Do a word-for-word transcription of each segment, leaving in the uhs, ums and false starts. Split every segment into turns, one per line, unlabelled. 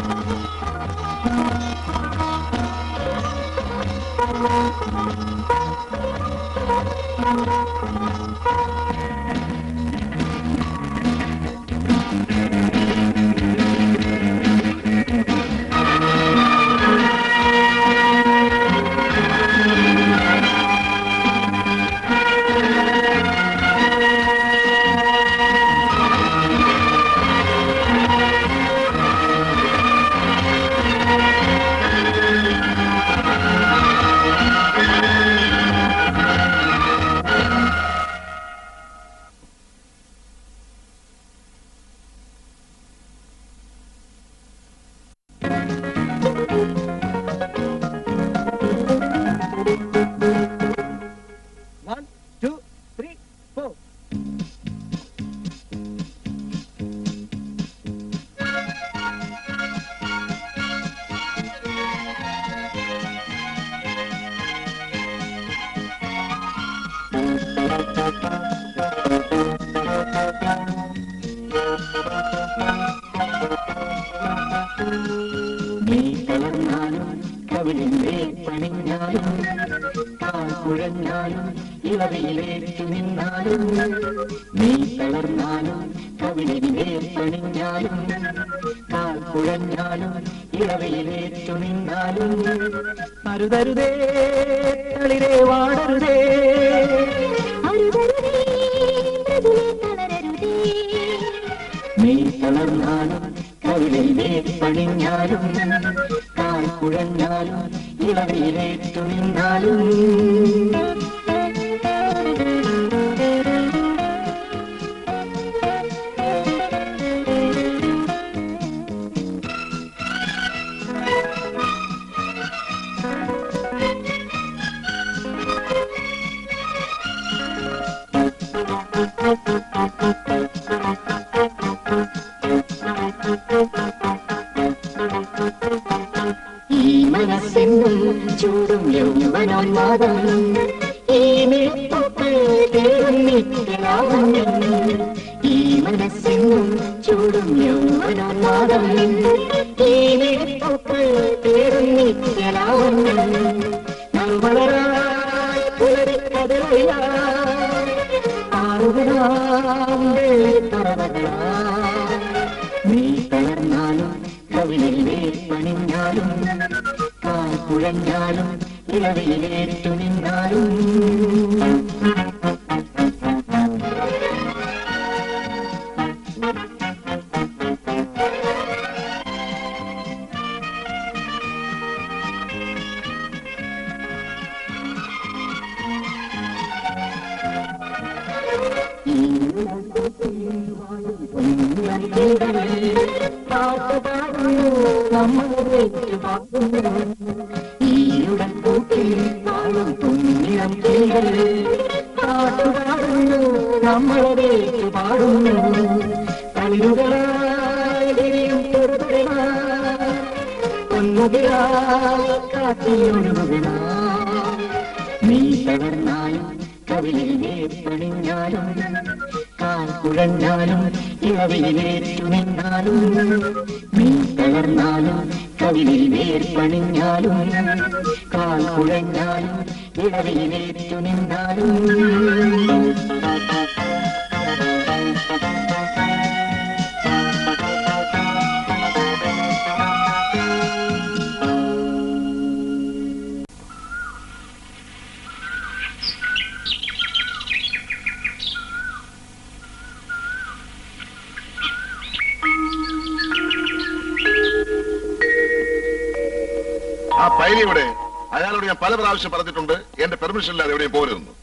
പറഞ്ഞിട്ടുണ്ട് എന്റെ പെർമിഷൻ ഇല്ലാതെ എവിടെയും പോരുന്നു.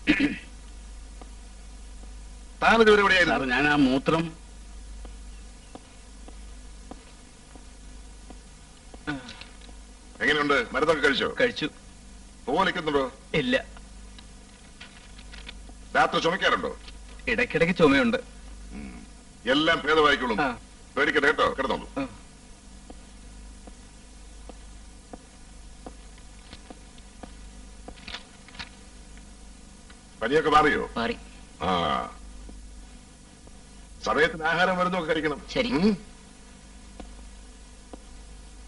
താനിതുവരെ എവിടെയായിരുന്നു?
ഞാൻ ആ മൂത്രം
എങ്ങനെയുണ്ട്? മരുന്നൊക്കെ കഴിച്ചോ?
കഴിച്ചു.
തോന്നിക്കുന്നുണ്ടോ?
ഇല്ല.
രാത്രി ചുമക്കാറുണ്ടോ?
ഇടയ്ക്കിടയ്ക്ക് ചുമയുണ്ട്.
എല്ലാം ഭേദമായിക്കോളും, പേടിക്കട്ടെ കേട്ടോ. കിടന്നോളൂ. പനിയൊക്കെ മാറിയോ?
മാറി.
ആ, സമയത്തിന് ആഹാരം മരുന്നൊക്കെ കഴിക്കണം.
ശരി.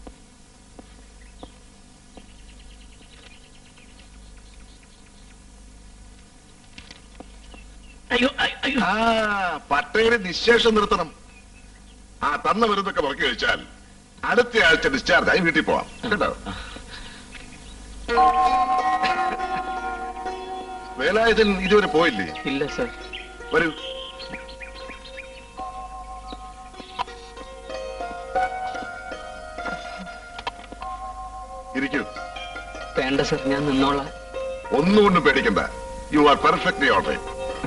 ആ പട്ടേല് നിശേഷം നിർത്തണം. ആ തന്ന മരുന്നൊക്കെ മുറക്കി കഴിച്ചാൽ അടുത്ത ആഴ്ച ഡിസ്ചാർജ് ആയി വീട്ടിൽ പോവാം കേട്ടോ. വേലായുധൻ ഇതുവരെ പോയില്ലേ?
ഇല്ല സർ.
വരൂ. ഇരിക്കൂ.
വേണ്ട സർ, ഞാൻ നിന്നോളാം.
ഒന്നുകൊണ്ടും പേടിക്കണ്ട. You are perfectly all right.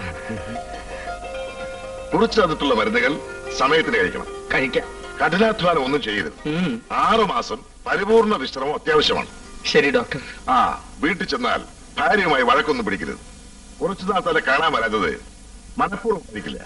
കുറിച്ചു തന്നിട്ടുള്ള മരുന്നുകൾ സമയത്തിന് കഴിക്കണം.
കഴിക്കാം.
കഠിനാധ്വാനം ഒന്നും ചെയ്യരുത്. ആറു മാസം പരിപൂർണ വിശ്രമം അത്യാവശ്യമാണ്.
ശരി ഡോക്ടർ.
ആ വീട്ടിൽ ചെന്നാൽ ഭാര്യയുമായി വഴക്കൊന്നും പിടിക്കരുത്. കുറച്ചു നാൾ തന്നെ കാണാൻ വരാത്തത് മനഃപൂർവ്വം പിടിക്കില്ല.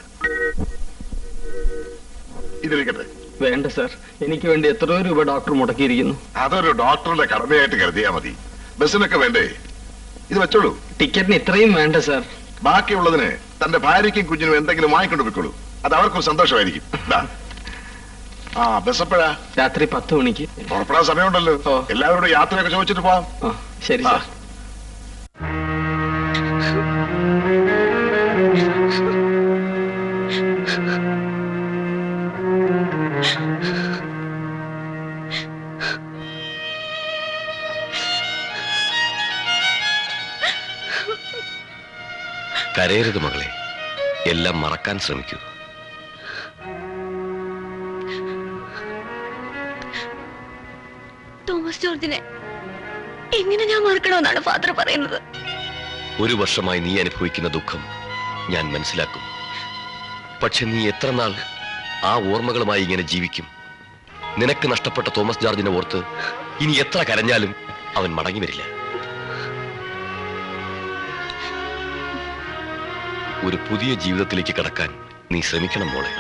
ഇതിരിക്കട്ടെ.
വേണ്ട സർ, എനിക്ക് വേണ്ടി എത്രയോ രൂപ ഡോക്ടർ മുടക്കിയിരിക്കുന്നു.
അതൊരു ഡോക്ടറുടെ കടമയായിട്ട് കരുതിയാ മതി. ബസ്സിനൊക്കെ വേണ്ടേ? ഇത് വെച്ചോളൂ.
ടിക്കറ്റിന് ഇത്രയും വേണ്ട സർ.
ബാക്കിയുള്ളതിന് തന്റെ ഭാര്യയ്ക്കും കുഞ്ഞിനും എന്തെങ്കിലും വാങ്ങിക്കൊണ്ട് പോയിക്കോളൂ. അത് അവർക്കും സന്തോഷമായിരിക്കും. ആ ബസ് എപ്പോഴാ?
രാത്രി പത്ത് മണിക്ക്.
പുറപ്പെടാൻ സമയമുണ്ടല്ലോ. എല്ലാവരോടും യാത്രയൊക്കെ ചോദിച്ചിട്ട് പോവാം.
ശരി സാർ.
കരയരുത് മകളെ, എല്ലാം മറക്കാൻ ശ്രമിക്കൂ.
തോമസ് ജോർജിനെ എങ്ങനെ ഞാൻ മറക്കണമെന്നാണ് ഫാദർ പറയുന്നത്?
ഒരു വർഷമായി നീ അനുഭവിക്കുന്ന ദുഃഖം ഞാൻ മനസ്സിലാക്കും. പക്ഷെ നീ എത്ര നാൾ ആ ഓർമ്മകളുമായി ഇങ്ങനെ ജീവിക്കും? നിനക്ക് നഷ്ടപ്പെട്ട തോമസ് ജോർജിനെ ഓർത്ത് ഇനി എത്ര കരഞ്ഞാലും അവൻ മടങ്ങി വരില്ല. ഒരു പുതിയ ജീവിതത്തിലേക്ക് കടക്കാൻ നീ ശ്രമിക്കണം മോളെ.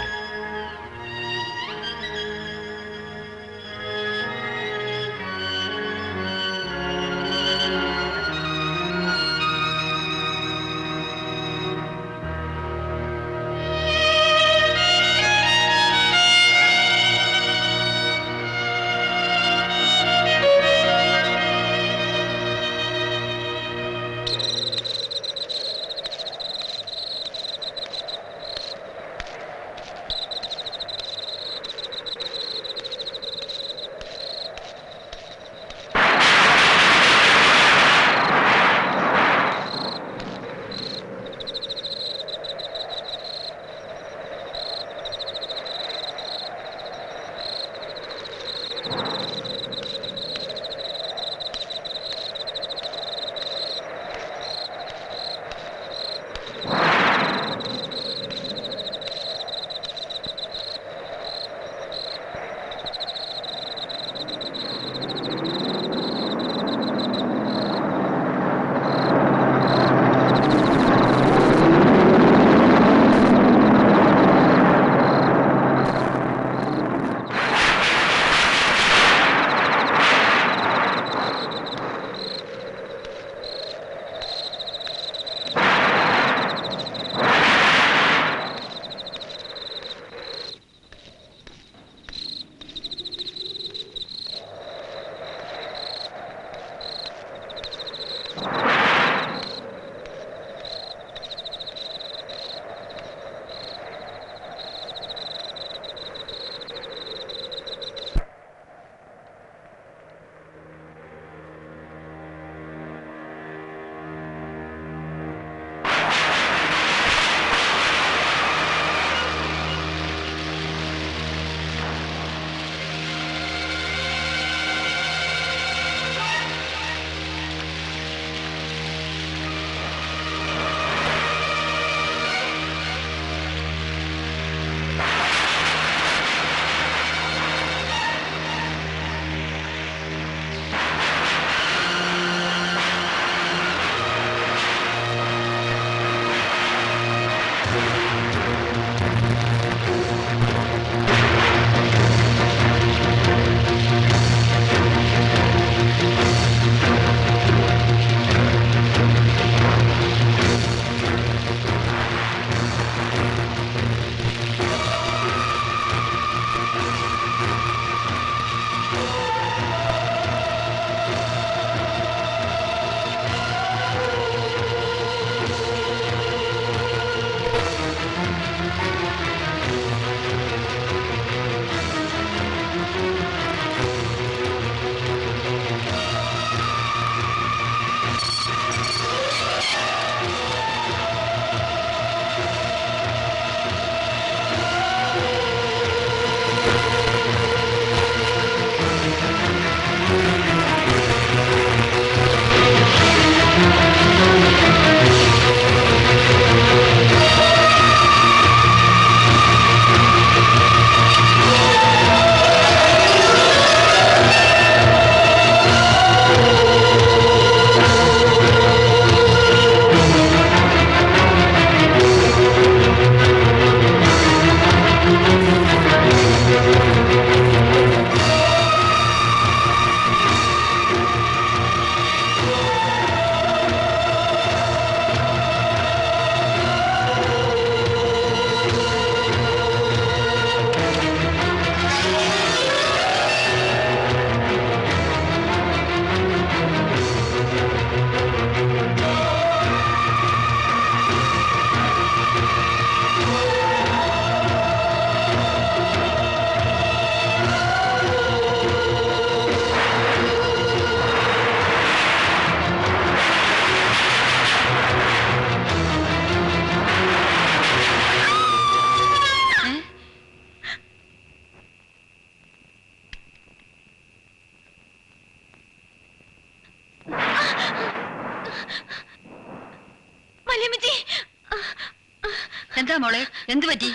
മോളെ, എന്ത് പറ്റി?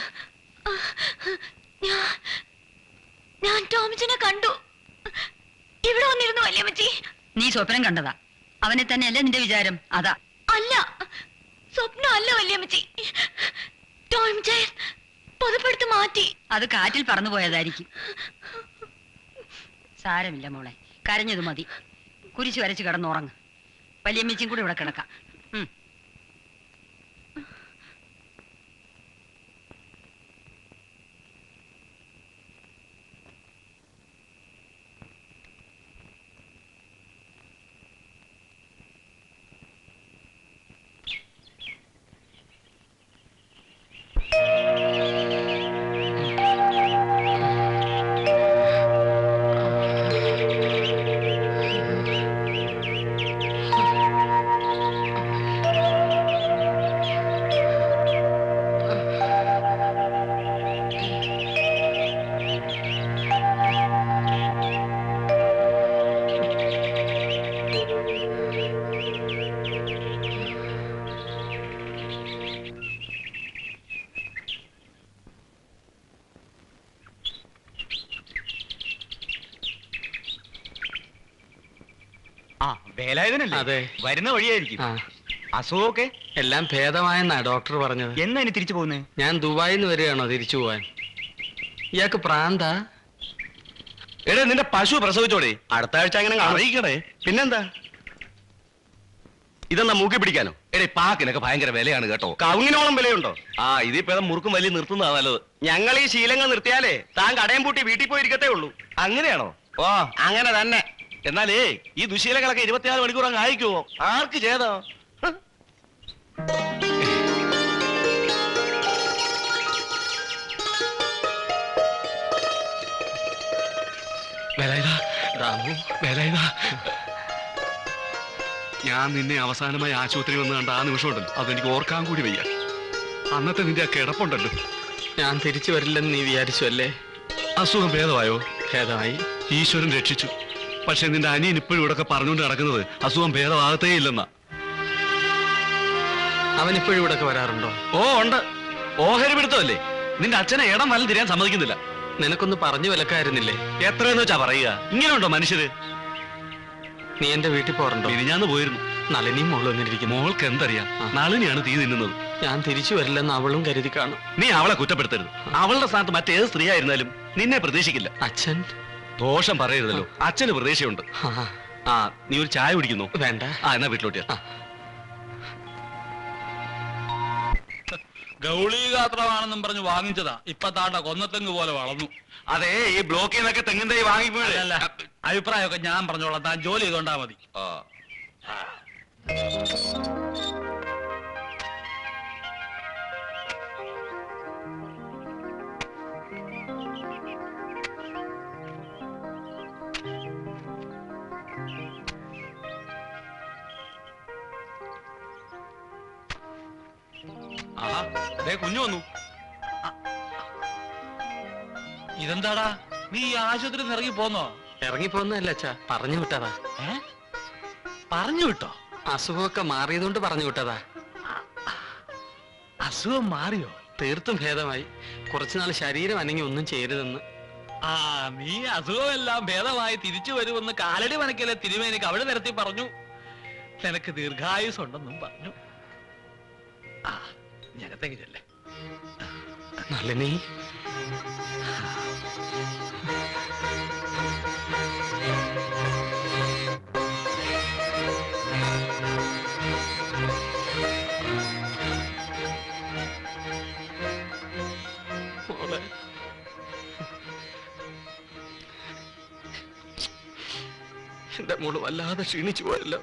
ഞാൻ ടോമിച്ചിനെ കണ്ടു. ഇവിടെ വന്നിരുന്നു വല്യമ്മച്ചി.
നീ സ്വപ്നം കണ്ടതാ? അവനെ തന്നെയല്ലേ നിന്റെ വിചാരം? അതാ.
അല്ല, സ്വപ്നം അല്ല വല്യമ്മച്ചി. ടോമിച്ചൻ പുതപ്പെടുത്ത് മാറ്റി. അത്
കാറ്റിൽ പറന്നു പോയതായിരിക്കും. സാരമില്ല മോളെ, കരഞ്ഞത് മതി. കുരിശ് വരച്ച് കിടന്നുറങ്ങ്. വല്യമ്മച്ചിയും കൂടെ ഇവിടെ കിടക്കാം.
അതെ,
വരുന്ന വഴിയായിരിക്കും. അസുഖമൊക്കെ
എല്ലാം ഭേദമായെന്നാ ഡോക്ടർ പറഞ്ഞത്.
എന്നാ ഇനി തിരിച്ചു പോകുന്നത്?
ഞാൻ ദുബായിൽ നിന്ന് വരികയാണോ തിരിച്ചു പോവാൻ? ഇയാൾക്ക് പ്രാന്താ?
എടേ, നിന്റെ പശു പ്രസവിച്ചോടെ? അടുത്ത ആഴ്ച അങ്ങനെ അറിയിക്കണേ. പിന്നെന്താ ഇതെന്നാ മൂക്കി പിടിക്കാനോ? എടേ, പാക്കിനൊക്കെ ഭയങ്കര വിലയാണ് കേട്ടോ. കവുങ്ങിനോളം വിലയുണ്ടോ? ആ, ഇതിപ്പോ മുറുക്കും വലിയ നിർത്തുന്നതാ നല്ലത്. ഞങ്ങൾ ഈ ശീലങ്ങൾ നിർത്തിയാലേ താൻ കടയും പൂട്ടി വീട്ടിൽ പോയിരിക്കത്തേ ഉള്ളൂ. അങ്ങനെയാണോ? ഓ, അങ്ങനെ തന്നെ. എന്നാലേ ഈ ദുശീലങ്ങളൊക്കെ ഇരുപത്തിനാല് മണിക്കൂർ അങ്ങ് അയക്കുമോ? ആർക്ക് ചെയ്തോ?
ഞാൻ നിന്നെ അവസാനമായി ആശുപത്രി വന്ന് കണ്ട ആ നിമിഷം ഉണ്ടല്ലോ, അതെനിക്ക് ഓർക്കാൻ കൂടി വയ്യ. അന്നത്തെ നിന്റെ ആ കിടപ്പുണ്ടല്ലോ.
ഞാൻ തിരിച്ചു വരില്ലെന്ന് നീ വിചാരിച്ചു അല്ലേ?
അസുഖം ഭേദമായോ?
ഭേദമായി.
ഈശ്വരൻ രക്ഷിച്ചു. പക്ഷെ നിന്റെ അനിയൻ ഇപ്പോഴും ഇവിടെ പറഞ്ഞുകൊണ്ട് നടക്കുന്നത് അസുഖം ഭേദമാകത്തേ ഇല്ലെന്നാ.
അവൻ ഇപ്പോഴും ഇവിടെ വരാറുണ്ടോ?
ഓ, ഉണ്ട്. ഓഹരി പിടുത്തമല്ലേ? നിന്റെ അച്ഛനെ ഇടം വല്ലതും തിരിയാൻ സമ്മതിക്കുന്നില്ല.
നിനക്കൊന്ന് പറഞ്ഞു വിലക്കായിരുന്നില്ലേ?
എത്രയെന്ന് വെച്ചാ പറയുക? ഇങ്ങനെയുണ്ടോ മനുഷ്യര്?
നീ എന്റെ വീട്ടിൽ പോറണ്ടോ?
മിനിഞ്ഞാന്ന് പോയിരുന്നു.
നളിനിയും മോള് വന്നിരിക്കുന്നു.
മോൾക്ക് എന്തറിയാം? നളിനിയാണ് തീ തിന്നുന്നത്.
ഞാൻ തിരിച്ചു വരില്ലെന്ന് അവളും കരുതി കാണും.
നീ അവളെ കുറ്റപ്പെടുത്തരുത്. അവളുടെ സ്ഥാനത്ത് മറ്റേത് സ്ത്രീ ആയിരുന്നാലും നിന്നെ പ്രതീക്ഷിക്കില്ല.
അച്ഛൻ
ദോഷം പറയരുതല്ലോ. അച്ഛന് പ്രതീക്ഷയുണ്ട്. ആ, നീ ഒരു ചായ കുടിക്കുന്നു?
വേണ്ട.
ആ, എന്നാ വീട്ടിലോട്ട്.
ഗൗളീഗാത്രമാണെന്നും പറഞ്ഞ് വാങ്ങിച്ചതാ. ഇപ്പൊ താണ്ട കൊന്നത്തെങ്ങ് പോലെ വളർന്നു.
അതെ, ഈ ബ്ലോക്കിൽ നിന്നൊക്കെ തെങ്ങിൻ തൈ വാങ്ങിപ്പോഴല്ല.
അഭിപ്രായമൊക്കെ ഞാൻ പറഞ്ഞോളാം, താൻ ജോലി ചെയ്തോണ്ടാ മതി.
കുഞ്ഞു വന്നു.
ഇതെന്താടാ, നീ ഈ ആശുപത്രി ഇറങ്ങി പോന്നോ?
ഇറങ്ങിപ്പോന്നല്ല അച്ഛാ, പറഞ്ഞു വിട്ടതാ.
ഏ, പറഞ്ഞു വിട്ടോ?
അസുഖമൊക്കെ മാറിയതുകൊണ്ട് പറഞ്ഞു വിട്ടതാ.
അസുഖം മാറിയോ?
തീർത്തും ഭേദമായി. കുറച്ചുനാൾ ശരീരം അനങ്ങി ഒന്നും ചെയ്യരുതെന്ന്.
ആ, നീ അസുഖമെല്ലാം ഭേദമായി തിരിച്ചു വരുമെന്ന് കാലടി മനക്കലെ തിരുമേനിക്ക് അവിടെ നിരത്തി പറഞ്ഞു. നിനക്ക് ദീർഘായുസ് ഉണ്ടെന്നും പറഞ്ഞു. ആ, ഞകത്തേക്ക് ചെല്ലേ.
നളിനി, മോളെ, എന്റെ മോള് വല്ലാതെ ക്ഷീണിച്ചു പോയല്ലോ.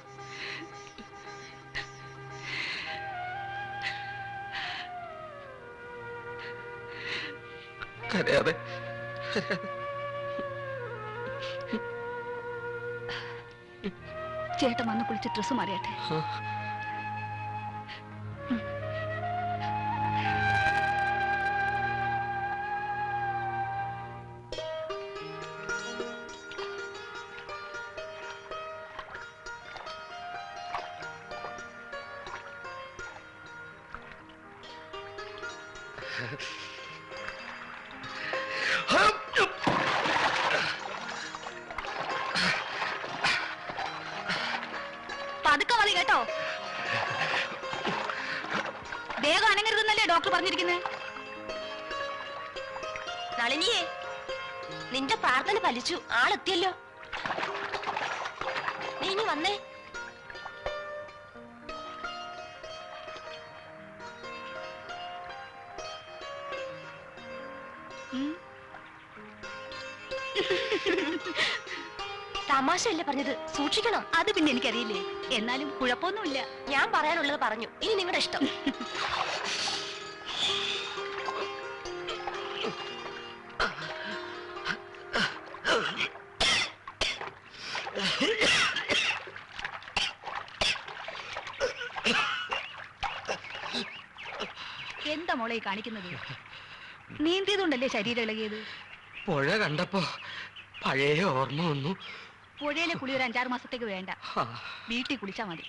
കരയാതെ.
ചേട്ടൻ വന്ന് കുളിച്ച് ഡ്രസ് മാറിയട്ടെ. പതുക്കെ മതി കേട്ടോ. വേഗം അനങ്ങരുതെന്നല്ലേ ഡോക്ടർ പറഞ്ഞിരിക്കുന്നത്? നളിനിയേ, നിന്റെ പ്രാർത്ഥന ഫലിച്ചു. ആളെത്തിയല്ലോ. നീ ഇനി വന്നേ. തമാശയല്ലേ പറഞ്ഞത്, സൂക്ഷിക്കണം. അത് പിന്നെ എനിക്കറിയില്ലേ, എന്നാലും കുഴപ്പമൊന്നുമില്ല. ഞാൻ പറയാനുള്ളത് പറഞ്ഞു, ഇനി നിങ്ങളുടെ ഇഷ്ടം. എന്താ മോളെ കാണിക്കുന്നത്? നീന്തിയതുകൊണ്ടല്ലേ ശരീരം ഇളകിയത്?
പുഴ കണ്ടപ്പോ പഴയ ഓർമ്മ വന്നു.
പുഴയിലെ കുളി ഒരു അഞ്ചാറ് മാസത്തേക്ക് വേണ്ട, വീട്ടിൽ കുളിച്ചാ മതി.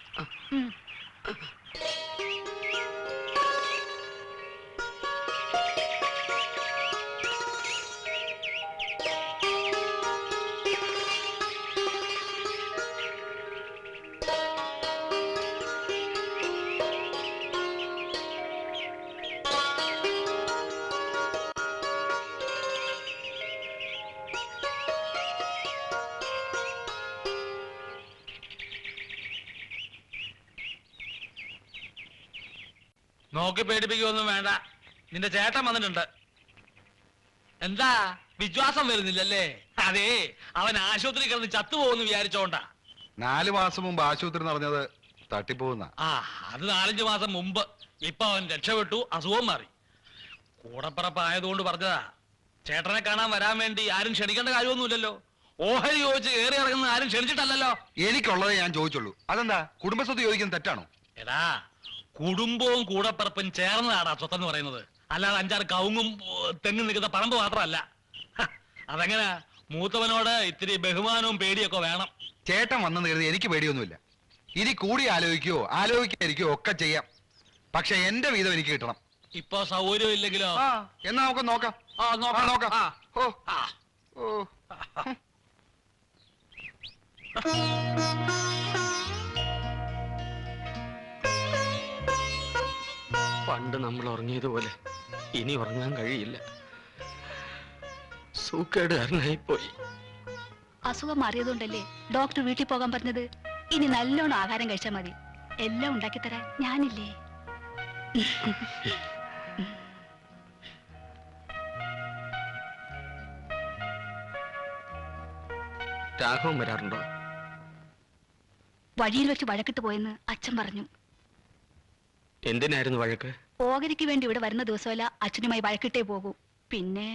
നോക്കി പേടിപ്പിക്കൊന്നും വേണ്ട, നിന്റെ ചേട്ടൻ വന്നിട്ടുണ്ട്. എന്താ വിശ്വാസം വരുന്നില്ലല്ലേ? അതെ, അവൻ ആശുപത്രി കിടന്ന് ചത്തുപോകുന്നു വിചാരിച്ചോണ്ടാ.
നാലു മാസം മുമ്പ് ആശുപത്രി നടന്നത് തട്ടിപ്പോകുന്ന.
ആ, അത് നാലഞ്ചു മാസം മുമ്പ്. ഇപ്പൊ അവൻ രക്ഷപ്പെട്ടു, അസുഖം മാറി. കൂടപ്പറപ്പായതുകൊണ്ട് പറഞ്ഞതാ. ചേട്ടനെ കാണാൻ വരാൻ വേണ്ടി ആരും ക്ഷണിക്കേണ്ട കാര്യമൊന്നുമില്ലല്ലോ. ഓഹരി ചോദിച്ച് കയറി ഇറങ്ങുന്ന ആരും ക്ഷണിച്ചിട്ടല്ലോ.
എനിക്കുള്ളതേ ഞാൻ ചോദിച്ചുള്ളൂ. അതെന്താ കുടുംബസ്വത്ത് ചോദിക്കുന്നത് തെറ്റാണോ?
എടാ, കുടുംബവും കൂടപ്പറപ്പും ചേർന്നതാടാ സ്വത്തെന്ന് പറയുന്നത്. അല്ലാതെ അഞ്ചാറ് കവുങ്ങും തെങ്ങും നിൽക്കുന്ന പറമ്പ് മാത്രമല്ല. അതെങ്ങനെ? മൂത്തവനോട് ഇത്തിരി ബഹുമാനവും പേടിയൊക്കെ വേണം.
ചേട്ടൻ വന്നെന്ന് കരുതി എനിക്ക് പേടിയൊന്നുമില്ല. ഇനി കൂടി ആലോചിക്കോ ആലോചിക്കാതിരിക്കോ ഒക്കെ ചെയ്യാം. പക്ഷെ എന്റെ വീതം എനിക്ക് കിട്ടണം.
ഇപ്പൊ സൗകര്യം ഇല്ലെങ്കിലോ?
എന്നാ നമുക്ക് നോക്കാം.
ആ, നോക്കാം
നോക്കാം. ഓ ഓ
പണ്ട് നമ്മൾ ഉറങ്ങിയതുപോലെ ഇനി ഉറങ്ങാൻ കഴിയില്ല. സൂക്കേടുകാരനായി പോയി.
അസുഖം മാറിയതുകൊണ്ടല്ലേ ഡോക്ടർ വീട്ടിൽ പോകാൻ പറഞ്ഞത്. ഇനി നല്ലോണം ആഹാരം കഴിച്ചാൽ മതി. എല്ലാം ഉണ്ടാക്കി തരാൻ ഞാനില്ലേ.
രാഘവൻ വരാറുണ്ടോ?
വഴിയിൽ വെച്ച് വഴക്കിട്ട് പോയെന്ന് അച്ഛൻ പറഞ്ഞു.
എന്തിനായിരുന്നു വഴക്ക്?
ഓഹരിക്ക് വേണ്ടി ഇവിടെ വരുന്ന ദിവസമല്ല അച്ഛനുമായി വഴക്കിട്ടേ പോകൂ. പിന്നെ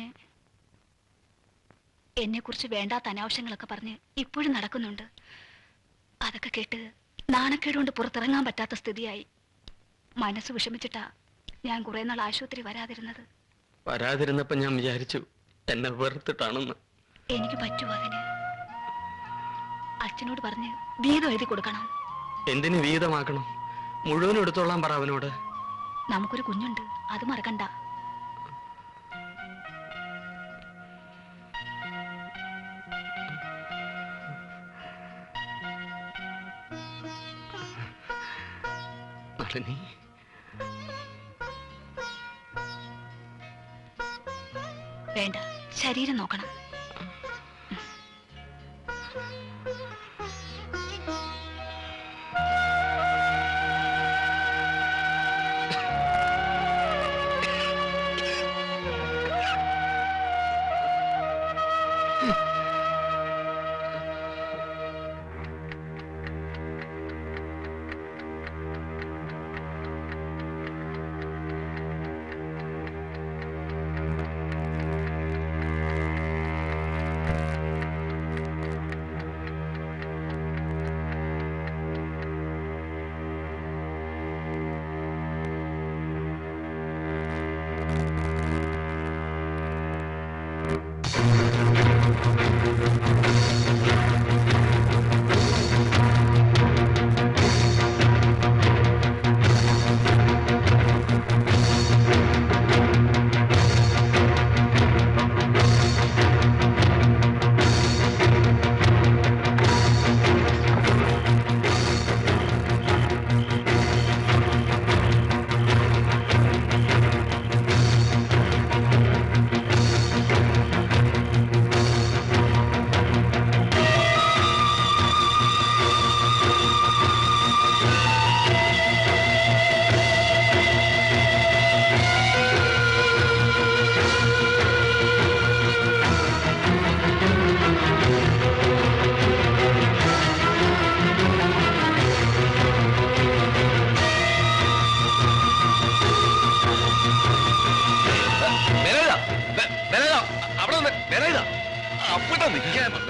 എന്നെ കുറിച്ച് വേണ്ടാത്ത അനാവശ്യങ്ങളൊക്കെ പറഞ്ഞ് ഇപ്പോഴും നടക്കുന്നുണ്ട്. അതൊക്കെ കേട്ട് നാണക്കേടുകൊണ്ട് പുറത്തിറങ്ങാൻ പറ്റാത്ത സ്ഥിതിയായി. മനസ്സ് വിഷമിച്ചിട്ടാ ഞാൻ കുറെ നാൾ ആശുപത്രി വരാതിരുന്നത്.
വരാതിരുന്നപ്പോ ഞാൻ വിചാരിച്ചു എന്നെ വെറുത്തിട്ടാണെന്ന്.
എനിക്ക് പറ്റുമോ അതിന്? അച്ഛനോട് പറഞ്ഞ് വീതം എഴുതി കൊടുക്കണം.
എന്തിന് വീതമാക്കണം? മുഴുവനും എടുത്തോളാൻ പറ അവനോട്.
നമുക്കൊരു കുഞ്ഞുണ്ട്, അത് മറക്കണ്ട.
നളിനി,
വേണ്ട, ശരീരം നോക്കണം.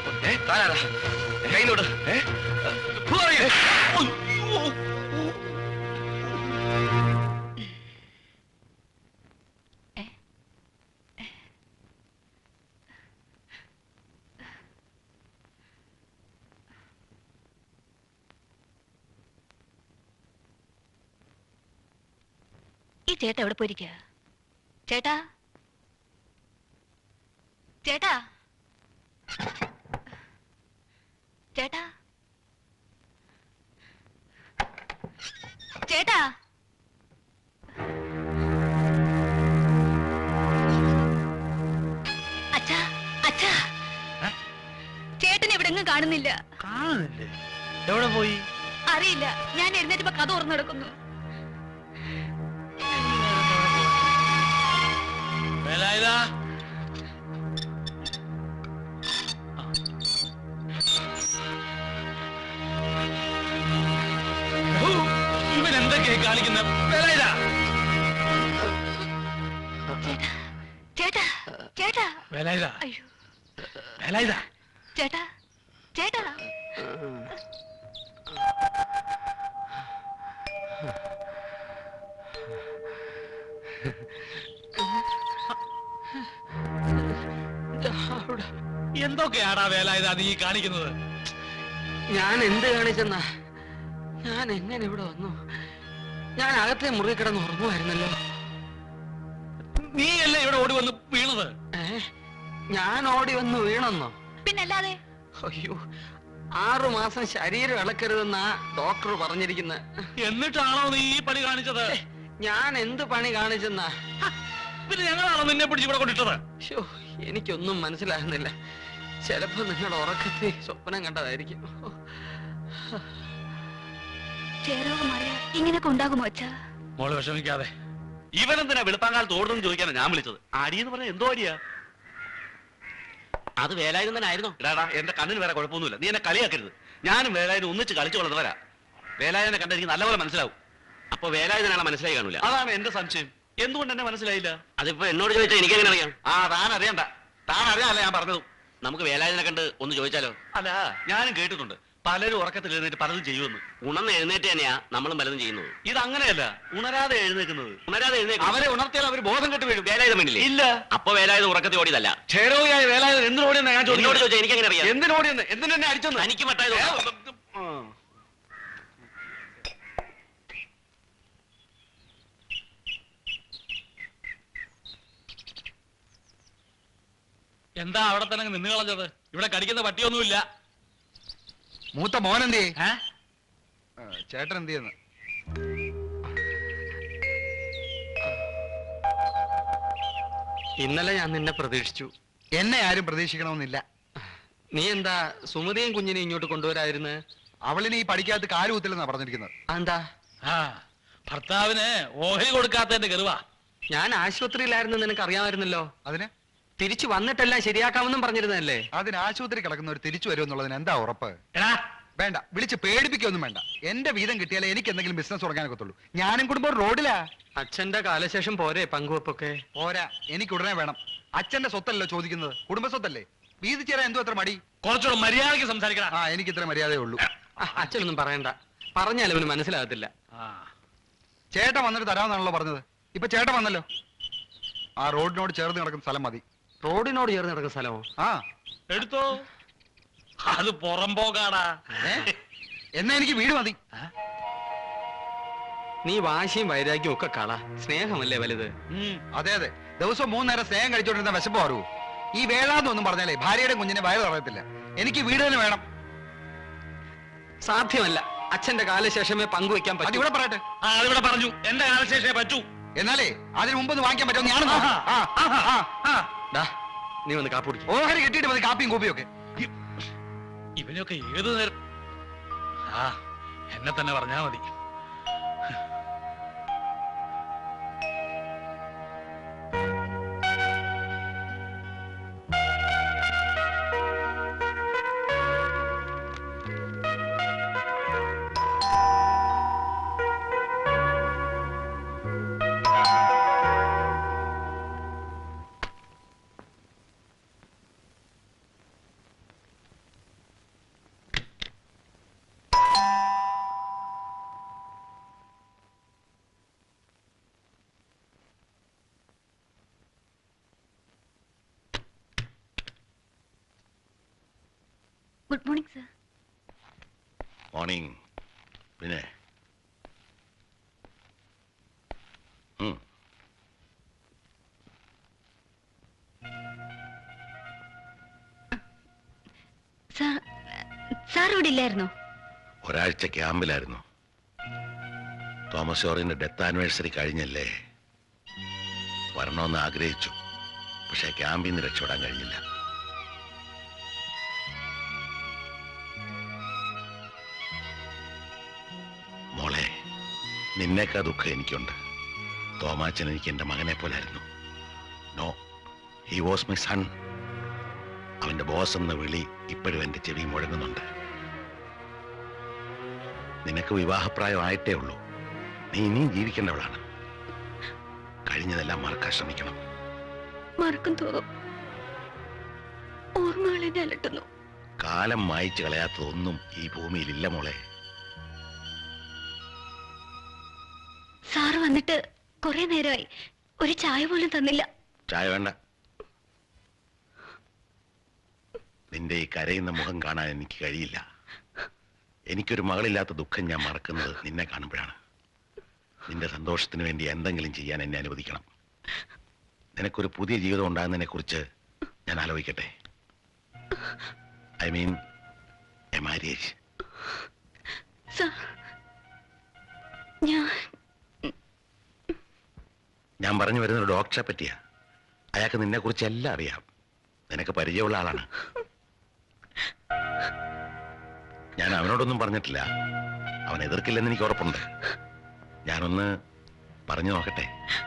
കൈനോട്
ഈ ചേട്ടാ എവിടെ പോയിരിക്കുക? ചേട്ടാ ചേട്ടാ ചേട്ടാ ചേട്ടാ അച്ഛാ അച്ഛാ ചേട്ടനെ എവിടെങ്ങും കാണുന്നില്ല.
കാണുന്നില്ലേ? എവിടെ പോയി?
അറിയില്ല. ഞാൻ എഴുന്നേറ്റപ്പോ കഥ തുറന്നു കിടക്കുന്നു.
വേലായുധാ, ഇവൻ എന്തൊക്കെയായി കാണിക്കുന്ന? വേലായുധാ,
ചേട്ടാ ചേട്ടാ
വേലായുധാ,
അയ്യോ
വേലായുധാ,
ചേട്ടാ ചേട്ടാ
എന്തൊക്കെയാടാ വേലായുധാ നീ കാണിക്കുന്നത്?
ഞാൻ എന്ത് കാണിച്ചെന്നാ? ഞാൻ എങ്ങനെ ഇവിടെ വന്നു? ഞാൻ അകത്തെ മുറി കിടന്ന് ഉറങ്ങുമായിരുന്നല്ലോ.
നീയല്ലേ ഇവിടെ ഓടി വന്ന് വീണത്?
ഏ ഞാൻ ഓടി വന്ന് വീണെന്നോ?
പിന്നല്ലാതെ.
അയ്യോ, ആറു മാസം ശരീരം ഇളക്കരുതെന്നാ ഡോക്ടർ പറഞ്ഞിരിക്കുന്നത്.
എന്നിട്ടാണോ നീ ഈ പണി കാണിച്ചത്?
ഞാൻ എന്ത് പണി കാണിച്ചെന്നാ?
പിന്നെ ഞങ്ങളാണോ നിന്നെ പിടിച്ച് ഇവിടെ കൊണ്ടിട്ടത്?
ഷോ, എനിക്കൊന്നും മനസ്സിലാകുന്നില്ല. ചിലപ്പോ നിങ്ങളുടെ ഉറക്കത്തെ സ്വപ്നം കണ്ടതായിരിക്കും.
ക്ഷയരോഗം മാറിയ ഇങ്ങനെയൊക്കെ ഉണ്ടാകുമോ അച്ഛാ?
മോള് വിഷമിക്കാതെ.
ഇവനെന്തിനാ വെളുപ്പാങ്കാലത്ത് ഓടുന്നു ചോദിക്കാനാ ഞാൻ വിളിച്ചത്. അടിയെന്ന് പറഞ്ഞാൽ എന്തോ അടിയാ?
അത് വേലായുധം തന്നെ ആയിരുന്നോ?
ഇടാടാ, എന്റെ കണ്ണിന് വേറെ കുഴപ്പമൊന്നുമില്ല. നീ എന്നെ കളിയാക്കരുത്. ഞാനും വേലായുധം ഒന്നിച്ച് കളിച്ചു കൊള്ളുന്നവരാ. വേലായുധനെ കണ്ട എനിക്ക് നല്ലപോലെ മനസ്സിലാവും.
അപ്പൊ വേലായുധനാണ് മനസ്സിലായി കാണൂല.
അതാണ് എന്റെ സംശയം. എന്തുകൊണ്ട് എന്നെ മനസ്സിലായില്ല?
അതിപ്പോ എന്നോട് ചോദിച്ചാൽ എനിക്ക് എങ്ങനെ അറിയാം?
ആ, താൻ അറിയണ്ട. താൻ അറിയാല്ല ഞാൻ പറഞ്ഞതും.
നമുക്ക് വേലായുധനെ കണ്ട് ഒന്ന് ചോദിച്ചാലോ?
അല്ല, ഞാനും കേട്ടിട്ടുണ്ട് പലരും ഉറക്കത്തിൽ എഴുന്നേറ്റ് പലതും ചെയ്യുമെന്ന്.
ഉണർന്ന് എഴുന്നേറ്റ് തന്നെയാ നമ്മളും പലതും ചെയ്യുന്നത്.
ഇത് അങ്ങനെയല്ല, ഉണരാതെ എഴുന്നേക്കുന്നത്.
ഉണരാതെ എഴുന്നേറ്റ്
അവരെ ഉണർത്തിയാൽ അവർ ബോധം കെട്ട് വീഴും.
വേലായുധം വേണ്ടില്ലേ?
ഇല്ല.
അപ്പൊ വേലായുധം ഉറക്കത്തിൽ ഓടിയതല്ല.
ക്ഷയരോഗിയായ വേലായുധൻ എന്തിനോടിയെന്ന് ഞാൻ
എന്നോട്
ചോദിച്ചോട്
ചോദിച്ചാൽ എനിക്ക് എങ്ങനെ അറിയാം?
എന്തിനോടിയെന്ന്? എന്തിനെന്നെ അടിച്ചെന്ന്?
തനിക്ക് പറ്റായത്
ആ.
എന്താ അവിടെ തന്നെ നിന്ന് കളഞ്ഞത്? ഇവിടെ കടിക്കുന്ന പട്ടിയൊന്നുമില്ല.
മൂത്ത മോൻ എന്ത് ചെയ്യ്?
ഏ?
ആ, ചേട്ടൻ എന്ത് ചെയ്യുന്നു?
ഇന്നലെ ഞാൻ നിന്നെ പ്രതീക്ഷിച്ചു.
എന്നെ ആരും പ്രതീക്ഷിക്കണമെന്നില്ല.
നീ എന്താ സുമതിയും കുഞ്ഞിനെ ഇങ്ങോട്ട് കൊണ്ടുവരായിരുന്നു?
അവളിന് ഈ പഠിക്കാത്ത കാല് കുത്തില്ലെന്നാ പറഞ്ഞിരിക്കുന്നത്.
എന്താ?
ആ, ഭർത്താവിന് ഓഹരി കൊടുക്കാത്തതിന്റെ കെറുവാ.
ഞാൻ ആശുപത്രിയിലായിരുന്നു, നിനക്ക് അറിയാമായിരുന്നല്ലോ.
അതിന്
തിരിച്ചു വന്നിട്ടെല്ലാം ശരിയാക്കാമെന്നും പറഞ്ഞിരുന്നല്ലേ?
അതിന് ആശുപത്രി കിടക്കുന്നവർ തിരിച്ചു വരുമെന്നുള്ളതിന് എന്താ ഉറപ്പ്?
എടാ,
വേണ്ട, വിളിച്ച് പേടിപ്പിക്കൊന്നും വേണ്ട. എന്റെ വീതം കിട്ടിയാലേ എനിക്ക് എന്തെങ്കിലും ബിസിനസ് തുടങ്ങാനൊക്കത്തുള്ളൂ. ഞാനും കുടുംബം റോഡിലാ.
അച്ഛന്റെ കാലശേഷം പോരെ പങ്കുവെപ്പൊക്കെ?
പോരാ, എനിക്ക് ഉടനെ വേണം. അച്ഛന്റെ സ്വത്തല്ലോ ചോദിക്കുന്നത്, കുടുംബ സ്വത്തല്ലേ. വീതിച്ചേരാൻ എന്തോ അത്ര മടി?
കുറച്ചുകൂടെ മര്യാദയ്ക്ക് സംസാരിക്കണം.
ആ, എനിക്ക് ഇത്ര മര്യാദയേ ഉള്ളൂ.
ആ, അച്ഛനൊന്നും പറയണ്ട. പറഞ്ഞാലും അവന് മനസ്സിലാകത്തില്ല.
ആ,
ചേട്ടൻ വന്നിട്ട് തരാമെന്നാണല്ലോ പറഞ്ഞത്. ഇപ്പൊ ചേട്ടൻ വന്നല്ലോ. ആ റോഡിനോട് ചേർന്ന് കിടക്കുന്ന സ്ഥലം മതി.
റോഡിനോട് ചേർന്ന് കിടക്കുന്ന സ്ഥലമോ?
ആ,
എടുത്തോ. അത് പുറംപോകാടാ.
ഏ? എന്നാ എനിക്ക് വീട് മതി.
നീ വാശിയും വൈരാഗ്യവും ഒക്കെ കള. സ്നേഹമല്ലേ വലുത്?
ഉം, അതെ അതെ. ദിവസം മൂന്ന് നേരം സ്നേഹം കഴിച്ചോണ്ടിരുന്ന വിശപ്പ് അറിവൂ. ഈ വേളാന്നൊന്നും പറഞ്ഞാലേ ഭാര്യയുടെ കുഞ്ഞിനെ വയറ് തറയത്തില്ല. എനിക്ക് വീട് തന്നെ വേണം.
സാധ്യമല്ല. അച്ഛന്റെ കാലശേഷമേ പങ്കുവെക്കാൻ
അത്
പറ്റൂ.
ഇവിടെ പറയട്ടെ.
ആ, അതിവിടെ പറഞ്ഞു. എന്റെ കാലശേഷേ പറ്റൂ.
എന്നാലേ അതിന് മുമ്പൊന്ന് വാങ്ങിക്കാൻ പറ്റുമോ? ഞാൻ
ഡാ, നീ വന്ന് കാപ്പി കുടിക്ക്.
ഓഹരി കിട്ടിയിട്ട് മതി കാപ്പിയും കൂപ്പിയും ഒക്കെ.
ഇവനൊക്കെ ഏത് നേരം ആ എന്നെ തന്നെ പറഞ്ഞാ മതി.
Good morning sir.
മോർണിംഗ്. പിന്നെ
സാർ ഇവിടെ ഇല്ലായിരുന്നോ?
ഒരാഴ്ച ക്യാമ്പിലായിരുന്നു. തോമസ് ജോർജിന്റെ ഡെത്ത് ആനിവേഴ്സറി കഴിഞ്ഞല്ലേ. വരണമെന്ന് ആഗ്രഹിച്ചു, പക്ഷെ ക്യാമ്പിൽ നിന്ന് രക്ഷപ്പെടാൻ കഴിഞ്ഞില്ല. മോളെ, നിന്നേക്കാ ദുഃഖം എനിക്കുണ്ട്. തോമാച്ചൻ എനിക്ക് എന്റെ മകനെ പോലായിരുന്നു. No, he was my son. അവന്റെ ബോസ് എന്ന വിളി ഇപ്പോഴും എന്റെ ചെവി മുഴങ്ങുന്നുണ്ട്. നിനക്ക് വിവാഹപ്രായമായിട്ടേ ഉള്ളൂ. നീ ഇനിയും ജീവിക്കേണ്ടവളാണ്. കഴിഞ്ഞതെല്ലാം മറക്കാൻ ശ്രമിക്കണം.
മറക്കും തോറും ഓർമ്മകളെ അലട്ടുന്നു.
കാലം മായ്ച്ചു കളയാത്തതൊന്നും ഈ ഭൂമിയിലില്ല മോളെ.
സാറ് വന്നിട്ട് കുറെ നേരമായി, ഒരു ചായ പോലും തന്നില്ല.
ചായ വേണ്ട. നിന്റെ ഈ കരയുന്ന മുഖം കാണാൻ എനിക്ക് കഴിയില്ല. എനിക്കൊരു മകളില്ലാത്ത ദുഃഖം ഞാൻ മറക്കുന്നത് നിന്നെ കാണുമ്പോഴാണ്. നിന്റെ സന്തോഷത്തിന് വേണ്ടി എന്തെങ്കിലും ചെയ്യാൻ എന്നെ അനുവദിക്കണം. നിനക്കൊരു പുതിയ ജീവിതം ഉണ്ടാകുന്നതിനെ കുറിച്ച് ഞാൻ ആലോചിക്കട്ടെ. I mean a marriage. ഞാൻ പറഞ്ഞു വരുന്ന ഒരു ഡോക്ടറെ പറ്റിയാ. അയാൾക്ക് നിന്നെ കുറിച്ച് എല്ലാം അറിയാം. നിനക്ക് പരിചയമുള്ള ആളാണ്. ഞാൻ അവനോടൊന്നും പറഞ്ഞിട്ടില്ല. അവൻ എതിർക്കില്ലെന്ന് എനിക്ക് ഉറപ്പുണ്ട്. ഞാനൊന്ന് പറഞ്ഞു നോക്കട്ടെ.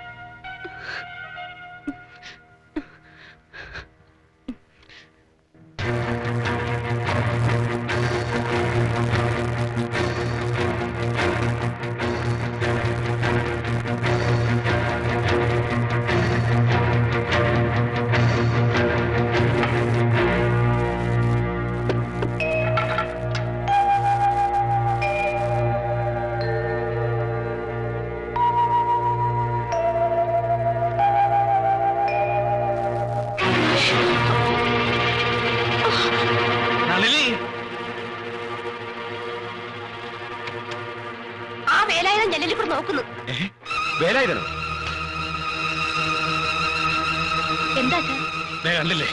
കണ്ടില്ലേ,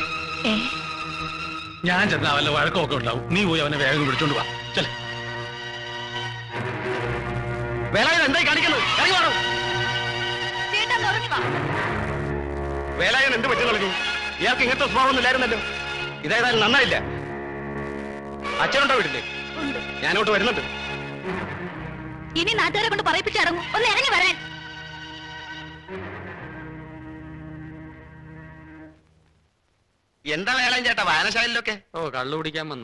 ഞാൻ ചെന്ന അവന്റെ വഴക്കമൊക്കെ ഉണ്ടാവും. നീ പോയി അവനെ വേഗം വിളിച്ചോണ്ട് വാ. ചെല്ലേ.
വേലായുധൻ എന്തായി കാണിക്കുന്നത്? ഇറങ്ങി വേണം. വേലായുധൻ എന്ത് പറ്റി കളിഞ്ഞു? ഇയാൾക്ക് ഇങ്ങനത്തെ സ്വഭാവമൊന്നും ഇല്ലായിരുന്നല്ലോ. ഇതേതായാലും നന്നായില്ല. അച്ഛനുണ്ടോ വീട്ടില്? ഞാനോട്ട് വരുന്നുണ്ട്.
ഇനി നാട്ടുകാരെ കൊണ്ട് പറയിപ്പിച്ചിറങ്ങും. ഒന്ന് ഇറങ്ങി വരാൻ.
എന്താ വേലായും ചേട്ടാ വായനശാലയിലൊക്കെ?
ഓ, കള്ളു കുടിക്കാൻ വന്ന.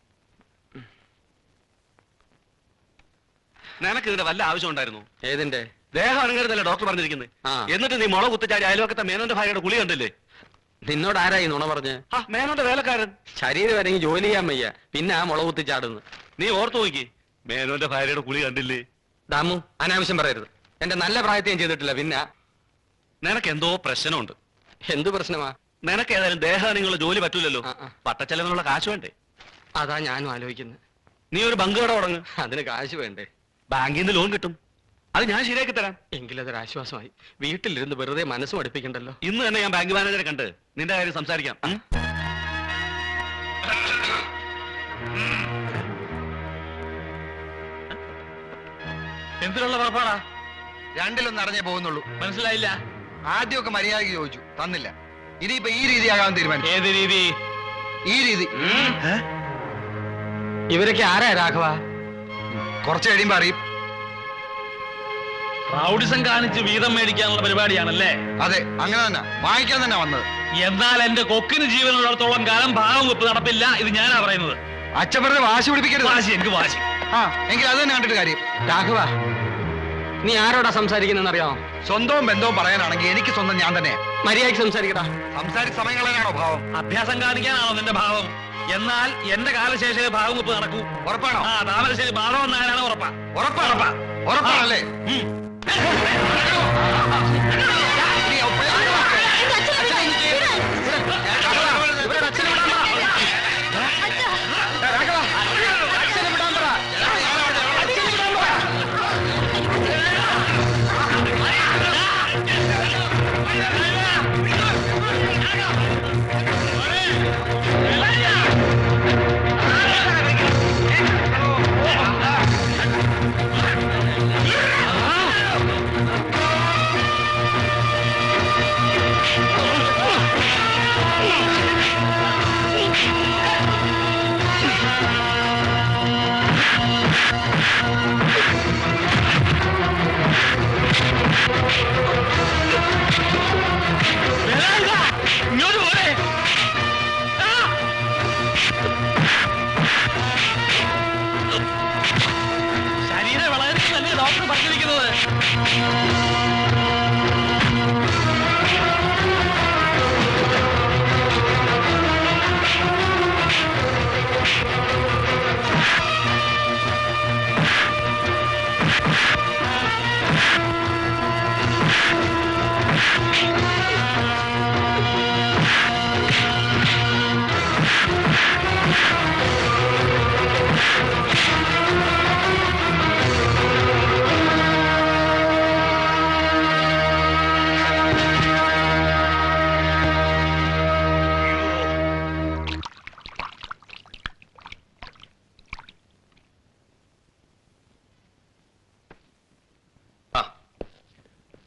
നിനക്ക് ഇതിന്റെ വല്ല ആവശ്യം ഉണ്ടായിരുന്നു?
ഏതിന്റെ?
ദേഹം അനങ്ങരുതല്ലേ ഡോക്ടർ പറഞ്ഞിരിക്കുന്നത്. എന്നിട്ട് നീ മുള കുത്തിച്ചാടി അയൽവക്കത്തെ മേനോന്റെ ഭാര്യയുടെ കുളി കണ്ടില്ലേ?
നിന്നോട് ആരായി നുണ പറഞ്ഞ്?
മേനോന്റെ വേലക്കാരൻ.
ശരീരം വരെങ്കിൽ ജോലി ചെയ്യാൻ വയ്യ, പിന്നെ ആ മുള കുത്തിച്ചാടുന്നു.
നീ ഓർത്തു നോക്കി, മേനോന്റെ ഭാര്യയുടെ കുളി കണ്ടില്ലേ?
ദാമു, അനാവശ്യം പറയരുത്. എന്റെ നല്ല പ്രായത്തെ ഞാൻ ചെയ്തിട്ടില്ല. പിന്നെ
നിനക്ക് എന്തോ പ്രശ്നമുണ്ട്.
എന്തു പ്രശ്നമാ?
നിനക്ക് ഏതായാലും ദേഹാനിങ്ങളുടെ ജോലി പറ്റൂലല്ലോ. പട്ടച്ചെലവിനുള്ള കാശ് വേണ്ടേ?
അതാ ഞാനും ആലോചിക്കുന്നത്.
നീ ഒരു ബങ്ക് കട തുടങ്ങ്.
അതിന് കാശ് വേണ്ടേ?
ബാങ്കിൽ നിന്ന് ലോൺ കിട്ടും, അത് ഞാൻ ശരിയാക്കി തരാം.
എങ്കിലതൊരു ആശ്വാസമായി. വീട്ടിലിരുന്ന് വെറുതെ മനസ്സ് പഠിപ്പിക്കണ്ടല്ലോ.
ഇന്ന് തന്നെ ഞാൻ ബാങ്ക് മാനേജറെ കണ്ട് നിന്റെ കാര്യം സംസാരിക്കാം.
എന്തിനുള്ള പുറപ്പാടാ?
രണ്ടിലൊന്നും അറിഞ്ഞേ പോകുന്നുള്ളൂ.
മനസ്സിലായില്ല.
ആദ്യമൊക്കെ മര്യാദയ്ക്ക് ചോദിച്ചു, തന്നില്ല. ഇനിയിപ്പോ ഈ രീതിയാകാൻ തീരുമാനിച്ചു.
ഏത് രീതി?
ഈ രീതി.
ഇവരൊക്കെ ആരാ രാഘവ?
കുറച്ച് കഴിയുമ്പോ അറിയും.
റൗഡിസം കാണിച്ച് വീതം മേടിക്കാനുള്ള പരിപാടിയാണല്ലേ?
അതെ, അങ്ങനെ തന്നെ. വാങ്ങിക്കാൻ തന്നെ വന്നത്.
എന്നാൽ എന്റെ കൊക്കിന് ജീവനുള്ളിടത്തോളം കാലം ഭാഗം വെപ്പ് നടപ്പില്ല. ഇത് ഞാനാ പറയുന്നത്.
അച്ഛൻ പറഞ്ഞ വാശി പിടിപ്പിക്കരുത്.
വാശി? എനിക്ക് വാശി.
ആ, എങ്കിൽ അത് തന്നെ കണ്ടിട്ട് കാര്യം.
രാഘവ, നീ ആരോടാ സംസാരിക്കുന്നറിയാമോ?
സ്വന്തവും ബന്ധവും പറയാനാണെങ്കിൽ എനിക്ക് സ്വന്തം ഞാൻ തന്നെ.
മര്യാദയ്ക്ക് സംസാരിക്കടാ.
സംസാരിച്ച സമയങ്ങളാണോ ഭാവം?
അഭ്യാസം കാണിക്കാനാണോ നിന്റെ ഭാവം? എന്നാൽ എന്റെ കാലശേഷം ഭാവം വെപ്പ് നടക്കൂ.
ഉറപ്പാണോ?
ആ, താമരശ്ശേരി മാധവൻ നായരാണ്. ഉറപ്പാ?
ഉറപ്പാ? ഉറപ്പാ? ഉറപ്പാണല്ലേ?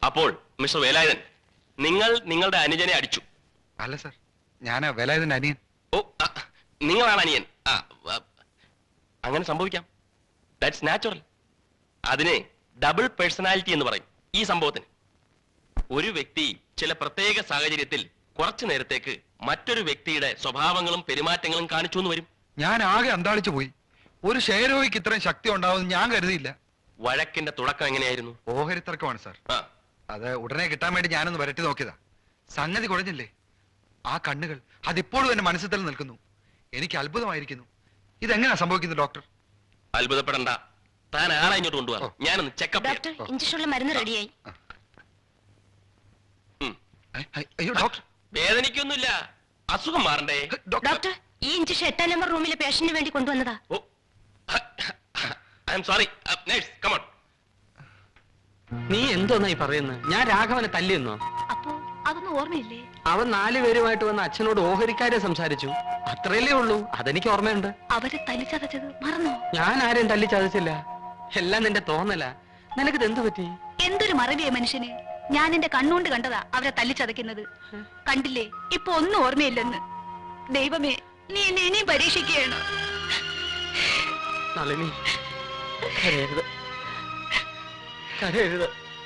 അപ്പോൾ മിസ്റ്റർ വേലായുധൻ, നിങ്ങൾ നിങ്ങളുടെ അനുജനെ അടിച്ചു.
അല്ല സർ, ഞാൻ വേലായുധന്റെ അനിയൻ.
ഓ, ആ, നിങ്ങളാണ് അനിയൻ. ആ, ആ, അങ്ങനെ സംഭവിക്കാം. That's natural. അതിനെ ഡബിൾ പേഴ്സണാലിറ്റി എന്ന് പറയും ഈ സംഭവത്തിന്. ഒരു വ്യക്തി ചില പ്രത്യേക സാഹചര്യത്തിൽ കുറച്ചു നേരത്തേക്ക് മറ്റൊരു വ്യക്തിയുടെ സ്വഭാവങ്ങളും പെരുമാറ്റങ്ങളും കാണിച്ചു എന്ന് വരും.
ഞാൻ ആകെ അന്താളിച്ചു പോയി. ഒരു ക്ഷയരോഗിക്ക് ഇത്രയും ശക്തി ഉണ്ടാവും ഞാൻ കരുതിയില്ല.
വഴക്കിന്റെ തുടക്കം എങ്ങനെയായിരുന്നു?
ഓഹരിത്തർക്കമാണ് സാർ.
ആ,
അത് ഉടനെ കിട്ടാൻ വേണ്ടി ഞാനൊന്ന് വരട്ടി നോക്കിയതാ. സംഗതി കുഴഞ്ഞില്ലേ? ആ കണ്ണുകൾ അതിപ്പോഴും എന്റെ മനസ്സിൽ തന്നെ നിൽക്കുന്നു. എനിക്ക് അത്ഭുതമായിരിക്കുന്നു. ഇതെങ്ങനെയാ സംഭവിക്കുന്നത് ഡോക്ടർ?
അത്ഭുതപ്പെടണ്ട. താൻ ആളെ ഇങ്ങോട്ട് കൊണ്ടുപോകാം. ഞാനൊന്ന് ചെക്കപ്പ്
ഡോക്ടർ, ഇഞ്ചക്ഷനുള്ള മരുന്ന് റെഡിയായി.
അയ്യോ ഡോക്ടർ,
വേദനിക്കൊന്നുമില്ല. അസുഖം മാറണ്ടേ?
ഡോക്ടർ, ഈ ഇഞ്ചക്ഷൻ എട്ടാം നമ്പർ റൂമിലെ പേഷ്യന്റിന് വേണ്ടി കൊണ്ടുവന്നതാ.
ഓ, I'm sorry. Nurse, come on.
നീ എന്തോന്നായി പറയുന്നത്? ഞാൻ രാഘവനെ തല്ലിയെന്നോ?
അപ്പോ അതൊന്നും ഓർമ്മയില്ലേ?
അവൻ നാലുപേരുമായിട്ട് വന്ന് അച്ഛനോട് ഓഹരിക്കാരെ സംസാരിച്ചു. അത്രയല്ലേ ഉള്ളൂ. അതെനിക്ക് ഓർമ്മയുണ്ട്.
അവരെ തല്ലിച്ചതച്ചത് മറന്നോ?
ഞാൻ ആരെയും തല്ലി ചതച്ചില്ല. എല്ലാം നിന്റെ തോന്നല. നിനക്കിത് എന്തു പറ്റി?
എന്തൊരു മറവിയെ മനുഷ്യന്. ഞാൻ എന്റെ കണ്ണുകൊണ്ട് കണ്ടതാ അവരെ തല്ലിച്ചതയ്ക്കുന്നത്. കണ്ടില്ലേ, ഇപ്പൊ ഒന്നും ഓർമ്മയില്ലെന്ന്. ദൈവമേ, നീ എന്നെ ഇനിയും പരീക്ഷിക്കുകയാണ്.
നളിനി, കരയരുത്, കരയരുത്.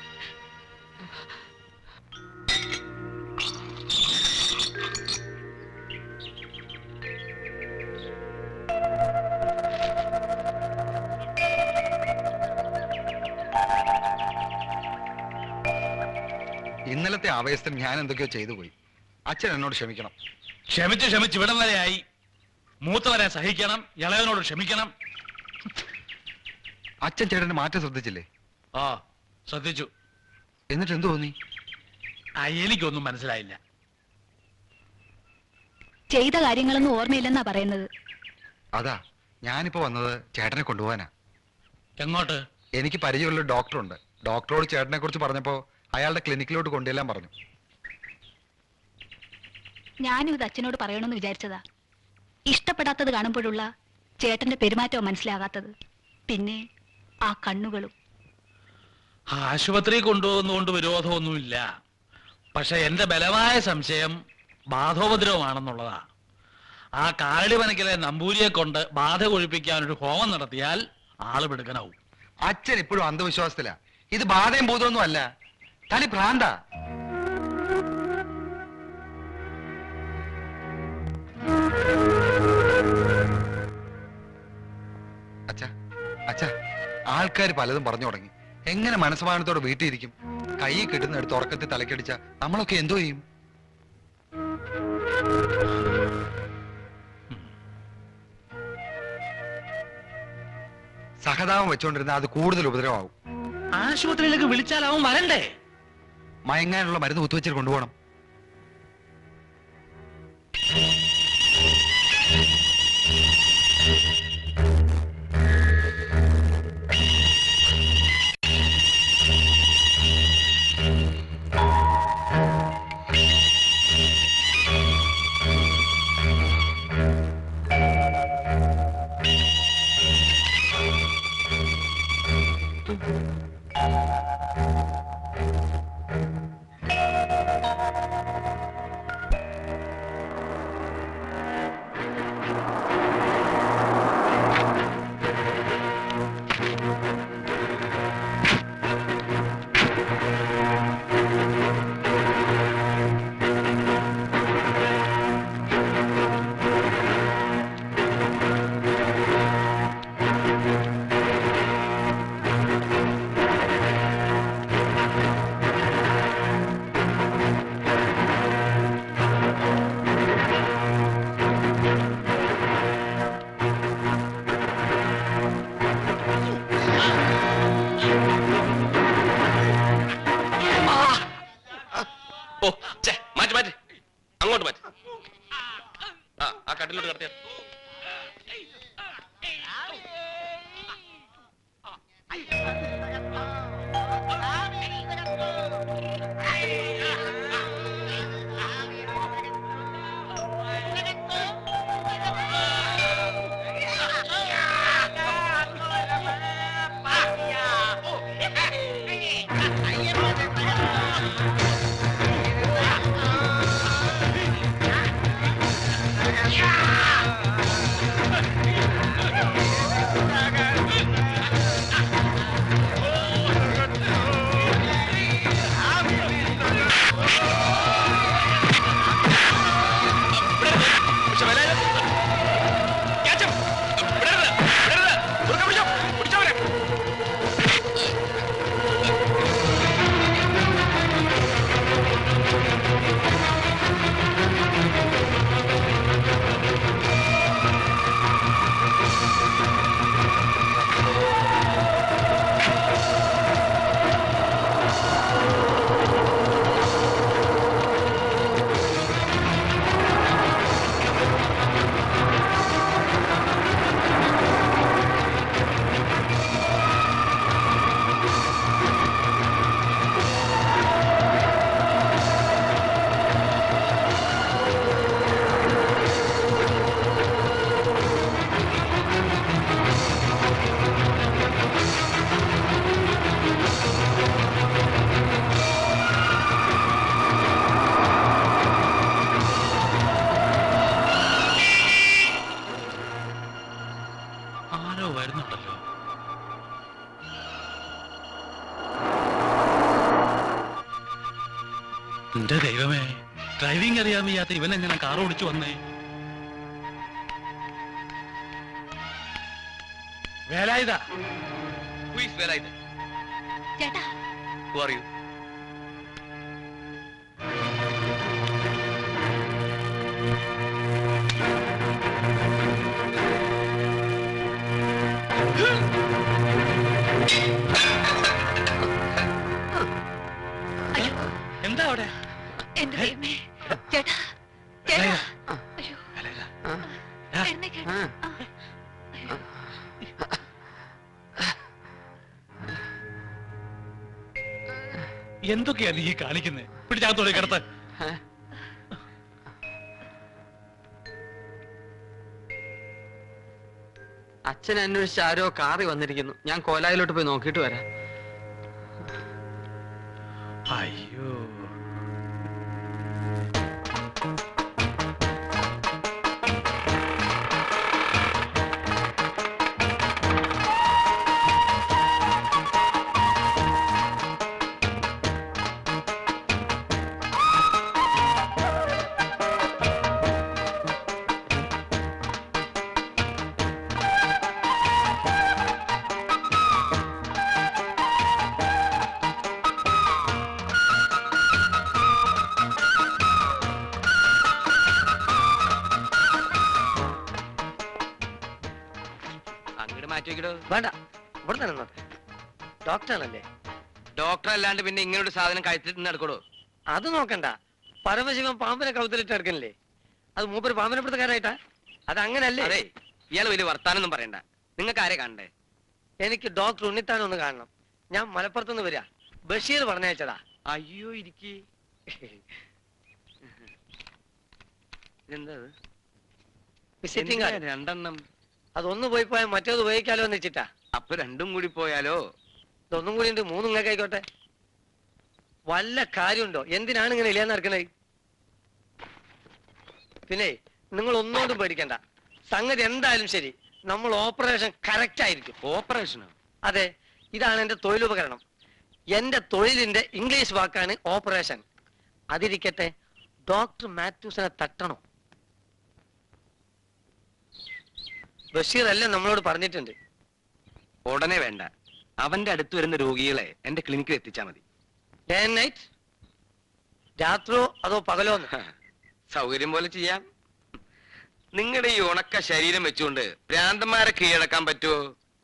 ഇന്നലത്തെ ആവേശത്തിൽ ഞാൻ എന്തൊക്കെയോ ചെയ്തു പോയി. അച്ഛൻ എന്നോട് ക്ഷമിക്കണം.
ക്ഷമിച്ച് ക്ഷമിച്ച് ഇവിടം വരെയായി. മൂത്തവരെ സഹിക്കണം, ഇളയവനോട് ക്ഷമിക്കണം.
അച്ഛൻ ചേട്ടന്റെ മാറ്റം ശ്രദ്ധിച്ചില്ലേ?
ആ, ശ്രദ്ധിച്ചു.
എന്നിട്ട് എന്തു തോന്നി?
ആ, എനിക്കൊന്നും മനസ്സിലായില്ല.
ചെയ്ത കാര്യങ്ങളൊന്നും ഓർമ്മയില്ലെന്നാ പറയുന്നത്.
അതാ ഞാനിപ്പോ വന്നത് ചേട്ടനെ കൊണ്ടുപോകാനാ.
എങ്ങോട്ട്?
എനിക്ക് പരിചയമുള്ള ഡോക്ടറുണ്ട്. ഡോക്ടറോട് ചേട്ടനെ കുറിച്ച് പറഞ്ഞപ്പോ അയാളുടെ ക്ലിനിക്കിലോട്ട് കൊണ്ടുവരാൻ പറഞ്ഞു.
ഞാനും ഇത് അച്ഛനോട് പറയണമെന്ന് വിചാരിച്ചതാ. ഇഷ്ടപ്പെടാത്തത് കാണുമ്പോഴുള്ള ചേട്ടന്റെ പെരുമാറ്റവും മനസ്സിലാകാത്തത്. പിന്നെ ആ കണ്ണുകളും.
ആശുപത്രി കൊണ്ടുപോകുന്നതുകൊണ്ട് വിരോധമൊന്നുമില്ല. പക്ഷെ എന്റെ ബലമായ സംശയം ബാധോപദ്രവമാണെന്നുള്ളതാ. ആ കാലടി വനക്കിലെ നമ്പൂരിയെ കൊണ്ട് ബാധ കൊഴിപ്പിക്കാനൊരു ഹോമം നടത്തിയാൽ ആള് പിടുക്കനാവും.
അച്ഛൻ ഇപ്പോഴും അന്ധവിശ്വാസത്തിലാ. ഇത് ബാധയും ഭൂതമൊന്നും അല്ല, തനി ഭ്രാന്ത. അച്ഛാ അച്ഛാ, ആൾക്കാർ പലതും പറഞ്ഞു തുടങ്ങി. എങ്ങനെ മനസ്സമാനത്തോടെ വീട്ടിലിരിക്കും? കൈ കിട്ടുന്ന എടുത്ത് ഉറക്കത്തിൽ തലക്കടിച്ച നമ്മളൊക്കെ എന്തോ ചെയ്യും? സഹതാപം വെച്ചോണ്ടിരുന്ന അത് കൂടുതൽ ഉപദ്രവമാവും.
ആശുപത്രിയിലേക്ക് വിളിച്ചാലാവും വരണ്ടേ?
മയങ്ങാനുള്ള മരുന്ന് കുത്തുവെച്ചിട്ട് കൊണ്ടുപോകണം.
ആരോ വരുന്നുണ്ടല്ലോ. എന്റെ ദൈവമേ, ഡ്രൈവിംഗ് അറിയാൻ വയ്യാത്ത ഇവൻ എങ്ങനെ കാർ ഓടിച്ചു വന്നേ? വേലായുധ.
Who is Velayudha?
ചേട്ടാ,
Who are you?
എന്താ അവിടെ?
എന്റെ ദൈവമേ, ചേട്ടാ, ചേട്ടാ, അയ്യോ, എഴുന്നേക്ക്. ആ, അയ്യോ.
എന്തൊക്കെയാ നീ കാണിക്കുന്നേ? പിടിച്ചകത്തോടെ കിടത്ത്.
അച്ഛൻ അന്വേഷിച്ച് ആരോ കാറി വന്നിരിക്കുന്നു. ഞാൻ കോലായിലോട്ട് പോയി നോക്കിയിട്ട് വരാം.
അയ്യോ,
വേണ്ട, ഇവിടെ തന്നെ നിന്നോട്ടെ. ഡോക്ടറാണല്ലേ?
ഡോക്ടർ അല്ലാണ്ട് പിന്നെ ഇങ്ങനെ ഒരു സാധനം കഴിച്ചിട്ട് നടക്കണോ?
അത് നോക്കണ്ട. പരമശിവൻ പാമ്പിനെ കൗത്തിലിട്ട് എടുക്കണില്ലേ? അത് മൂപ്പര് പാമ്പിനെ പിടുത്തക്കാരായിട്ടാ? അത് അങ്ങനല്ലേ?
അതെ, ഇയാൾ വലിയ വർത്താനൊന്നും പറയണ്ട. നിങ്ങൾക്ക് ആരെ കാണണ്ടേ?
എനിക്ക് ഡോക്ടർ ഉണ്ണിത്താനം ഒന്ന് കാണണം. ഞാൻ മലപ്പുറത്തുനിന്ന് വരിക. ബഷീർ പറഞ്ഞയച്ചതാ.
അയ്യോ, ഇരിക്കി. എന്താ
വിസിറ്റിംഗ് കാർഡ്
രണ്ടെണ്ണം?
അതൊന്ന് പോയി പോയാൽ മറ്റേത് ഉപയോഗിക്കാലോ എന്ന് വെച്ചിട്ടാ.
അപ്പൊ രണ്ടും കൂടി പോയാലോ?
ഇതൊന്നും കൂടി ഉണ്ട്, മൂന്നും ഇങ്ങനെ ആയിക്കോട്ടെ. വല്ല കാര്യമുണ്ടോ? എന്തിനാണ് ഇങ്ങനെ ഇല്ലാന്ന് നടക്കണേ? പിന്നെ നിങ്ങൾ ഒന്നുകൊണ്ടും പേടിക്കണ്ട. സംഗതി എന്തായാലും ശരി, നമ്മൾ ഓപ്പറേഷൻ കറക്റ്റ് ആയിരിക്കും.
ഓപ്പറേഷനോ?
അതെ, ഇതാണ് എന്റെ തൊഴിലുപകരണം. എന്റെ തൊഴിലിന്റെ ഇംഗ്ലീഷ് വാക്കാണ് ഓപ്പറേഷൻ. അതിരിക്കട്ടെ, ഡോക്ടർ മാത്യൂസിനെ തട്ടണോ? ബഷീർ അല്ലേ നമ്മളോട് പറഞ്ഞിട്ടുണ്ട്.
ഉടനെ വേണ്ട. അവന്റെ അടുത്ത് വരുന്ന രോഗികളെ എന്റെ ക്ലിനിക്കിൽ എത്തിച്ചാ മതി.
Day and night? രാത്രോ അതോ പകലോ?
സൗകര്യം പോലെ ചെയ്യാം. നിങ്ങളുടെ ഈ ഉണക്ക ശരീരം വെച്ചുകൊണ്ട് ഭ്രാന്തന്മാരെ കീഴടക്കാൻ പറ്റുമോ?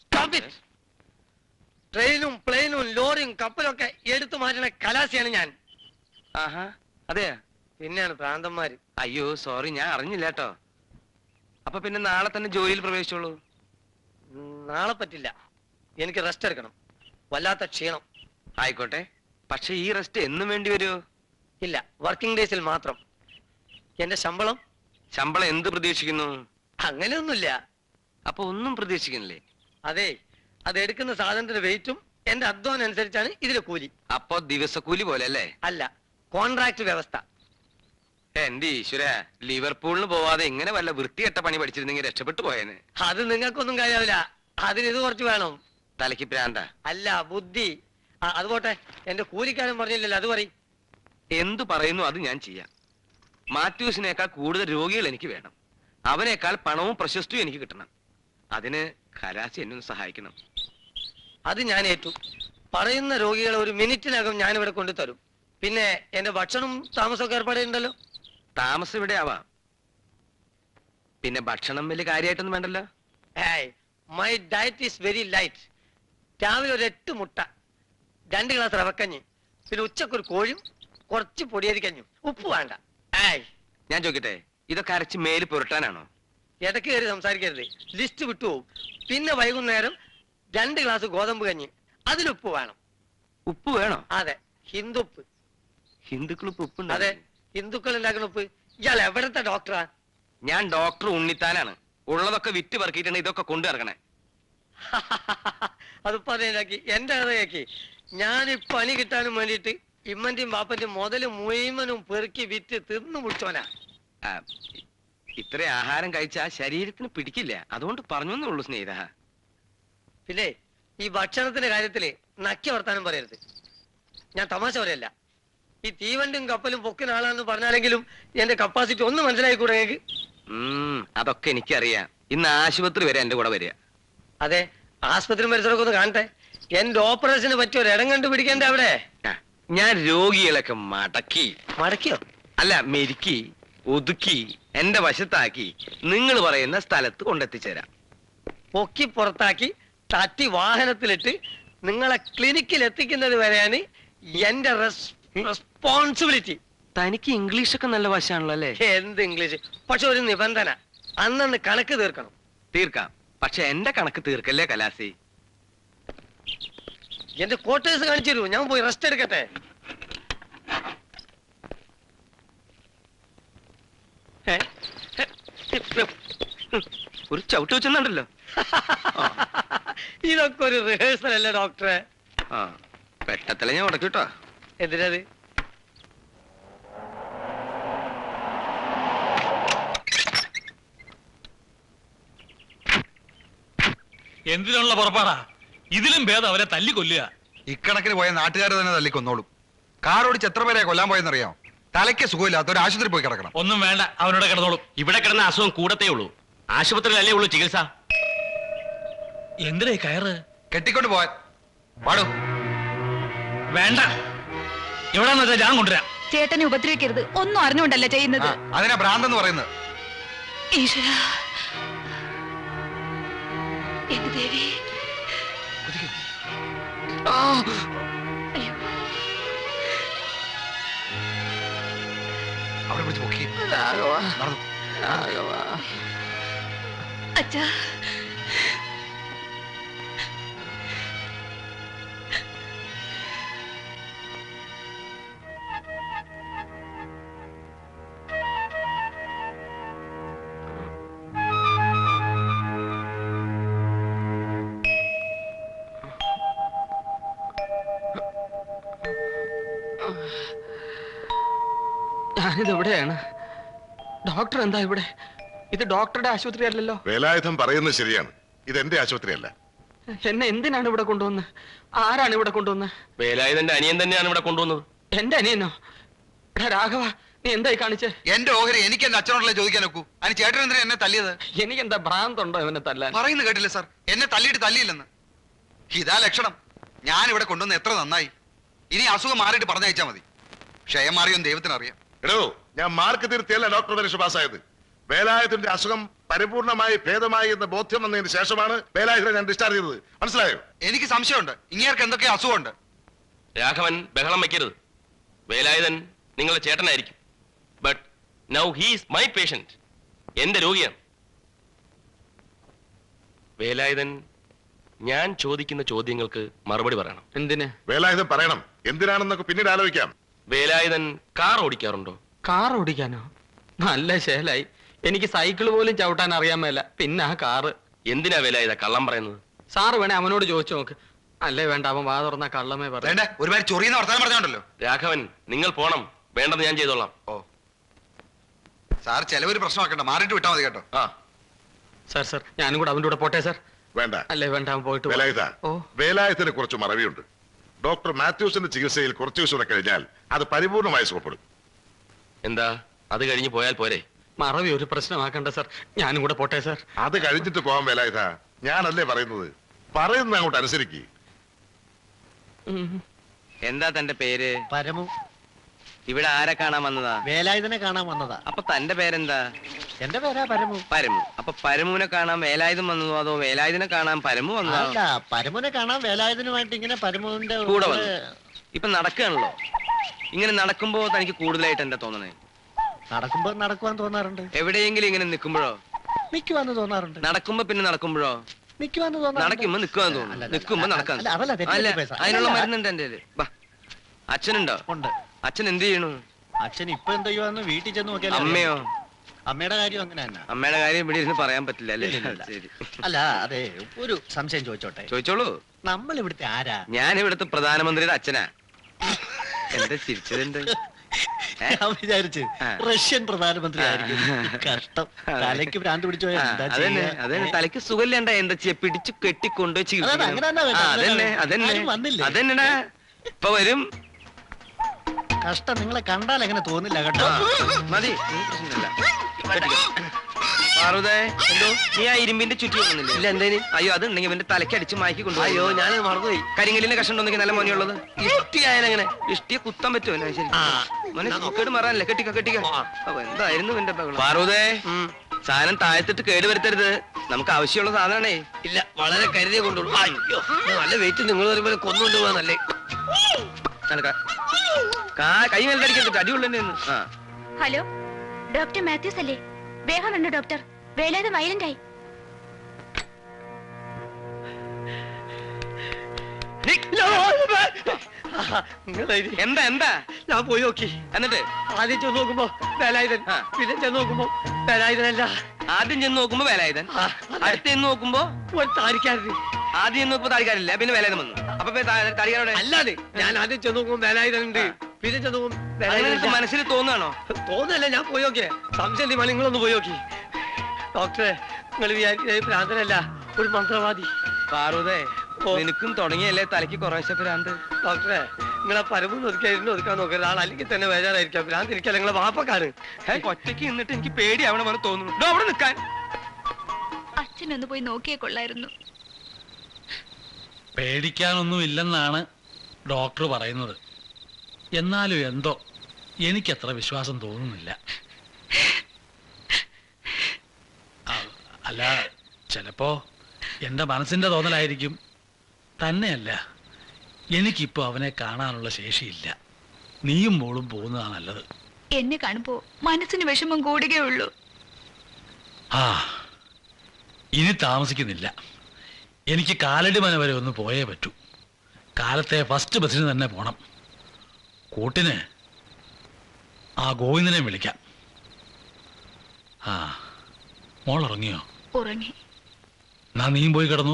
ട്രെയിനും പ്ലെയിനും ലോറിയും കപ്പലൊക്കെ എടുത്തു മാറ്റുന്ന കലാസിയാണ് ഞാൻ.
ആഹാ, അതെയാ?
പിന്നെയാണ് ഭ്രാന്തന്മാര്.
അയ്യോ സോറി, ഞാൻ അറിഞ്ഞില്ല കേട്ടോ. അപ്പൊ പിന്നെ നാളെ തന്നെ ജോലിയിൽ പ്രവേശിച്ചോളൂ.
നാളെ പറ്റില്ല, എനിക്ക് റെസ്റ്റ് എടുക്കണം. വല്ലാത്ത ക്ഷീണം.
ആയിക്കോട്ടെ, പക്ഷെ ഈ റെസ്റ്റ് എന്നും വേണ്ടി വരുമോ?
ഇല്ല, വർക്കിംഗ് ഡേയ്സിൽ മാത്രം. എന്റെ ശമ്പളം?
ശമ്പളം എന്ത് പ്രതീക്ഷിക്കുന്നു?
അങ്ങനെയൊന്നുമില്ല.
അപ്പൊ ഒന്നും പ്രതീക്ഷിക്കുന്നില്ലേ?
അതെ, അത് എടുക്കുന്ന സാധനത്തിന്റെ വെയിറ്റും എന്റെ അധ്വാനം അനുസരിച്ചാണ് ഇതിലെ കൂലി.
അപ്പൊ ദിവസക്കൂലി പോലെ അല്ലേ?
അല്ല, കോൺട്രാക്ട് വ്യവസ്ഥ.
എന്റെ ഈശ്വര, ലിവർപൂളിന് പോവാതെ ഇങ്ങനെ വല്ല വൃത്തികെട്ട പണി പഠിച്ചിരുന്നെങ്കിൽ രക്ഷപ്പെട്ടു പോയേനെ.
അത് നിങ്ങൾക്കൊന്നും കാര്യമില്ല. അതിന് ഇത് കുറച്ച് വേണം.
തലയ്ക്ക് പ്രാന്ത?
അല്ല, ബുദ്ധി. അത് പോട്ടെ, എന്റെ കൂലിക്കാരൻ പറഞ്ഞില്ലല്ലോ, അത് പറയും.
എന്തു പറയുന്നു അത് ഞാൻ ചെയ്യാം. മാത്യൂസിനേക്കാൾ കൂടുതൽ രോഗികൾ എനിക്ക് വേണം. അവനേക്കാൾ പണവും പ്രശസ്തിയും എനിക്ക് കിട്ടണം. അതിന് കലാസി എന്നെ ഒന്ന് സഹായിക്കണം.
അത് ഞാൻ ഏറ്റു. പറയുന്ന രോഗികളെ ഒരു മിനിറ്റിനകം ഞാൻ ഇവിടെ കൊണ്ടുതരും. പിന്നെ എന്റെ ഭക്ഷണം താമസമൊക്കെ ഏർപ്പാടുണ്ടല്ലോ.
താമസം ഇവിടെ ആവാം. പിന്നെ ഭക്ഷണം വലിയ കാര്യമായിട്ടൊന്നും വേണ്ടല്ലോ.
My diet is very light. രാവിലെ ഒരു എട്ട് മുട്ട, രണ്ട് ഗ്ലാസ് റവക്കഞ്ഞി, പിന്നെ ഉച്ചക്കൊരു കോഴിയും കുറച്ച് പൊടിയരിക്കഞ്ഞും. ഉപ്പ് വേണ്ട. ഏയ്,
ഞാൻ ചോദിക്കട്ടെ, ഇതൊക്കെ അരച്ച് മേല് പുരട്ടാനാണോ?
ഇടയ്ക്ക് കയറി സംസാരിക്കരുത്, ലിസ്റ്റ് വിട്ടുപോകും. പിന്നെ വൈകുന്നേരം രണ്ട് ഗ്ലാസ് ഗോതമ്പ് കഞ്ഞി, അതിലുപ്പ് വേണം.
ഉപ്പ് വേണോ?
അതെ, ഹിന്ദുപ്പ്.
ഹിന്ദുക്കൾ ഉപ്പ്?
അതെ, ഹിന്ദുക്കൾ ഉണ്ടാക്കുന്ന ഉപ്പ്. ഇയാൾ എവിടത്തെ ഡോക്ടറാ?
ഞാൻ ഡോക്ടർ ഉണ്ണിത്താനാണ്. ഉള്ളതൊക്കെ വിറ്റ് പറക്കിയിട്ടാണ് ഇതൊക്കെ കൊണ്ടു ഇറങ്ങണേ.
അതിപ്പോ അതേക്ക് എന്റെ കഥയാക്കി. ഞാൻ ഈ പണി കിട്ടാനും വേണ്ടിയിട്ട് ഇമ്മന്റെയും ബാപ്പന്റെയും മുതല് മുഴുവനും പെറുക്കി വിറ്റ് തിന്നു മുടിച്ചോനാ.
ഇത്ര ആഹാരം കഴിച്ചാൽ ശരീരത്തിന് പിടിക്കില്ല, അതുകൊണ്ട് പറഞ്ഞു ഉള്ളൂ സ്നേഹിത.
പിന്നെ ഈ ഭക്ഷണത്തിന്റെ കാര്യത്തില് നക്കി വർത്താനം പറയരുത്. ഞാൻ തമാശ പറയല്ല. ഈ തീവണ്ടിയും കപ്പലും പൊക്കുന്ന ആളാണെന്ന് പറഞ്ഞാലെങ്കിലും എന്റെ കപ്പാസിറ്റി ഒന്ന് മനസ്സിലായിക്കൂടെ നിങ്ങൾക്ക്?
അതൊക്കെ എനിക്കറിയാം. ഇന്ന് ആശുപത്രി വരെ എന്റെ കൂടെ വരിക.
അതെ, ആസ്പത്രി പരിസരമൊക്കെ ഒന്ന് കാണട്ടെ. എന്റെ ഓപ്പറേഷന് പറ്റിയ ഒരു ഇടം കണ്ടുപിടിക്കണ്ടേ അവിടെ?
ഞാൻ രോഗികളൊക്കെ മടക്കി
മടക്കിയോ?
അല്ല, മെരുക്കി ഒതുക്കി എന്റെ വശത്താക്കി നിങ്ങൾ പറയുന്ന സ്ഥലത്ത് കൊണ്ടെത്തിച്ചേരാം.
പൊക്കി പുറത്താക്കി തട്ടി വാഹനത്തിലിട്ട് നിങ്ങളെ ക്ലിനിക്കിൽ എത്തിക്കുന്നത് വരെയാണ് എന്റെ റെസ്പോൺസിബിലിറ്റി.
തനിക്ക് ഇംഗ്ലീഷൊക്കെ നല്ല വശാണല്ലോ അല്ലേ?
എന്ത് ഇംഗ്ലീഷ്? പക്ഷെ ഒരു നിബന്ധന, അന്നന്ന് കണക്ക് തീർക്കണം.
തീർക്കാം, പക്ഷെ എന്റെ കണക്ക് തീർക്കല്ലേ കലാസി.
എന്റെ ക്വാർട്ടേഴ്സ് കാണിച്ചു തരൂ, ഞാൻ പോയി റെസ്റ്റ് എടുക്കട്ടെ.
ഒരു ചവിട്ട് വെച്ചെന്നുണ്ടല്ലോ.
ഇതൊക്കെ ഒരു റിഹേഴ്സൽ അല്ലേ ഡോക്ടറെ?
ആ, പെട്ടത്തില ഞാൻ ഉടക്കിട്ടോ.
എന്തിനത്?
എന്തിനുള്ള പുറപ്പാടാ? ഇതിലും ഭേദം അവരെ തല്ലിക്കൊല്ലുക.
ഇക്കണക്കിന് പോയ നാട്ടുകാർ തന്നെ തല്ലിക്കൊന്നോളും. കാറോടിച്ച് എത്ര പേരെ കൊല്ലാൻ പോയെന്നറിയാം. തലയ്ക്ക് സുഖമില്ലാത്ത ഒരു ആശുപത്രി പോയി കിടക്കണം.
ഒന്നും വേണ്ട, അവനോട് കിടന്നോളും.
ഇവിടെ കിടന്ന അസുഖം കൂടത്തേ ഉള്ളൂ. ആശുപത്രിയിലല്ലേ ഉള്ളൂ ചികിത്സ.
എന്തിനാ കയറ്?
കെട്ടിക്കൊണ്ട് പോവാൻ പാടൂ.
വേണ്ട, എവിടെന്ന് വെച്ചാൽ ഞാൻ കൊണ്ടുവരാം.
ചേട്ടനെ ഉപദ്രവിക്കരുത്. ഒന്നും അറിഞ്ഞുകൊണ്ടല്ല ചെയ്യുന്നത്.
അതിനാ ഭ്രാന്തെന്ന് പറയുന്നത്.
ഈശ്വരാ, എന്റെ ദേവി. അയ്യോ,
അവിടെ പിടിച്ച് പൊക്കി.
അച്ഛാ,
ഞാനിത് എവിടെയാണ്? ഡോക്ടർ എന്താ ഇവിടെ? ഇത് ഡോക്ടറുടെ ആശുപത്രി അല്ലല്ലോ.
വേലായുധം പറയുന്നത് ശരിയാണ്, ഇത് എന്റെ ആശുപത്രിയല്ല.
എന്നെ എന്തിനാണ് ഇവിടെ കൊണ്ടുവന്ന്? ആരാണ് ഇവിടെ കൊണ്ടുവന്ന്? വേലായുധന്റെ അനിയൻ തന്നെയാണ് ഇവിടെ കൊണ്ടുവന്നത്. എന്റെ അനിയനോ? രാഘവ, നീ എന്തായി കാണിച്ചേ?
എന്റെ ഓഹരി എനിക്ക് എന്റെ അച്ഛനോടല്ലേ ചോദിക്കാൻ നോക്കൂ. അതിന് ചേട്ടൻ എന്തിനാ എന്നെ തല്ലിയത്?
എനിക്ക് എന്താ ഭ്രാന്തുണ്ടോ ഇവനെ തല്ലാൻ?
പറയുന്നത് കേട്ടില്ല സാർ, എന്നെ തല്ലിയിട്ട് തല്ലിയില്ലെന്ന്. ഇതാ ലക്ഷണം. ഞാൻ ഇവിടെ കൊണ്ടുവന്ന് എത്ര നന്നായി. ഇനി അസുഖം മാറിയിട്ട് പറഞ്ഞയച്ചാ മതി. ക്ഷയം മാറിയൊന്നും ദൈവത്തിനറിയാം.
എടോ, ഞാൻ മാർക്ക് തിരുത്തിയല്ല ഡോക്ടർ പരീക്ഷ പാസ്സായത്. വേലായുധന്റെ അസുഖം പരിപൂർണമായി ഭേദമായി എന്ന ബോധ്യം വന്നതിന് ശേഷമാണ് വേലായുധനെ ഞാൻ ഡിസ്ചാർജ് ചെയ്തത്. മനസ്സിലായോ?
എനിക്ക് സംശയമുണ്ട്, ഇങ്ങേർക്ക് എന്തൊക്കെ അസുഖമുണ്ട്.
രാഘവൻ, ബഹളം വയ്ക്കരുത്. വേലായുധൻ നിങ്ങളുടെ ചേട്ടനായിരിക്കും, but now he's my patient. എന്റെ രോഗിയാണ് വേലായുധൻ. ഞാൻ ചോദിക്കുന്ന ചോദ്യങ്ങൾക്ക് മറുപടി പറയണം.
എന്തിന്?
വേലായുധൻ പറയണം. എന്തിനാണെന്നൊക്കെ പിന്നീട് ആലോചിക്കാം.
വേലായുധൻ കാർ ഓടിക്കാറുണ്ടോ?
കാർ ഓടിക്കാനോ? നല്ല ശേലായി. എനിക്ക് സൈക്കിൾ പോലും ചവിട്ടാൻ അറിയാൻ മേല, പിന്നെ ആ കാറ്.
എന്തിനാ വേലായുധ കള്ളം പറയുന്നത്?
സാറ് വേണേ അവനോട് ചോദിച്ചു നോക്ക്. അല്ലേ വേണ്ട, അവൻ വാ തുറന്ന കള്ളമേ പറയണ്ട.
ഒരുപാട് ചൊറിയുന്ന വർത്താനം പറഞ്ഞോണ്ടല്ലോ.
രാഘവൻ, നിങ്ങൾ പോണം. വേണ്ടത് ഞാൻ ചെയ്തോളാം.
ഓ സാർ, ചെലവൊരു പ്രശ്നമാക്കണ്ട, മാറിയിട്ട് വിട്ടാൽ മതി കേട്ടോ.
ആ
സാർ, സാർ ഞാനും കൂടെ അവൻ്റെ കൂടെ പോട്ടെ സാർ.
വേണ്ട.
അല്ലേ വേണ്ട, അവൻ പോയിട്ട് വാ.
വേലായുധ,
ഓ
വേലായുധത്തിന് കുറച്ച് മറവിയുണ്ട്. ഡോക്ടർ മാത്യൂസിന്റെ ചികിത്സയിൽ കുറച്ചു ദിവസം കഴിഞ്ഞാൽ അത് പരിപൂർണമായി സുഖപ്പെടും.
എന്താ, അത് കഴിഞ്ഞ് പോയാൽ പോരെ?
മറവി ഒരു പ്രശ്നമാക്കണ്ട സാർ, ഞാനും കൂടെ പോട്ടെ സാർ.
അത് കഴിഞ്ഞിട്ട് പോകാൻ വേലായുധ. ഞാനല്ലേ പറയുന്നത്, പറയുന്നത് അങ്ങോട്ട് അനുസരിക്ക്.
എന്താ തന്റെ പേര്?
പരമു.
ഇവിടെ ആരെ കാണാൻ വന്നതാ?
വേലായുധനെ കാണാൻ വന്നതാ.
അപ്പൊ തന്റെ പേരെന്താ?
എന്റെ പേരാ പരമു.
പരമു. അപ്പൊ പരമുവിനെ കാണാൻ വേലായുധം വന്നതോ അതോ വേലായുധനെ കാണാൻ പരമു വന്നതോ?
അല്ല, പരമുനെ കാണാൻ വേലായുധനുമായിട്ട് ഇങ്ങനെ പരമുവിന്റെ
കൂടെ വന്നു. ഇപ്പൊ നടക്കുകയാണല്ലോ. ഇങ്ങനെ നടക്കുമ്പോ തനിക്ക് കൂടുതലായിട്ട് എന്താ തോന്നണേ?
നടക്കുമ്പോ നടക്കുവാൻ തോന്നാറുണ്ട്.
എവിടെയെങ്കിലും ഇങ്ങനെ നിൽക്കുമ്പോഴോ?
നിക്കുവാന്ന് തോന്നാറുണ്ട്.
നടക്കുമ്പോ പിന്നെ നടക്കുമ്പോഴോ?
നിക്കുവാന്ന് തോന്നാറുണ്ട്.
നടക്കുമ്പോ നിക്കുവാന്ന് തോന്നുന്നു. നിക്കുമ്പോ നടക്കാൻ. അല്ല, അതിനുള്ള മരുന്നുണ്ട് എന്റെ കയ്യില്. അച്ഛനുണ്ടോ?
ഉണ്ട്.
അച്ഛൻ എന്ത് ചെയ്യണു?
അച്ഛൻ ഇപ്പൊ എന്ത് ചെയ്യുവാന്ന് വീട്ടിൽ ചെന്ന് നോക്കിയാൽ.
അമ്മയോ?
അമ്മയുടെ കാര്യം അങ്ങനെ തന്നെ.
അമ്മയുടെ കാര്യം ഇവിടെ ഇരുന്ന് പറയാൻ പറ്റില്ല അല്ലേ? ശരി.
അല്ല, അതെ, ഒരു സംശയം ചോദിച്ചോട്ടെ?
ചോദിച്ചോളൂ.
നമ്മൾ ഇവിടുത്തെ ആരാ?
ഞാൻ ഇവിടുത്തെ പ്രധാനമന്ത്രിയുടെ അച്ഛനാ. എന്താ ചിരിച്ചതെന്ത്?
ഞാൻ വിചാരിച്ചു റഷ്യൻ പ്രധാനമന്ത്രി ആയിരിക്കും. കഷ്ടം, തലയ്ക്ക് ഭ്രാന്ത് പിടിച്ചു പോയാ എന്താ
അതന്നെ
ചെയ്യാ?
അതന്നെ തലയ്ക്ക് സുഖമില്ലണ്ട എന്താ ചെയ്യാ പിടിച്ചു കെട്ടിക്കൊണ്ടു
അതാണ്, അങ്ങനെ തന്നെ വേണ്ടത്, അങ്ങനെ
അതന്നെ
വേണ്ടത്.
അതന്നെ
ആരും വന്നില്ലേ?
അതന്നെടാ ഇപ്പൊ വരും.
കഷ്ടം, നിങ്ങളെ കണ്ടാൽ അങ്ങനെ തോന്നില്ല കേട്ടോ.
ആ, മതി നീ പ്രശ്നമില്ല. കെട്ടിക്കോ. പാർവതേ, എന്തോ നീ ആ ഇരുമ്പിന്റെ ചുറ്റി വന്നില്ലേ? ഇല്ല എന്തേന്? അയ്യോ അത് ഉണ്ടെങ്കിൽ എന്റെ തലയ്ക്ക് അടിച്ച് മാറ്റി കൊണ്ടു. അയ്യോ ഞാൻ മറന്നുപോയി. കരിങ്കലിന്റെ കഷ്ണം ഉണ്ടെങ്കിൽ നല്ല മോനിയുള്ളത്. ഇഷ്ടിയായാലെങ്ങനെ? ഇഷ്ടിയെ കുത്താൻ പറ്റുമോ? എന്നാ ശരി മോനെ സുഖേട് മാറാനല്ലേ? കെട്ടിക്ക കെട്ടിക്ക. അപ്പൊ എന്തായിരുന്നു എന്റെ പാർവതേ, സാധനം താഴത്തിട്ട് കേട് വരുത്തരുത്. നമുക്ക് ആവശ്യമുള്ള സാധനമാണേ.
ഇല്ല, വളരെ കരുതിയെ കൊണ്ടുള്ളൂ. അയ്യോ നല്ല വെയിറ്റ് നിങ്ങൾ വരുമ്പോൾ കൊന്നുകൊണ്ട് പോകാന്നല്ലേ.
കൈ മേലടിക്കരുത്, അടിയുള്ള ആ
ഹലോ, ഡോക്ടർ മാത്യൂസ് അല്ലേ? വേഗം വന്നു ഡോക്ടർ, വേലാതെ വയലന്റ് ആയി.
എന്താ എന്താ?
ഞാൻ പോയി നോക്കി.
എന്നിട്ട്
ആദ്യം ചെന്ന് നോക്കുമ്പോ വേലായുധൻ, പിന്നെ ചെന്ന് നോക്കുമ്പോ വേലായുധനല്ല.
ആദ്യം ചെന്ന് നോക്കുമ്പോ വേലായുധൻ, അടുത്ത് ചെന്ന് നോക്കുമ്പോ
ഒരു താരിക്കാരൻ.
ആദ്യം ചെന്ന് നോക്കുമ്പോ താരിക്കാരില്ല, പിന്നെ വേലായുധൻ വന്നു. അപ്പൊ താരിക്കാരോടെ
അല്ലാതെ ഞാൻ ആദ്യം ചെന്ന് നോക്കുമ്പോ വേലായുധൻ ഉണ്ട്, പിന്നെ ചെന്ന് നോക്കുമ്പോ
മനസ്സിൽ തോന്നുകയാണോ?
തോന്നല്ല, ഞാൻ പോയി നോക്കിയേ. സംശയം മണി നിങ്ങളൊന്ന് പോയി നോക്കി. ഡോക്ടറെ, നിങ്ങൾ വിചാരിക്കുന്നത് ഭ്രാന്തനല്ല, ഒരു മന്ത്രവാദി.
പാർവതേ, നിനക്കും തുടങ്ങിയല്ലേ തലയ്ക്ക് കുറേശ്ശെ ഭ്രാന്ത്.
ഡോക്ടറെ, നിങ്ങളെ പരമൊന്നും ഒതുക്കായിരുന്നു ഒതുക്കാൻ നോക്കരുത്. ആൾ അല്ലെങ്കിൽ തന്നെ വേജാറായിരിക്കാം. ഭ്രാന്ത് ഇരിക്കാൻ നിങ്ങളെ വാപ്പക്കാണ്.
ഒറ്റയ്ക്ക് നിന്നിട്ട് എനിക്ക് പേടിയാവണ പോലെ തോന്നുന്നു. അവിടെ നിൽക്കാൻ
അച്ഛനൊന്ന് പോയി നോക്കിയേ കൊള്ളായിരുന്നു.
പേടിക്കാനൊന്നും ഇല്ലെന്നാണ് ഡോക്ടർ പറയുന്നത്. എന്നാലും എന്തോ എനിക്കത്ര വിശ്വാസം തോന്നുന്നില്ല. അല്ല, ചിലപ്പോ എന്റെ മനസ്സിന്റെ തോന്നലായിരിക്കും. തന്നെയല്ല, എനിക്കിപ്പോ അവനെ കാണാനുള്ള ശേഷിയില്ല. നീയും മോളും പോകുന്നതാ നല്ലത്.
എന്നെ കാണുമ്പോ മനസ്സിന് വിഷമം കൂടുകയുള്ളൂ.
ആ, ഇനി താമസിക്കുന്നില്ല. എനിക്ക് കാലടി മന വരെ ഒന്ന് പോയേ പറ്റൂ. കാലത്തെ ഫസ്റ്റ് ബസ്സിന് തന്നെ പോണം. കൂട്ടിന് ആ ഗോവിന്ദനെ വിളിക്കാം. ആ, മോൾ ഉറങ്ങിയോ?
ഉറങ്ങി.
എന്നാ നീയും പോയി കിടന്നു.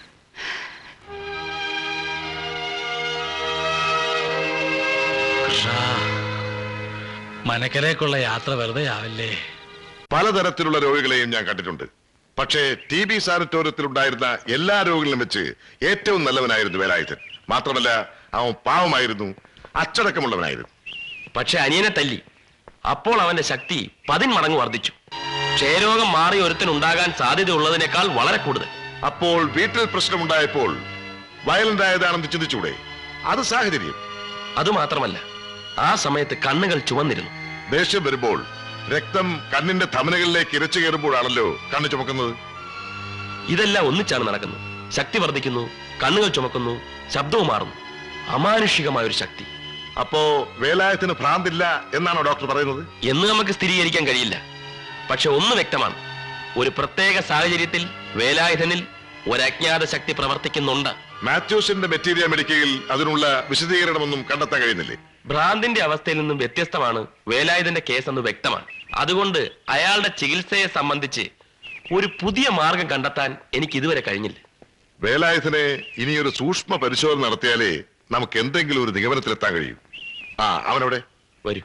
കൃഷ്ണ, മനക്കലേക്കുള്ള യാത്ര വെറുതെ ആവില്ലേ?
പലതരത്തിലുള്ള രോഗികളെയും ഞാൻ കണ്ടിട്ടുണ്ട്. പക്ഷേ ടി ബി സാനിറ്റോറിയത്തിൽ ഉണ്ടായിരുന്ന എല്ലാ രോഗികളിലും വെച്ച് ഏറ്റവും നല്ലവനായിരുന്നു വേലായുധൻ. മാത്രമല്ല, അവൻ പാവമായിരുന്നു, അച്ചടക്കമുള്ളവനായിരുന്നു.
പക്ഷെ അനിയനെ തല്ലി. അപ്പോൾ അവന്റെ ശക്തി പതിന്മടങ്ങ് വർദ്ധിച്ചു. ക്ഷയരോഗം മാറി ഒരുത്തനുണ്ടാകാൻ സാധ്യതയുള്ളതിനേക്കാൾ വളരെ കൂടുതൽ.
അപ്പോൾ വീട്ടിൽ പ്രശ്നമുണ്ടായപ്പോൾ വയലന്റ് ആയതാണെന്ന് ചിന്തിച്ചൂടെ? അത് സാഹചര്യം.
അതുമാത്രമല്ല, ആ സമയത്ത് കണ്ണുകൾ ചുവന്നിരുന്നു.
ദേഷ്യം വരുമ്പോൾ രക്തം കണ്ണിന്റെ ധമനികളിലേക്ക് ഇരച്ചു കയറുമ്പോഴാണല്ലോ കണ്ണ് ചുമക്കുന്നത്.
ഇതെല്ലാം ഒന്നിച്ചാണ് നടക്കുന്നത്. ശക്തി വർദ്ധിക്കുന്നു, കണ്ണുകൾ ചുമക്കുന്നു, ശബ്ദവും മാറുന്നു. അമാനുഷികമായ ഒരു ശക്തി.
അപ്പോ വേലായത്തിന് ഭ്രാന്തില്ല എന്നാണോ ഡോക്ടർ പറയുന്നത്?
എന്ന് നമുക്ക് സ്ഥിരീകരിക്കാൻ കഴിയില്ല. പക്ഷെ ഒന്ന് വ്യക്തമാണ്, ഒരു പ്രത്യേക സാഹചര്യത്തിൽ വേലായുധനിൽ ഒരു അജ്ഞാത ശക്തി പ്രവർത്തിക്കുന്നുണ്ട്.
മാത്യൂസിന്റെ മെറ്റീരിയ മെഡിക്കയിൽ അതിനുള്ള വിശദീകരണമൊന്നും കണ്ടെത്താൻ കഴിയുന്നില്ലേ?
ഭ്രാന്തിന്റെ അവസ്ഥയിൽ നിന്നും വ്യത്യസ്തമാണ് വേലായുധന്റെ കേസ് എന്ന് വ്യക്തമാണ്. അതുകൊണ്ട് അയാളുടെ ചികിത്സയെ സംബന്ധിച്ച് ഒരു പുതിയ മാർഗം കണ്ടെത്താൻ എനിക്ക് ഇതുവരെ കഴിഞ്ഞില്ല.
വേലായുധനെ ഇനിയൊരു സൂക്ഷ്മ പരിശോധന നടത്തിയാലേ നമുക്ക് എന്തെങ്കിലും ഒരു നിഗമനത്തിലെത്താൻ കഴിയും. ആ, അവനവിടെ
വരൂ.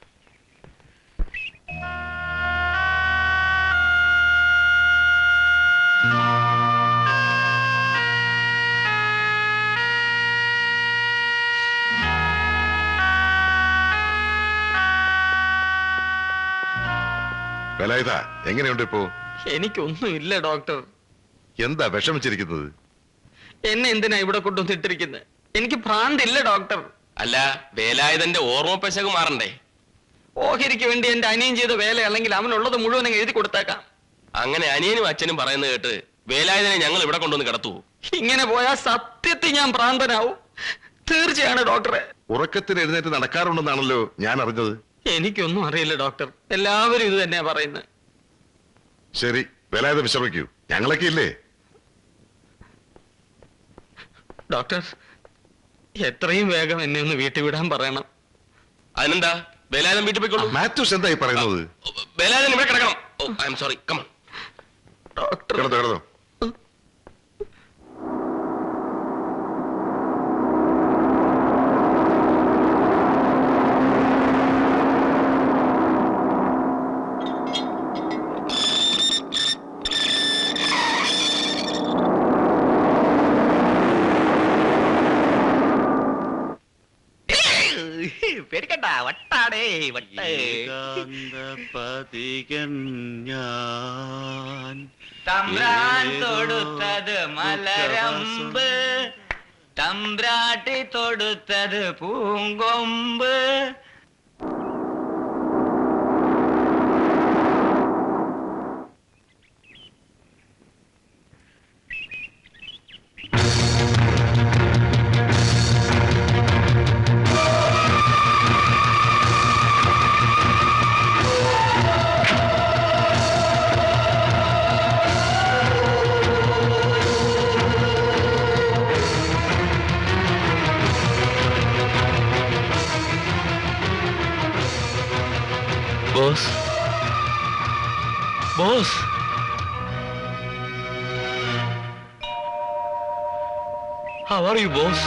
വേലായുധ, എങ്ങനെയുണ്ട് ഇപ്പോ?
എനിക്കൊന്നും ഇല്ല ഡോക്ടർ.
എന്താ വിഷമിച്ചിരിക്കുന്നത്?
എന്നെ എന്തിനാ ഇവിടെ കൊണ്ടുവന്നിട്ടിരിക്കുന്നത്? എനിക്ക് ഭ്രാന്തില്ല ഡോക്ടർ.
അല്ല, വേലായുധന്റെ ഓർമ്മ പെശക് മാറണ്ടേ?
ഓഹരിക്ക് വേണ്ടി എന്റെ അനിയൻ ചെയ്ത വേലയാണെങ്കിൽ അവനുള്ളത് മുഴുവനും എഴുതി കൊടുത്തേക്കാം.
അങ്ങനെ അനിയനും അച്ഛനും പറയുന്നത് കേട്ട് വേലായുധനെ ഞങ്ങൾ ഇവിടെ കൊണ്ടുവന്ന് കിടത്തു.
ഇങ്ങനെ പോയാൽ സത്യത്തിൽ ഞാൻ ഭ്രാന്തനാവും. തീർച്ചയാണ് ഡോക്ടറെ.
ഉറക്കത്തിന് എഴുന്നേറ്റ് നടക്കാറുണ്ടെന്നാണല്ലോ ഞാൻ അറിഞ്ഞത്.
എനിക്കൊന്നും അറിയില്ല ഡോക്ടർ, എല്ലാവരും ഇത് തന്നെയാ പറയുന്നത്.
ശരി, വേലായുധ വിശ്രമിക്കൂ, ഞങ്ങളൊക്കെ ഇല്ലേ?
ഡോക്ടർ, എത്രയും വേഗം എന്നെ ഒന്ന് വീട്ടിൽ വിടാൻ പറയണം.
അതിനെന്താ, വേലായുധൻ വീട്ടിൽ പോയിക്കോളൂ.
മാത്യൂസ് എന്തായി പറയുന്നത്?
വേലായുധൻ ഇവിടെ കിടക്കണം. ഓ, I'm sorry. Come
doctor.
കിടന്നോ കിടന്നോ.
പേടിക്കണ്ട വട്ടാടേ വട്ടേ
പതികൻ ഞാൻ
തമ്പ്രാൻ തൊടുത്തത് മലരമ്പ് തമ്പ്രാട്ടി തൊടുത്തത് പൂങ്കൊമ്പ്.
Boss? Boss? How are you, boss?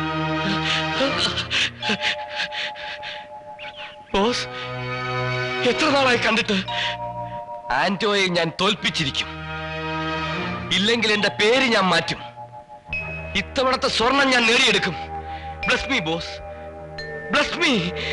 Boss? എത്ര നാളായി കണ്ടിട്ട്? ആന്റോയെ ഞാൻ തോൽപ്പിച്ചിരിക്കും. ഇല്ലെങ്കിൽ എന്റെ പേര് ഞാൻ മാറ്റും. ഇത്തവണത്തെ സ്വർണം ഞാൻ നേടിയെടുക്കും. Bless me boss, bless me.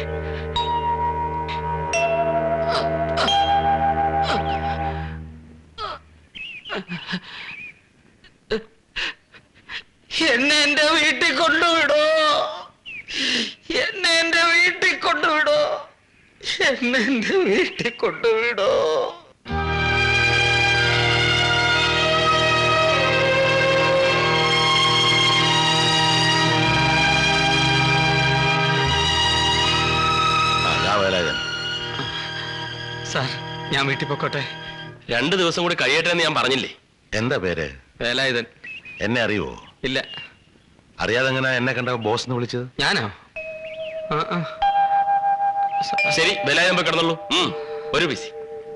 എന്നെ എന്റെ വീട്ടിൽ കൊണ്ടുവിടോ, എന്നെ എന്റെ വീട്ടിൽ കൊണ്ടുവിടോ, എന്നെ എന്റെ വീട്ടിൽ കൊണ്ടുവിടോ.
സാർ ഞാൻ വീട്ടിൽ പൊക്കോട്ടെ?
രണ്ടു ദിവസം കൂടി കഴിയട്ടെ എന്ന് ഞാൻ പറഞ്ഞില്ലേ?
എന്താ പേര്?
വേലായുധൻ.
എന്നെ അറിയുവോ?
ഇല്ല.
അറിയാതെ എങ്ങനെ എന്നെ കണ്ട ബോസ് എന്ന് വിളിച്ചത്?
ഞാനോ?
ശരി, വേലായുധൻ പോയി കിടന്നുള്ളൂ. ഒരു ബിസി.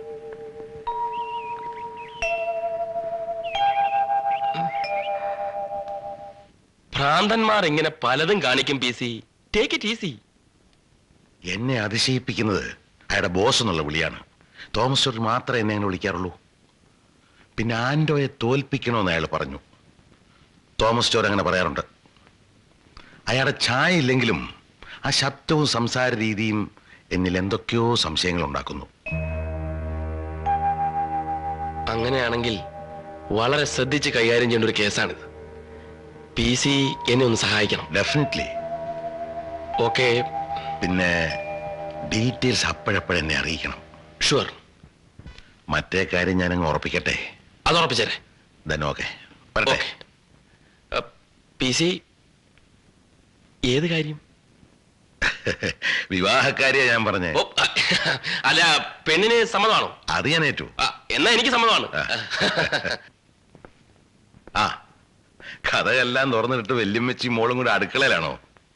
ഭ്രാന്തന്മാർ ഇങ്ങനെ പലതും കാണിക്കും. P C, take it easy.
എന്നെ അതിശയിപ്പിക്കുന്നത് അയാളുടെ ബോസ് എന്നുള്ള വിളിയാണ്. തോമസ് ജോർജ് മാത്രമേ എന്നെ അങ്ങനെ വിളിക്കാറുള്ളൂ. പിന്നെ ആന്റോയെ തോൽപ്പിക്കണമെന്ന് അയാൾ പറഞ്ഞു. തോമസ് ജോർജ് അങ്ങനെ പറയാറുണ്ട്. അയാളുടെ ഛായ ഇല്ലെങ്കിലും ആ ശബ്ദവും സംസാര രീതിയും എന്നിൽ എന്തൊക്കെയോ സംശയങ്ങൾ ഉണ്ടാക്കുന്നു.
അങ്ങനെയാണെങ്കിൽ വളരെ ശ്രദ്ധിച്ച് കൈകാര്യം ചെയ്യേണ്ട ഒരു കേസാണിത്. പി സി എന്നെ ഒന്ന് സഹായിക്കണം.
ഡെഫിനറ്റ്ലി.
ഓക്കെ.
പിന്നെ ഡീറ്റെയിൽസ് അപ്പോഴപ്പോഴെന്നെ അറിയിക്കണം.
ഷുവർ.
മറ്റേ കാര്യം ഞാനങ്ങ് ഉറപ്പിക്കട്ടെ?
അത് ഉറപ്പിച്ചേരെ.
Then okay. വരട്ടെ.
പി സി, ഏത് കാര്യം?
വിവാഹക്കാരിയാ ഞാൻ പറഞ്ഞേ.
അല്ല, പെണ്ണിന് സമ്മതമാണോ?
അത് ഞാൻ ഏറ്റു.
എന്നാ എനിക്ക് സമ്മതമാണ്.
ആ, കഥയെല്ലാം തുറന്നിട്ട് വല്യമ്മച്ചി മോളും കൂടെ അടുക്കളയിലാണോ?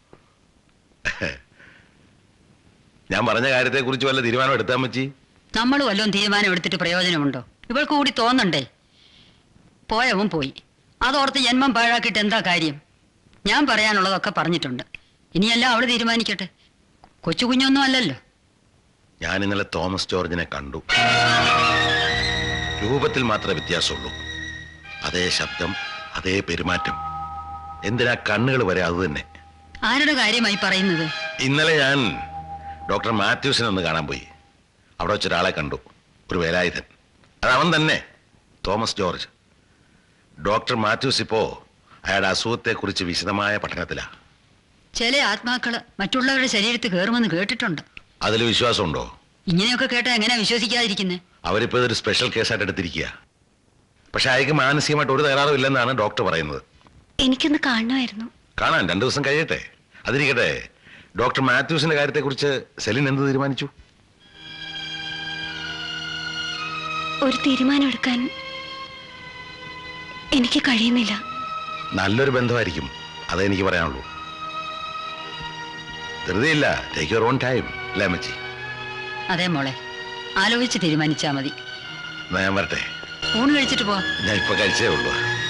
ഞാൻ പറഞ്ഞ കാര്യത്തെ കുറിച്ച് വല്ല തീരുമാനം എടുത്താ മച്ചി?
നമ്മൾ വല്ലതും തീരുമാനം എടുത്തിട്ട് പ്രയോജനമുണ്ടോ? ഇവൾക്ക് കൂടി തോന്നണ്ടേ? പോയവൻ പോയി, അതോർത്ത് ജന്മം പാഴാക്കിയിട്ട് എന്താ കാര്യം? ഞാൻ പറയാനുള്ളതൊക്കെ പറഞ്ഞിട്ടുണ്ട്. ഇനിയെല്ലാം അവള് തീരുമാനിക്കട്ടെ. കൊച്ചു കുഞ്ഞൊന്നും അല്ലല്ലോ.
ഞാൻ ഇന്നലെ തോമസ് ജോർജിനെ കണ്ടു. രൂപത്തിൽ മാത്രമേ വ്യത്യാസമുള്ളൂ. അതേ ശബ്ദം, അതേ പെരുമാറ്റം. എന്തിനാ കണ്ണുകൾ വരെ അത് തന്നെ.
ആരുടെ കാര്യമായി പറയുന്നത്?
ഇന്നലെ ഞാൻ ഡോക്ടർ മാത്യൂസിനെ ഒന്ന് കാണാൻ പോയി. അവിടെ വെച്ചൊരാളെ കണ്ടു, ഒരു വേലായുധൻ. അതവൻ തന്നെ, തോമസ് ജോർജ്. ഡോക്ടർ മാത്യൂസ് ഇപ്പോ അയാളുടെ അസുഖത്തെ കുറിച്ച് വിശദമായ പഠനത്തിലാ.
ചില ആത്മാക്കള് മറ്റുള്ളവരുടെ ശരീരത്തിൽ കയറുമെന്ന് കേട്ടിട്ടുണ്ട്.
അതിൽ വിശ്വാസമുണ്ടോ?
ഇങ്ങനെയൊക്കെ കേട്ടാ എങ്ങനെയാ വിശ്വസിക്കാതിരിക്കുന്നത്?
അവരിപ്പോ ഇതൊരു സ്പെഷ്യൽ കേസായിട്ട് എടുത്തിരിക്കുക. പക്ഷെ അയാൾക്ക് മാനസികമായിട്ട് ഒരു തകരാറും ഇല്ലെന്നാണ് ഡോക്ടർ പറയുന്നത്.
എനിക്കൊന്ന് കാണണമായിരുന്നു.
കാണാൻ രണ്ടു ദിവസം കഴിയട്ടെ. അതിരിക്കട്ടെ, ഡോക്ടർ മാത്യൂസിന്റെ കാര്യത്തെ കുറിച്ച് സെലിൻ എന്ത് തീരുമാനിച്ചു?
ഒരു തീരുമാനം എടുക്കാൻ എനിക്ക് കഴിയുന്നില്ല.
നല്ലൊരു ബന്ധമായിരിക്കും, അതേ എനിക്ക് പറയാനുള്ളൂ. ധൃതിയില്ല, ടേക്ക് യുവർ ഓൺ ടൈം. അല്ലേ അമ്മച്ചി?
അതെ മോളെ, ആലോചിച്ച് തീരുമാനിച്ചാ മതി.
എന്നാ ഞാൻ വരട്ടെ.
ഊണ് കഴിച്ചിട്ട് പോവാ.
ഞാൻ ഇപ്പൊ കഴിച്ചേ ഉള്ളൂ.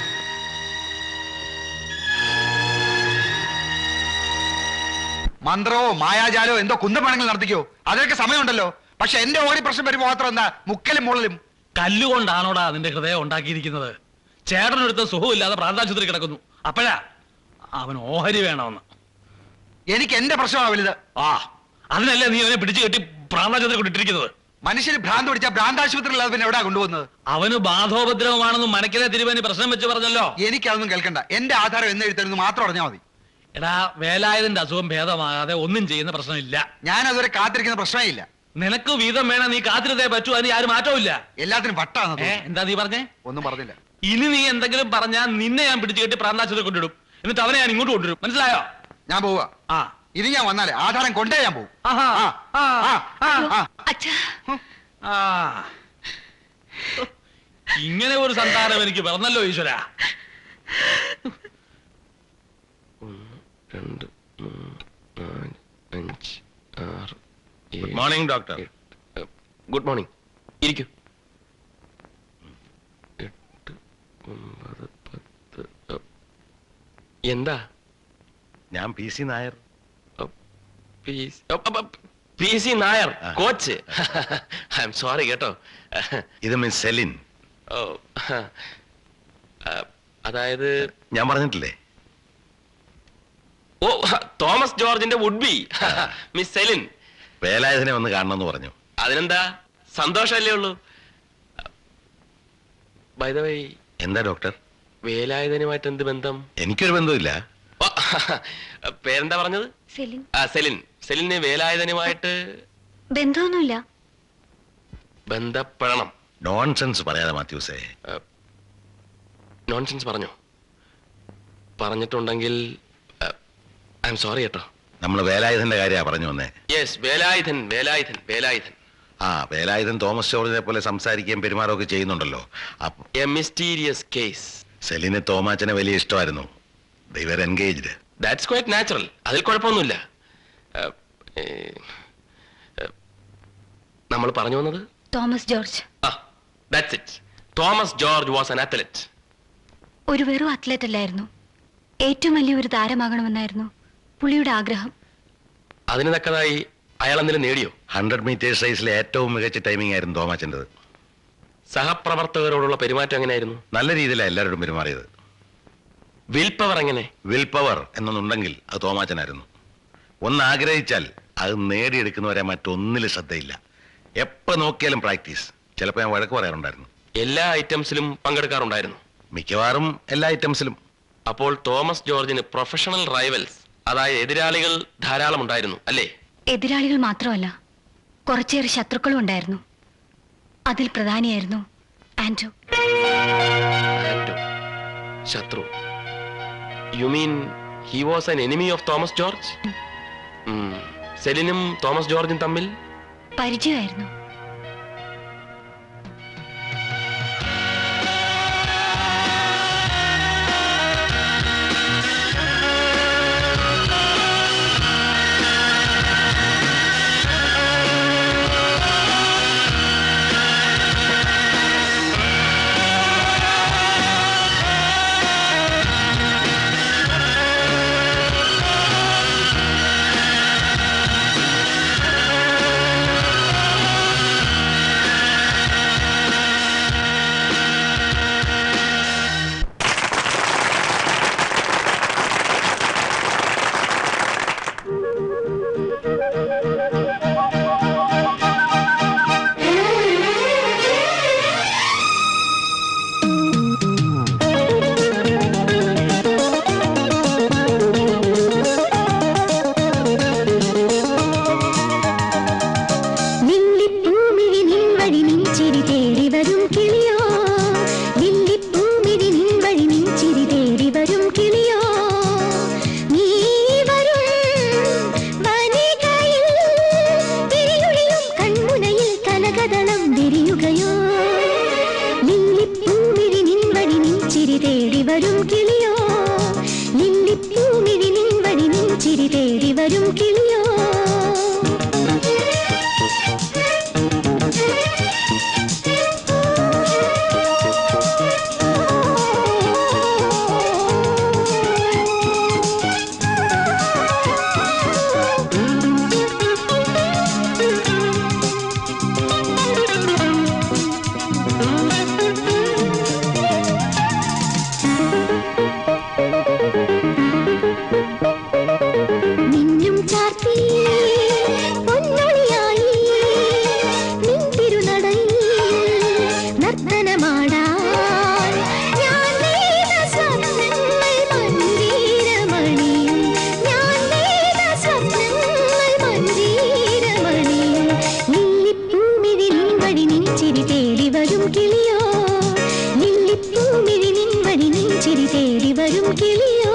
മന്ത്രമോ മായാജാലോ എന്തോ കുന്തപ്പണങ്ങൾ നടത്തിക്കോ, അതിനൊക്കെ സമയമുണ്ടല്ലോ. പക്ഷെ എന്റെ ഓടി പ്രശ്നം വരുമ്പോ മാത്രം എന്താ മുക്കലും മുള്ളലും?
കല്ലുകൊണ്ടാണോടാ നിന്റെ ഹൃദയം ഉണ്ടാക്കിയിരിക്കുന്നത്? ചേട്ടനെടുത്ത സുഖമില്ലാതെ പ്രാന്താശുപത്രി കിടക്കുന്നു. അപ്പോഴാ അവൻ ഓഹരി വേണമെന്ന്.
എനിക്ക് എന്റെ പ്രശ്നമാ വലുത്.
ആ, അതിനല്ലേ നീ അവനെ പിടിച്ചു കെട്ടി പ്രാണാചന്ദ്രൻ കൊണ്ടിട്ടിരിക്കുന്നത്?
മനുഷ്യന് ഭ്രാന്ത് പിടിച്ച ഭ്രാന്താശുപത്രിയിൽ അത് പിന്നെ എവിടാ കൊണ്ടുപോകുന്നത്?
അവന് ബാധോപദ്രവമാണെന്ന് മനക്കിലെ തിരുവനി പ്രശ്നം വെച്ച് പറഞ്ഞല്ലോ.
എനിക്കതൊന്നും കേൾക്കണ്ട. എന്റെ ആധാരം എന്ന് എഴുത്തരുന്ന് മാത്രം അറിഞ്ഞാൽ മതി.
എടാ, വേലായുധന്റെ അസുഖം ഭേദമാകാതെ ഒന്നും ചെയ്യുന്ന പ്രശ്നമില്ല.
ഞാൻ അതുവരെ കാത്തിരിക്കുന്ന പ്രശ്നമേ ഇല്ല.
നിനക്ക് വീതം വേണം, നീ കാത്തിരുത്തേ പറ്റൂ. അതിന് ആരും മാറ്റവും ഇല്ല.
എല്ലാത്തിനും വട്ടാണ്.
എന്താ നീ പറഞ്ഞേ?
ഒന്നും പറഞ്ഞില്ല.
ഇനി നീ എന്തെങ്കിലും പറഞ്ഞാൽ നിന്നെ ഞാൻ പിടിച്ചു കെട്ടി പ്രാന്താശുപത്രി കൊണ്ടിടും. എന്നിട്ട് അവനെ ഞാൻ ഇങ്ങോട്ട് കൊണ്ടുവരും. മനസ്സിലായോ?
ഞാൻ പോവാ. ആ ഇനി ഞാൻ വന്നാലേ ആധാരം കൊണ്ടേ ഞാൻ പോകും.
ഇങ്ങനെ ഒരു സന്താനം എനിക്ക് പിറന്നല്ലോ ഈശ്വര.
രണ്ട് മൂന്ന് നാല് അഞ്ച് ആറ്.
Good morning doctor.
Good morning. ഇരിക്കൂ. എട്ട് ഒമ്പത് പത്ത്. എന്താ?
ഞാൻ P C Nair.
P C Nair coach. I'm sorry കേട്ടോ.
ഇത് മിസ് സെലിൻ.
ഓ, അതായത്
ഞാൻ പറഞ്ഞിട്ടില്ലേ?
ഓ, തോമസ് ജോർജിന്റെ വുഡ് ബി മിസ് സെലിൻ.
വേലായുധനെ ഒന്ന് കാണണമെന്ന് പറഞ്ഞു.
അതിനെന്താ, സന്തോഷമല്ലേ ഉള്ളൂ. ബൈ ദ വേ,
എന്താ ഡോക്ടർ?
വേലായുധനുമായിട്ട് എന്ത് ബന്ധം?
എനിക്കൊരു ബന്ധമില്ല.
പേരെന്താ പറഞ്ഞത്?
സെലിൻ.
ആ, സെലിൻ. സെലിന് വേലായുധനുമായിട്ട്
ബന്ധമൊന്നുമില്ല.
ബന്ധപ്പെടണം.
നോൺസെൻസ് പറയാതെ മാത്യൂസേ.
നോൺസെൻസ് പറഞ്ഞോ? പറഞ്ഞിട്ടുണ്ടെങ്കിൽ ഐ എം സോറി കേട്ടോ.
നമ്മൾ വേലായുധന്റെ കാര്യമാണ് പറഞ്ഞു വന്നേ.
യെസ്, വേലായുധൻ വേലായുധൻ വേലായുധൻ.
ആ, വേലായുധൻ തോമസ് ജോർജിനെ പോലെ സംസാരിക്കുകയും പെരുമാറുകയൊക്കെ ചെയ്യുന്നുണ്ടല്ലോ.
A mysterious case.
സെലിന് തോമാച്ചനെ വലിയ ഇഷ്ടമായിരുന്നു. They were engaged.
That's quite natural. അതിൽ കുഴപ്പമൊന്നുമില്ല. നമ്മൾ പറഞ്ഞു വന്നത്
തോമസ് ജോർജ്.
ആ, that's it. Thomas George was an athlete.
ഒരു വെറും അത്ലറ്റ് അല്ലായിരുന്നു, ഏറ്റവും വലിയ ഒരു താരമാകണമെന്നായിരുന്നു പുള്ളിയുടെ ആഗ്രഹം.
അതിന് തക്കതായി അയാൾ എന്തെങ്കിലും നേടിയോ?
ഹൺഡ്രഡ് മീറ്റേഴ്സ് റേസിലെ ഏറ്റവും മികച്ച ടൈമിംഗ് ആയിരുന്നു തോമാച്ചൻ്റെത്.
സഹപ്രവർത്തകരോടുള്ള പെരുമാറ്റം എങ്ങനെയായിരുന്നു?
നല്ല രീതിയിലാണ് എല്ലാവരോടും പെരുമാറിയത്.
വിൽ പവർ എങ്ങനെ?
വിൽ പവർ എന്നൊന്നുണ്ടെങ്കിൽ അത് തോമാച്ചനായിരുന്നു. ഒന്ന് ആഗ്രഹിച്ചാൽ അത് നേടിയെടുക്കുന്നവരെ മറ്റൊന്നിലും ശ്രദ്ധയില്ല. എപ്പോ നോക്കിയാലും പ്രാക്ടീസ്. ചിലപ്പോൾ ഞാൻ വഴക്ക് പറയാറുണ്ടായിരുന്നു.
എല്ലാ ഐറ്റംസിലും പങ്കെടുക്കാറുണ്ടായിരുന്നു?
മിക്കവാറും എല്ലാ ഐറ്റംസിലും.
അപ്പോൾ തോമസ് ജോർജിന് പ്രൊഫഷണൽ റൈവൽസ്, അതായത് എതിരാളികൾ ധാരാളം ഉണ്ടായിരുന്നു അല്ലേ?
എതിരാളികൾ മാത്രമല്ല, കുറച്ചേറെ ശത്രുക്കളും ഉണ്ടായിരുന്നു. അതിൽ പ്രധാനിയായിരുന്നു ആന്റോ.
ആന്റോ, ശത്രു. You mean he was an enemy of Thomas George? സെലിനും തോമസ് ജോർജും തമ്മിൽ
പരിചയമായിരുന്നു.
നിന്നും ചാർത്തി ചിരി തേടി വരും കിളിയോ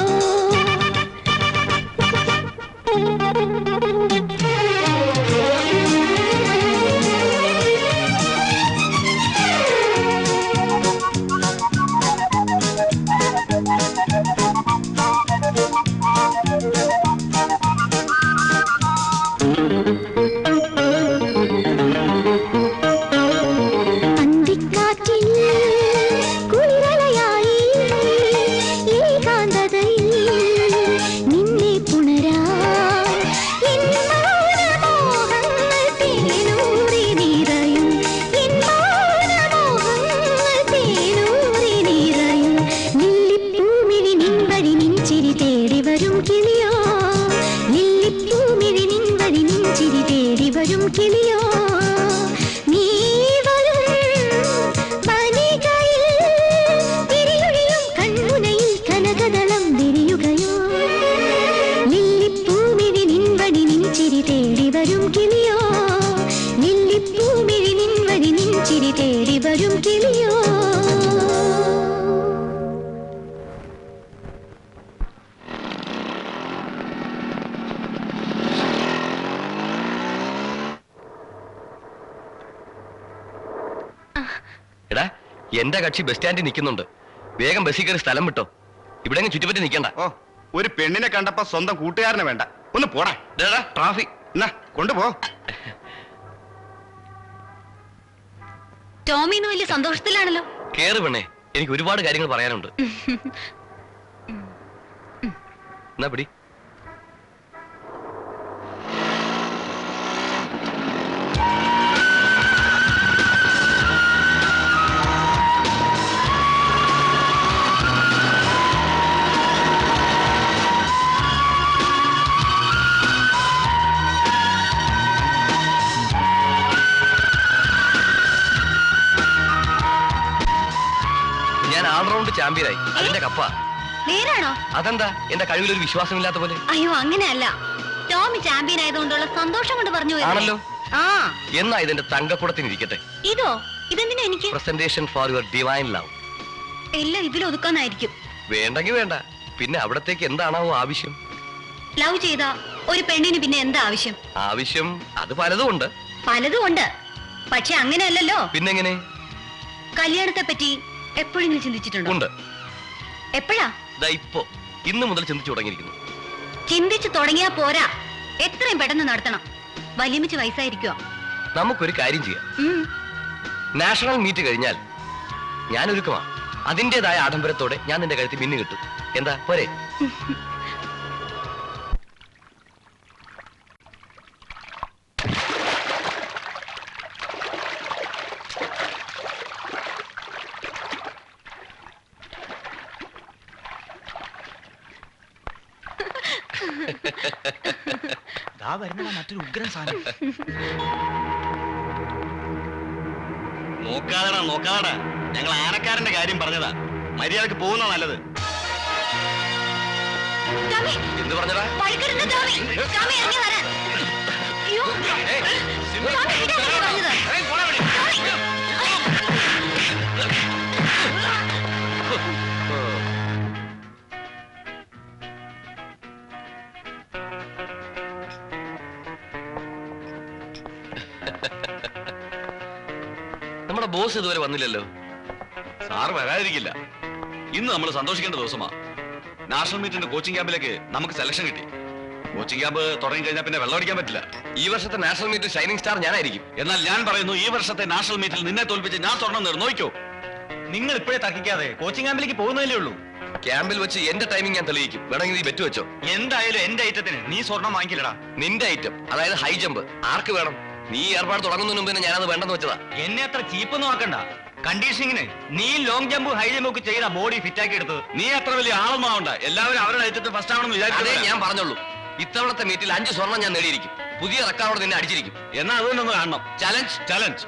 എടാ എന്റെ കക്ഷി ബസ് സ്റ്റാൻഡിൽ നിൽക്കുന്നുണ്ട്. വേഗം ബസ്സിൽ കയറി സ്ഥലം വിട്ടോ. ഇവിടെ ചുറ്റിപ്പറ്റി നിൽക്കണ്ട.
ഓ, ഒരു പെണ്ണിനെ കണ്ടപ്പോ സ്വന്തം കൂട്ടുകാരനെ വേണ്ട. ഒന്ന് പോടാ. ട്രാഫിക് എന്നാ കൊണ്ടുപോ.
ടോമിന്ന് വലിയ സന്തോഷത്തിലാണല്ലോ.
കേറ് പെണ്ണേ, എനിക്ക് ഒരുപാട് കാര്യങ്ങൾ പറയാനുണ്ട്. എന്നാ പിടി. ചാമ്പ്യനായി. അതിന്റെ കപ്പ.
നേരാണോ?
അതെന്താ എന്റെ കഴിവിലൊരു വിശ്വാസമില്ലാത്ത പോലെ?
അയ്യോ അങ്ങനെയല്ല, ടോമി ചാമ്പ്യൻ ആയതുകൊണ്ടുള്ള സന്തോഷം കൊണ്ട് പറഞ്ഞു
ആണല്ലോ.
ആ
എന്നാ ഇതിന്റെ തങ്കക്കുടത്തിന് ഇരിക്കട്ടെ.
ഇതോ? ഇതെന്തിനാ എനിക്ക്?
Presentation for your divine love.
എല്ലാം ഇതിൽ ഒതുക്കാനായിരിക്കും.
വേണ്ടെങ്കിൽ വേണ്ട. പിന്നെ അവിടത്തേക്ക് എന്താണാവോ ആവശ്യം?
ലവ് ചെയ്ത ഒരു പെണ്ണിന് പിന്നെ എന്താ ആവശ്യം?
ആവശ്യം അത് പലതും ഉണ്ട്.
പലതും ഉണ്ട്, പക്ഷെ അങ്ങനെയല്ലല്ലോ.
പിന്നെങ്ങനെ?
കല്യാണത്തെ പറ്റി എപ്പോഴെങ്കിലും ചിന്തിച്ചിട്ടുണ്ടോ?
ഉണ്ട്.
എപ്പോഴാ?
ഇപ്പോ ഇന്ന് മുതൽ ചിന്തിച്ചു തുടങ്ങിയിരിക്കുന്നു.
ചിന്തിച്ചു തുടങ്ങിയാ പോരാ, എത്രയും പെട്ടെന്ന് നടത്തണം. വലിയമിച്ച് വയസ്സായിരിക്കുക.
നമുക്കൊരു കാര്യം ചെയ്യാം. നാഷണൽ മീറ്റ് കഴിഞ്ഞാൽ ഞാൻ ഒരുക്കമാ. അതിൻ്റെതായ ആഡംബരത്തോടെ ഞാൻ നിന്റെ കഴുത്തിൽ മിന്നു കിട്ടും. എന്താ പോരെ?
മറ്റൊരു ഉഗ്രൻ സാധനം. നോക്കാതടാ നോക്കാതടാ, ഞങ്ങൾ ആനക്കാരന്റെ കാര്യം പറഞ്ഞതാ. മര്യാദക്ക് പോകുന്ന നല്ലത്.
എന്ത് പറഞ്ഞടാ? നമ്മുടെ ബോസ് ഇതുവരെ വന്നില്ലല്ലോ.
സാറ് വരാതിരിക്കില്ല. ഇന്ന് നമ്മൾ സന്തോഷിക്കേണ്ട ദിവസമാ. നാഷണൽ മീറ്റിന്റെ കോച്ചിങ് ക്യാമ്പിലേക്ക് നമുക്ക് സെലക്ഷൻ കിട്ടി. കോച്ചിങ് ക്യാമ്പ് തുടങ്ങി കഴിഞ്ഞാൽ പിന്നെ വെള്ളം അടിക്കാൻ പറ്റില്ല.
ഈ വർഷത്തെ നാഷണൽ മീറ്റ് ഷൈനിങ് സ്റ്റാർ ഞാനായിരിക്കും.
എന്നാൽ ഞാൻ പറയുന്നു, ഈ വർഷത്തെ നാഷണൽ മീറ്റിൽ നിന്നെ തോൽപ്പിച്ച് ഞാൻ സ്വർണ്ണം നേടും. നോക്കിക്കോ.
നിങ്ങൾ ഇപ്പോഴേ തർക്കിക്കാതെ കോച്ചിങ് ക്യാമ്പിലേക്ക് പോകുന്നതല്ലേ ഉള്ളൂ.
ക്യാമ്പിൽ വെച്ച് എന്റെ ടൈമിംഗ് ഞാൻ തെളിയിക്കും. വേണമെങ്കിൽ നീ ബെറ്റ് വെച്ചോ.
എന്തായാലും എന്റെ ഐറ്റത്തിന് നീ സ്വർണ്ണം വാങ്ങിക്കില്ലടാ.
നിന്റെ ഐറ്റം, അതായത് ഹൈ ജമ്പ്, ആർക്ക് വേണം? നീ ഏർപ്പാട് തുടങ്ങുന്നതിന് മുമ്പ് ഞാനത് വേണ്ടെന്ന് വെച്ചതാ.
എന്നെ അത്ര ചീപ്പൊന്നും ആക്കണ്ട. കണ്ടീഷനിങ്ങിന് നീ ലോങ് ജമ്പ് ഹൈ ജമ്പ് ഒക്കെ ചെയ്ത ബോഡി ഫിറ്റ് ആക്കി എടുത്തത്.
നീ അത്ര വലിയ ആളൊന്നും ആവണ്ട. എല്ലാവരും അവരുടെ ഐറ്റത്തിൽ ഫസ്റ്റ് ആവണമെന്ന് വിചാരിച്ചതേ
ഞാൻ പറഞ്ഞോളൂ. ഇത്തവണത്തെ മീറ്റിൽ അഞ്ച് സ്വർണം ഞാൻ നേടിയിരിക്കും. പുതിയ റെക്കോർഡ് നിന്നെ അടിച്ചിരിക്കും.
എന്നാ അതുകൊണ്ടൊന്ന് കാണണം.
Challenge
challenge.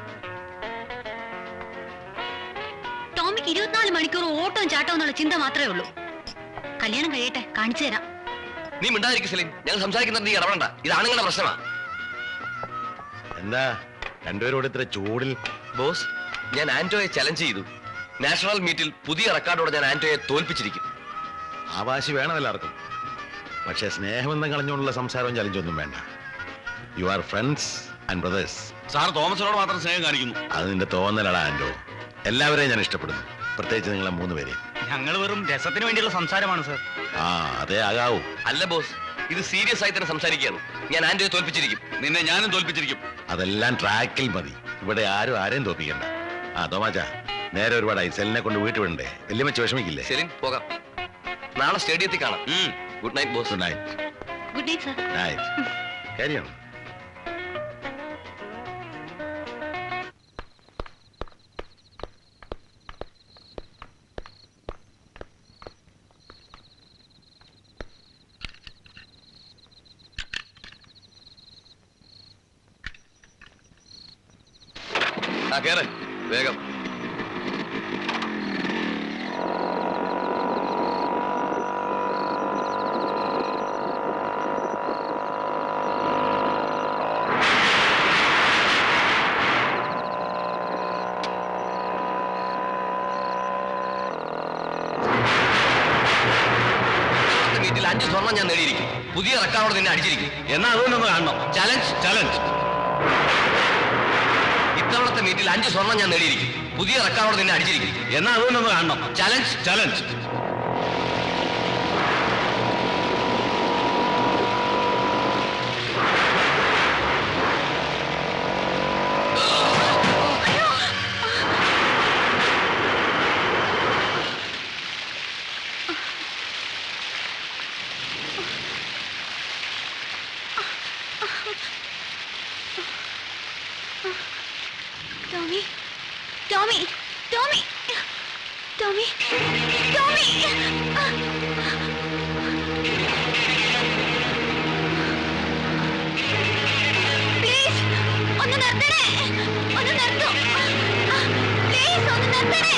ടോമിക്ക് ഇരുപത്തിനാല് മണിക്കൂർ ഓട്ടവും ചാട്ടവും എന്നുള്ള ചിന്ത മാത്രമേ ഉള്ളൂ. കല്യാണം കഴിയട്ടെ, കാണിച്ചു തരാം.
നീ മിണ്ടാതിരിക്കും സലീം. ഞങ്ങൾ സംസാരിക്കുന്നത് നീ ഇടപെടണ്ട. ഇത് ആണുങ്ങളുടെ പ്രശ്നമാ.
എന്താ രണ്ടുപേരോട് ഇത്ര ചൂടിൽ?
ബോസ്, ഞാൻ ആന്റോയെ ചലഞ്ച് ചെയ്തു. നാഷണൽ മീറ്റിൽ പുതിയ റെക്കോർഡോടെ ഞാൻ ആന്റോയെ തോൽപ്പിച്ചിരിക്കും.
ആ വാശി വേണം എല്ലാവർക്കും. പക്ഷേ സ്നേഹബന്ധം കളഞ്ഞുകൊണ്ടുള്ള സംസാരവും ചലഞ്ചൊന്നും വേണ്ട. You are friends and brothers.
Sir തോമസിനോട് മാത്രം സ്നേഹം കാണിക്കുന്നു.
അത് നിന്റെ തോന്നലടാ ആന്റോ. എല്ലാവരെയും ഞാൻ ഇഷ്ടപ്പെടുന്നു, പ്രത്യേകിച്ച് നിങ്ങളെ മൂന്ന് പേരെയും.
ഞങ്ങൾ വെറും രസത്തിന് വേണ്ടിയുള്ള സംസാരമാണ് സർ.
ആ അതേ ആകാവൂ.
അല്ല ബോസ്, ഇത് സീരിയസ് ആയി തന്നെ സംസാരിക്കുകയാണ്. ഞാൻ ആന്റോയെ തോൽപ്പിച്ചിരിക്കും.
നിന്നെ ഞാനും തോൽപ്പിച്ചിരിക്കും.
അതെല്ലാം ട്രാക്കിൽ മതി. ഇവിടെ ആരും ആരെയും തോപ്പിക്കണ്ട. ആ തോമാച്ചാ, നേരെ ഒരുപാടായി. സെലിനെ കൊണ്ട് വീട്ടിൽ വിടണ്ടേ? വലിയ വെച്ച് വിഷമിക്കില്ലേ?
സെലിൻ പോകാം. നാളെ സ്റ്റേഡിയത്തിൽ കാണാം. Good night boss.
Good night.
Good night sir.
Night. Carry on.
ആ കേറ് വേഗം. മീറ്റിൽ അഞ്ച് സ്വർണം ഞാൻ നേടിയിരിക്കും. പുതിയ റെക്കോർഡോട് നിന്നെ അടിച്ചിരിക്കും.
എന്നാ അതുകൊണ്ടൊന്ന് കാണണം.
ചലഞ്ച് ചലഞ്ച് ഇത്തവണത്തെ മീറ്റിൽ അഞ്ച് സ്വർണം ഞാൻ നേടിയിരിക്കും. പുതിയ റെക്കോർഡോട് നിന്നെ അടിച്ചിരിക്കും.
എന്നാ അതുകൊണ്ടൊന്ന് കാണണം.
Challenge
challenge
Tommy Tommy Tommy Tommy Tommy please ഒന്ന് നിർത്തണേ, ഒന്ന് നിർത്തൂ പ്ലീസ്, ഒന്ന് നിർത്തണേ.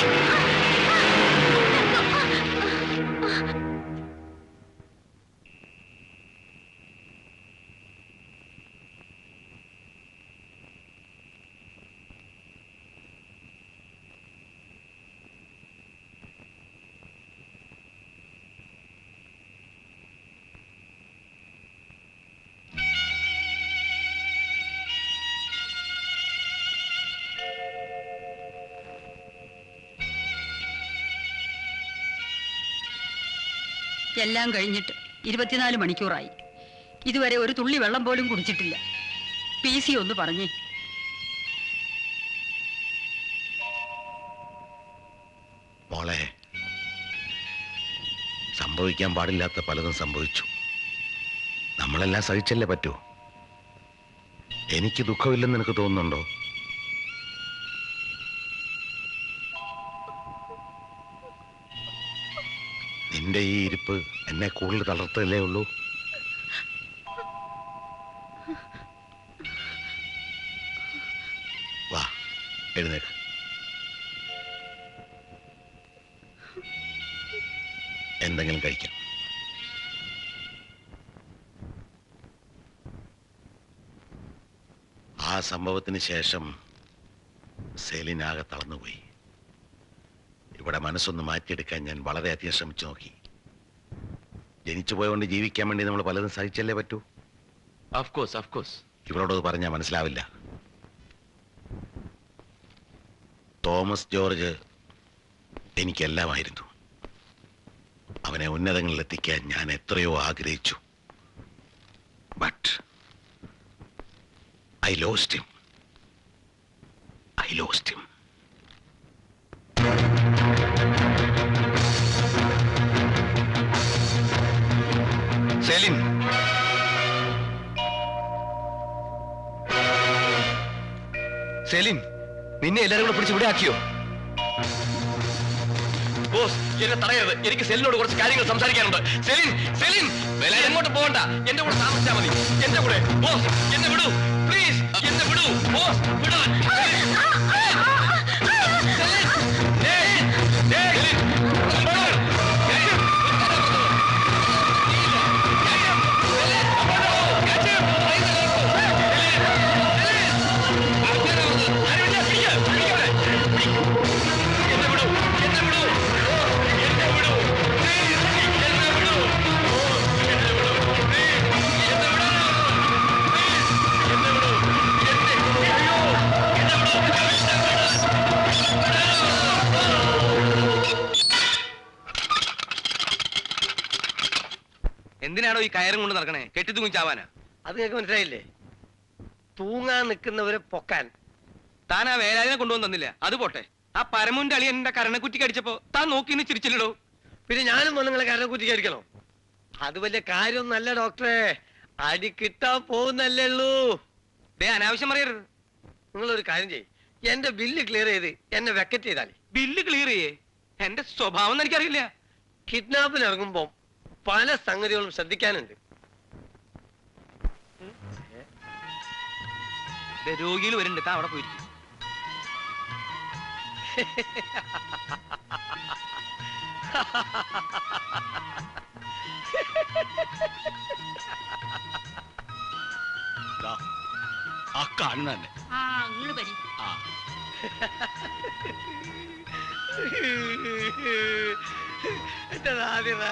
എല്ലാം കഴിഞ്ഞിട്ട് ഇരുപത്തിനാല് മണിക്കൂറായി. ഇതുവരെ ഒരു തുള്ളി വെള്ളം പോലും കുടിച്ചിട്ടില്ല. പി സി ഒന്ന് പറഞ്ഞേ.
മോളെ, സംഭവിക്കാൻ പാടില്ലാത്ത പലതും സംഭവിച്ചു. നമ്മളെല്ലാം സഹിച്ചല്ലേ പറ്റൂ. എനിക്ക് ദുഃഖമില്ലെന്ന് നിനക്ക് തോന്നുന്നുണ്ടോ? നിന്റെ ഈ ഇരിപ്പ് എന്നെ കൂടുതൽ തളർത്തല്ലേ ഉള്ളൂ. വാ, എഴുന്നേക്ക്. എന്തെങ്കിലും കഴിക്കാം. ആ സംഭവത്തിന് ശേഷം സെലിനാകെ തളർന്നുപോയി. ഇവിടെ മനസ്സൊന്ന് മാറ്റിയെടുക്കാൻ ഞാൻ വളരെയധികം ശ്രമിച്ചു നോക്കി. ജനിച്ചു പോയതുകൊണ്ട് ജീവിക്കാൻ വേണ്ടി നമ്മൾ പലതും സഹിച്ചല്ലേ പറ്റൂ.
Of course of course.
ഇവരോടത് പറഞ്ഞാൽ മനസ്സിലാവില്ല. തോമസ് ജോർജ് എനിക്കെല്ലാമായിരുന്നു. അവനെ ഉന്നതങ്ങളിൽ എത്തിക്കാൻ ഞാൻ എത്രയോ ആഗ്രഹിച്ചു. But I lost him. I lost him.
Celine, Celine, നിന്നെ എല്ലാരും കൂടെ പിടിച്ച് ഇവിടെ ആക്കിയോ? ബോസ്, എന്നെ തടയരുത്. എനിക്ക് സെലിനോട് കുറച്ച് കാര്യങ്ങൾ സംസാരിക്കാനുണ്ട്. സെലിൻ, സെലിൻ, എങ്ങോട്ട് പോകണ്ട. എന്റെ കൂടെ താമസിച്ചാൽ മതി. എന്റെ കൂടെ. ബോസ്, എന്നെ വിടൂ പ്ലീസ്. എന്നെ വിടൂ ബോസ്, വിടാൻ. എന്നെ വിടൂ.
എന്തിനാണോ ഈ കയറും കൊണ്ട് നടക്കണേ? കെട്ടി തൂങ്ങി ചാവാനാ?
അത് നിങ്ങൾക്ക് മനസ്സിലായില്ലേ? തൂങ്ങാൻ നിൽക്കുന്നവരെ പൊക്കാൻ.
താൻ ആ വേലാതിനെ കൊണ്ടുവന്ന് തന്നില്ല, അത് പോട്ടെ. ആ പരമുന്റെ അളി എന്റെ കരണക്കുറ്റി കടിച്ചപ്പോ താൻ നോക്കി ചിരിച്ചില്ലടോ.
പിന്നെ ഞാനും വന്ന് നിങ്ങളെ കരണ കുറ്റിക്ക് അടിക്കണോ? അത് വലിയ കാര്യമൊന്നല്ല ഡോക്ടറെ. അടി കിട്ടാൻ പോകുന്നല്ലേ ഉള്ളൂ.
ദേ അനാവശ്യം പറയരുത്.
നിങ്ങളൊരു കാര്യം ചെയ്യ്, എന്റെ ബില്ല് ക്ലിയർ ചെയ്ത് എന്നെ വെക്കറ്റ് ചെയ്താലേ.
ബില്ല് ക്ലിയർ ചെയ്യേ? എന്റെ സ്വഭാവം എനിക്കറിയില്ല.
കിഡ്നാപ്പിന് ഇറങ്ങുമ്പോ പല സംഗതികളും ശ്രദ്ധിക്കാനുണ്ട്.
രോഗിയിൽ വരുന്നുണ്ട്, താ അവിടെ പോയിരിക്കും.
ആ കാണുന്ന തന്നെ.
ആ ഇങ്ങള് വരി.
ആ
എന്റെ നാദിറാ,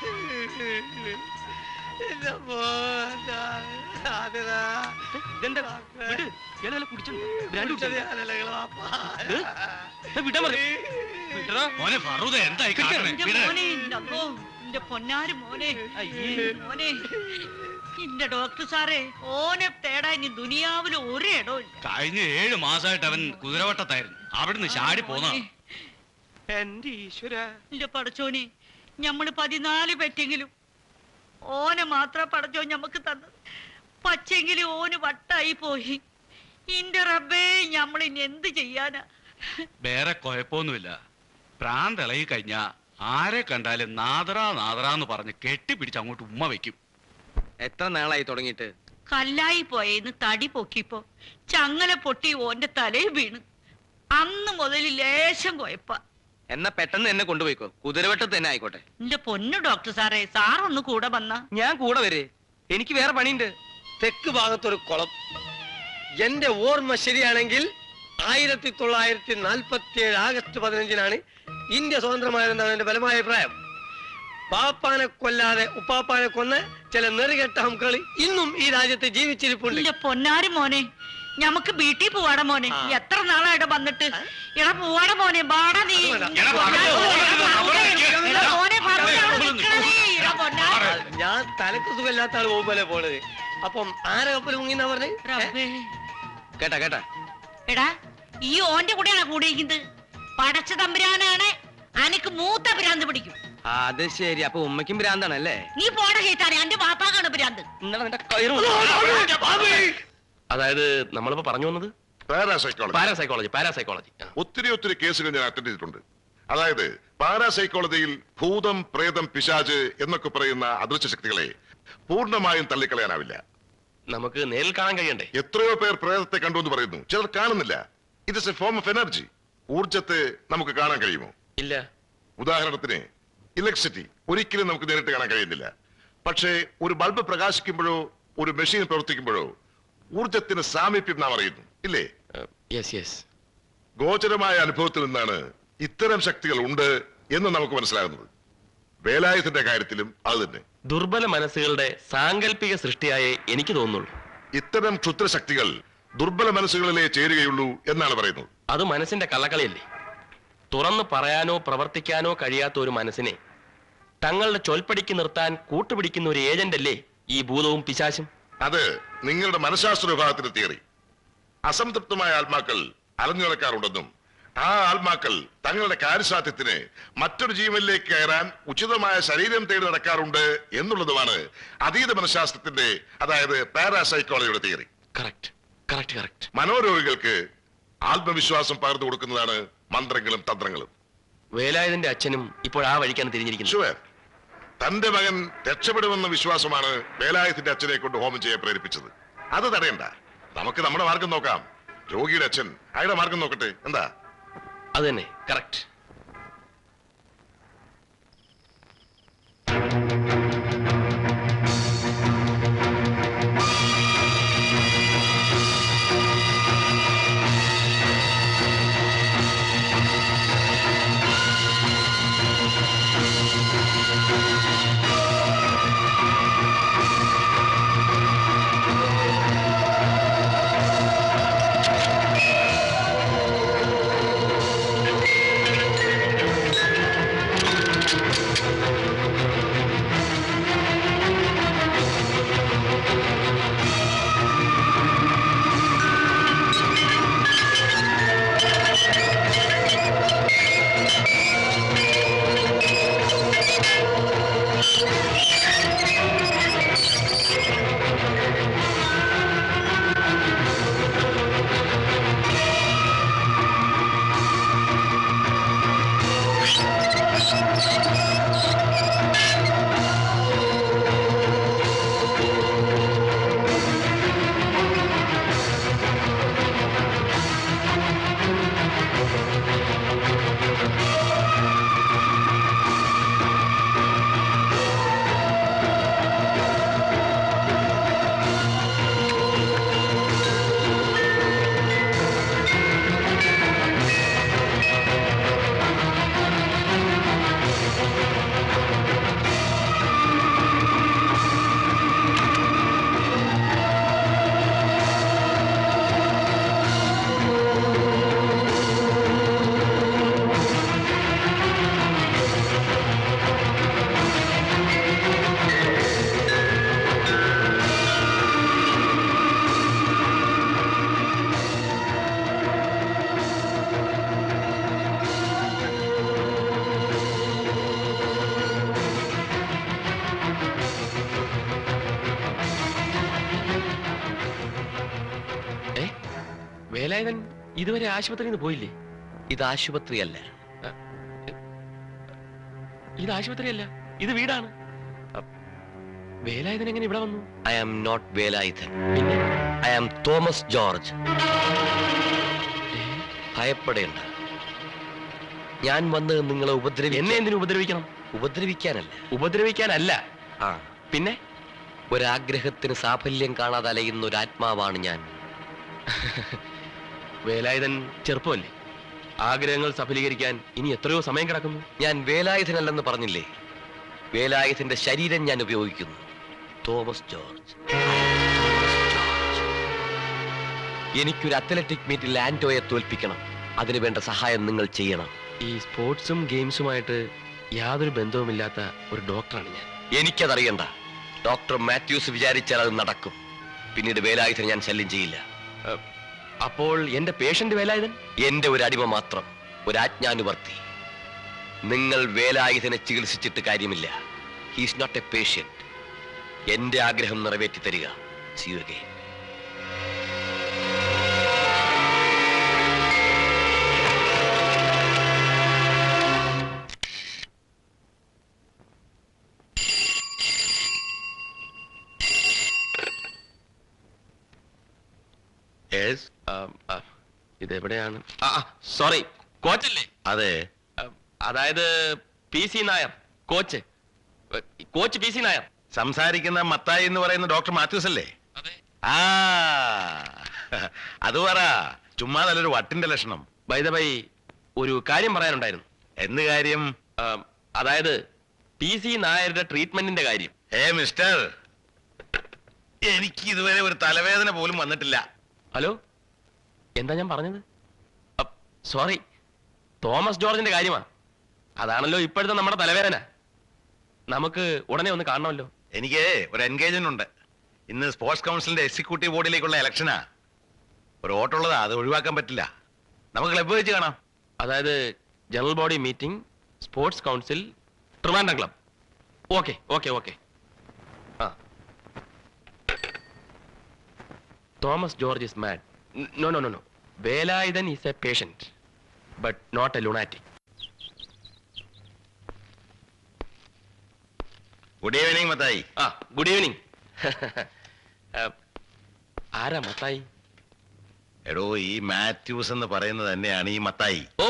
എന്റെ മോനാ, നാദിറാ.
ഇതെന്താ വിട്, ഇയാള് വല്ല കുടിച്ചിട്ടുണ്ടോ? ബ്രാൻഡ് കുടിച്ചോ?
ഞാനല്ല നിങ്ങളെ വാപ്പാ.
ഏ, വിടാൻ പറഞ്ഞു. വിടടാ.
മോനെ ഫറൂദ എന്തായി കാണണേ?
എന്റെ മോനെ, എന്റെ അമ്മോ, എന്റെ പൊന്നാര് മോനെ, മോനെ, എന്റെ ഡോക്ടർ സാറേ, ഓനെ തേടാൻ ഇനി ദുനിയാവില് ഒരു ഇടവും ഇല്ല.
കഴിഞ്ഞ ഏഴ് മാസമായിട്ട് അവൻ കുതിരവട്ടത്തായിരുന്നു. അവിടുന്ന് ചാടി പോന്ന.
എന്റെ ഈശ്വര,
എന്റെ പടച്ചോനെ, ഞമ്മള് പതിനാല് പെറ്റെങ്കിലും ഓനെ മാത്രം പടച്ചോ ഞമ്മക്ക് തന്നത്. പച്ചെങ്കിലും ഓന് വട്ടായി പോയി. ഇന്റെ റബ്ബേ, ഞമ്മൾ ഇനി എന്ത് ചെയ്യാനാ?
വേറെ കുഴപ്പമൊന്നുമില്ല. പ്രാന്തിളകി കഴിഞ്ഞാ ആരെ കണ്ടാലും നാദറാ നാദറാന്ന് പറഞ്ഞ് കെട്ടിപ്പിടിച്ച് അങ്ങോട്ട് ഉമ്മ വെക്കും.
എത്ര നാളായി തുടങ്ങിയിട്ട്?
കല്ലായി പോയെന്ന് തടി പൊക്കിപ്പോ ചങ്ങല പൊട്ടി ഓന്റെ തലയിൽ വീണ്. അന്ന് മുതൽ ലേശം കുഴപ്പ.
എന്നാ പെട്ടെന്ന് എന്നെ കൊണ്ടുപോയിക്കോ, കുതിരവട്ടത്ത് തന്നെ ആയിക്കോട്ടെ.
എന്റെ പൊന്നു ഡോക്ടർ സാറേ, സാറൊന്ന് കൂടെ വന്ന.
ഞാൻ കൂടെ വരെ, എനിക്ക് വേറെ പണിയുണ്ട്.
തെക്ക് ഭാഗത്തൊരു കുളം. എന്റെ ഓർമ്മ ശരിയാണെങ്കിൽ ആയിരത്തി തൊള്ളായിരത്തി നാൽപ്പത്തി ഏഴ് ആഗസ്റ്റ് പതിനഞ്ചിനാണ് ഇന്ത്യ സ്വതന്ത്രമായിരുന്നാണ് എന്റെ ബലമായ അഭിപ്രായം. പാപ്പാനെ കൊല്ലാതെ ഉപ്പാപ്പാനെ കൊന്ന് ചില നെറുകെട്ട ഹംകളി ഇന്നും ഈ രാജ്യത്ത് ജീവിച്ചിരിപ്പുണ്ട്.
എന്റെ പൊന്നാരി മോനെ, ഞമ്മക്ക് വീട്ടിൽ പോവാട മോനെ. എത്ര നാളായിട്ട് വന്നിട്ട്. എടാ പോവാട മോനെ, ബാടാ നീ.
ഞാൻ തലക്ക് സുഖമില്ലാത്ത ആള് പോകുമ്പോലെ പോണത്. അപ്പം ആരെ കപ്പൽ മുങ്ങിന്നാ പറഞ്ഞേ?
കേട്ടാ കേട്ടാ
എടാ, ഈ ഓന്റെ കൂടെയാണ് കൂടിയിരിക്കുന്നത്. പടച്ച തമ്പുരാനാണ് അനക്ക് മൂത്ത ഭ്രാന്ത് പിടിക്കും.
അത് ശരി, അപ്പൊ ഉമ്മയ്ക്കും ഭ്രാന്താണല്ലേ?
നീ പോട കേട്ടാനെ, എന്റെ വാപ്പാക്കാണ് ഭ്രാന്ത്.
അതായത് നമ്മളിപ്പോ പറഞ്ഞു വന്നത്
പാരാസൈക്കോളജി.
പാരാസൈക്കോളജി പാരാസൈക്കോളജി
ഒത്തിരി ഒത്തിരി കേസുകൾ ഞാൻ അറ്റൻഡ് ചെയ്തിട്ടുണ്ട്. അതായത് പാരാസൈക്കോളജിയിൽ ഭൂതം, പ്രേതം, പിശാച് എന്നൊക്കെ പറയുന്ന അദൃശ്യ ശക്തികളെ പൂർണ്ണമായും തള്ളിക്കളയാനാവില്ല.
നമുക്ക് നേരിൽ കാണാൻ കഴിയണ്ടേ?
എത്രയോ പേർ പ്രേതത്തെ കണ്ടു എന്ന് പറയുന്നു, ചിലർ കാണുന്നില്ല. It is a form of energy. ഊർജത്തെ നമുക്ക് കാണാൻ കഴിയുമോ?
ഇല്ല.
ഉദാഹരണത്തിന് ഇലക്ട്രിസിറ്റി ഒരിക്കലും നമുക്ക് നേരിട്ട് കാണാൻ കഴിയുന്നില്ല. പക്ഷേ ഒരു ബൾബ് പ്രകാശിക്കുമ്പോഴോ ഒരു മെഷീൻ പ്രവർത്തിക്കുമ്പോഴോ ഊർജത്തിന് സാമീപ്യം നാം അറിയുന്നു, ഇല്ലേ?
Yes yes.
ഗോചരമായ അനുഭവത്തിൽ നിന്നാണ് ഇത്തരം ശക്തികൾ ഉണ്ട് എന്ന് നമുക്ക് മനസ്സിലാകുന്നത്. വേലായുധന്റെ കാര്യത്തിലും അത് തന്നെ.
ദുർബല മനസ്സുകളുടെ സാങ്കല്പിക സൃഷ്ടിയായേ എനിക്ക് തോന്നുള്ളൂ.
ഇത്തരം ക്ഷുദ്രശക്തികൾ ദുർബല മനസ്സുകളിലേ ചേരുകയുള്ളൂ എന്നാണ് പറയുന്നത്.
അത് മനസ്സിന്റെ കള്ളക്കളിയല്ലേ? തുറന്നു പറയാനോ പ്രവർത്തിക്കാനോ കഴിയാത്ത ഒരു മനസ്സിനെ തങ്ങളുടെ ചൊൽപ്പടിക്ക് നിർത്താൻ കൂട്ടുപിടിക്കുന്ന ഒരു ഏജന്റ് അല്ലേ ഈ ഭൂതവും പിശാചും?
അത് നിങ്ങളുടെ മനഃശാസ്ത്ര വിഭാഗത്തിന്റെ തിയറി. അസംതൃപ്തമായ ആത്മാക്കൾ അലഞ്ഞു നടക്കാറുണ്ടെന്നും ആ ആത്മാക്കൾ തങ്ങളുടെ കാര്യസാധ്യത്തിന് മറ്റൊരു ജീവനിലേക്ക് കയറാൻ ഉചിതമായ ശരീരം തേടി നടക്കാറുണ്ട് എന്നുള്ളതുമാണ് അതീത മനഃശാസ്ത്രത്തിന്റെ, അതായത് പാരാസൈക്കോളജിയുടെ തിയറി.
Correct correct correct.
മനോരോഗികൾക്ക് ആത്മവിശ്വാസം പകർന്നു കൊടുക്കുന്നതാണ് മന്ത്രങ്ങളും തന്ത്രങ്ങളും.
വേലായുധന്റെ അച്ഛനും ഇപ്പോൾ ആ വഴിക്കാണ് തിരിഞ്ഞിരിക്കുന്നത്.
ഷുവർ. തന്റെ മകൻ രക്ഷപ്പെടുമെന്ന വിശ്വാസമാണ് വേലായുധന്റെ അച്ഛനെ കൊണ്ട് ഹോമം ചെയ്യാൻ പ്രേരിപ്പിച്ചത്. അത് തടയണ്ട, നമുക്ക് നമ്മുടെ മാർഗം നോക്കാം. രോഗിയുടെ അച്ഛൻ അയാളുടെ മാർഗം നോക്കട്ടെ, എന്താ?
അത് തന്നെ, കറക്റ്റ്. വേലായുധൻ ഇതുവരെ ആശുപത്രിയിൽ നിന്ന് പോയില്ലേ? ഇത് ആശുപത്രിയല്ല. ഇത് ആശുപത്രിയല്ല, ഇത് വീടാണ്. വേലായുധൻ എങ്ങനെ ഇവിടെ വന്നു? I am not Velayudhan. പിന്നെ ഐ ആം തോമസ് ജോർജ്. ഭയപ്പെടേണ്ട. ഞാൻ വന്ന് നിങ്ങളെ ഉപദ്രവി എന്നെ എന്തിനു ഉപദ്രവിക്കണം? ഉപദ്രവിക്കാനല്ല. ഉപദ്രവിക്കാനല്ല. ആ പിന്നെ ഒരാഗ്രഹത്തിന് സാഫല്യം കാണാതെ അലയുന്ന ഒരു ആത്മാവാണ് ഞാൻ. വേലായുധൻ ചെറുപ്പമല്ലേ? ആഗ്രഹങ്ങൾ സഫലീകരിക്കാൻ ഇനി എത്രയോ സമയം കിടക്കുന്നു. ഞാൻ വേലായുധനല്ലെന്ന് പറഞ്ഞില്ലേ? വേലായുധന്റെ ശരീരം ഞാൻ ഉപയോഗിക്കുന്നു. Thomas George. എനിക്കൊരു അത്ലറ്റിക് മീറ്റിൽ ആന്റോയെ തോൽപ്പിക്കണം. അതിനു വേണ്ട സഹായം നിങ്ങൾ ചെയ്യണം. ഈ സ്പോർട്സും ഗെയിംസുമായിട്ട് യാതൊരു ബന്ധവുമില്ലാത്ത ഒരു ഡോക്ടറാണ് ഞാൻ. എനിക്കതറിയണ്ട. ഡോക്ടർ മാത്യൂസ് വിചാരിച്ചാൽ അത് നടക്കും. പിന്നീട് വേലായുധനെ ഞാൻ ശല്യം ചെയ്യില്ല. അപ്പോൾ എന്റെ പേഷ്യന്റ് വേലായുധൻ എന്റെ ഒരു അടിമ മാത്രം, ഒരു ആജ്ഞാനുവർത്തി. നിങ്ങൾ വേലായുധനെ ചികിത്സിച്ചിട്ട് കാര്യമില്ല. He's not a patient. എന്റെ ആഗ്രഹം നിറവേറ്റി തരിക. See you again. ഇതെവിടെയാണ്? സോറി, കോച്ചല്ലേ?
അതെ.
അതായത് P C Nair, coach coach P C Nair.
സംസാരിക്കുന്ന മത്തായി എന്ന് പറയുന്ന ഡോക്ടർ മാത്യൂസ് അല്ലേ? ആ അത് പറ. ചുമ്മാ നല്ലൊരു വട്ടിന്റെ ലക്ഷണം.
ബൈ ദ ബൈ, ഒരു കാര്യം പറയാനുണ്ടായിരുന്നു.
എന്ത് കാര്യം?
അതായത് പി സി നായരുടെ ട്രീറ്റ്മെന്റിന്റെ കാര്യം.
ഏ മിസ്റ്റർ, എനിക്ക് ഇതുവരെ ഒരു തലവേദന പോലും വന്നിട്ടില്ല.
ഹലോ, എന്താ ഞാൻ പറഞ്ഞത്? സോറി, തോമസ് ജോർജിന്റെ കാര്യമാ. അതാണല്ലോ ഇപ്പോഴത്തെ നമ്മുടെ തലവേദന. നമുക്ക് ഉടനെ ഒന്ന് കാണണമല്ലോ.
എനിക്ക് ഒരു എൻഗേജ്മെന്റ് ഉണ്ട്. ഇന്ന് സ്പോർട്സ് കൗൺസിലിന്റെ എക്സിക്യൂട്ടീവ് ബോർഡിലേക്കുള്ള ഇലക്ഷനാ. ഒരു വോട്ടുള്ളതാ, അത് ഒഴിവാക്കാൻ പറ്റില്ല. നമുക്ക് ക്ലബ്ബ് വെച്ച് കാണാം.
അതായത് general body meeting, sports council, Trivandrum club. Okay okay okay. ആ, Thomas George is mad. No no no no Velayudhan is a patient but not a lunatic.
Good evening Mathai.
ആ, ഗുഡ് ഈവനിങ്. ആരാ മത്തായി?
എടോ, ഈ മാത്യൂസ് എന്ന് പറയുന്നത് തന്നെയാണ് ഈ മത്തായി.
ഓ,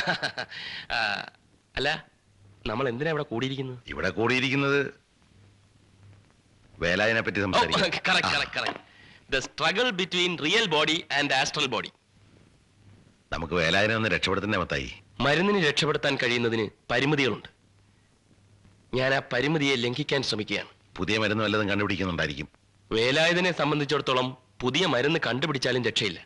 അല്ല, നമ്മൾ എന്തിനാ ഇവിടെ കൂടിയിരിക്കുന്നത്?
ഇവിടെ കൂടിയിരിക്കുന്നത് വേലായുധനെ പറ്റി സംസാരിക്കാം.
Correct correct correct. The struggle between real body and astral body.
നമുക്ക് വേലായുധനെ ഒന്ന് രക്ഷപ്പെടുത്തുന്നേ മത്തായി.
മരുന്നിന് രക്ഷപ്പെടുത്താൻ കഴിയുന്നതിന് പരിമിതികളുണ്ട്. ഞാൻ ആ പരിമിതിയെ ലംഘിക്കാൻ ശ്രമിക്കുകയാണ്.
പുതിയ മരുന്ന് വല്ലതും കണ്ടുപിടിക്കുന്നുണ്ടായിരിക്കും.
വേലായുധനെ സംബന്ധിച്ചിടത്തോളം പുതിയ മരുന്ന് കണ്ടുപിടിച്ചാലും രക്ഷയില്ല.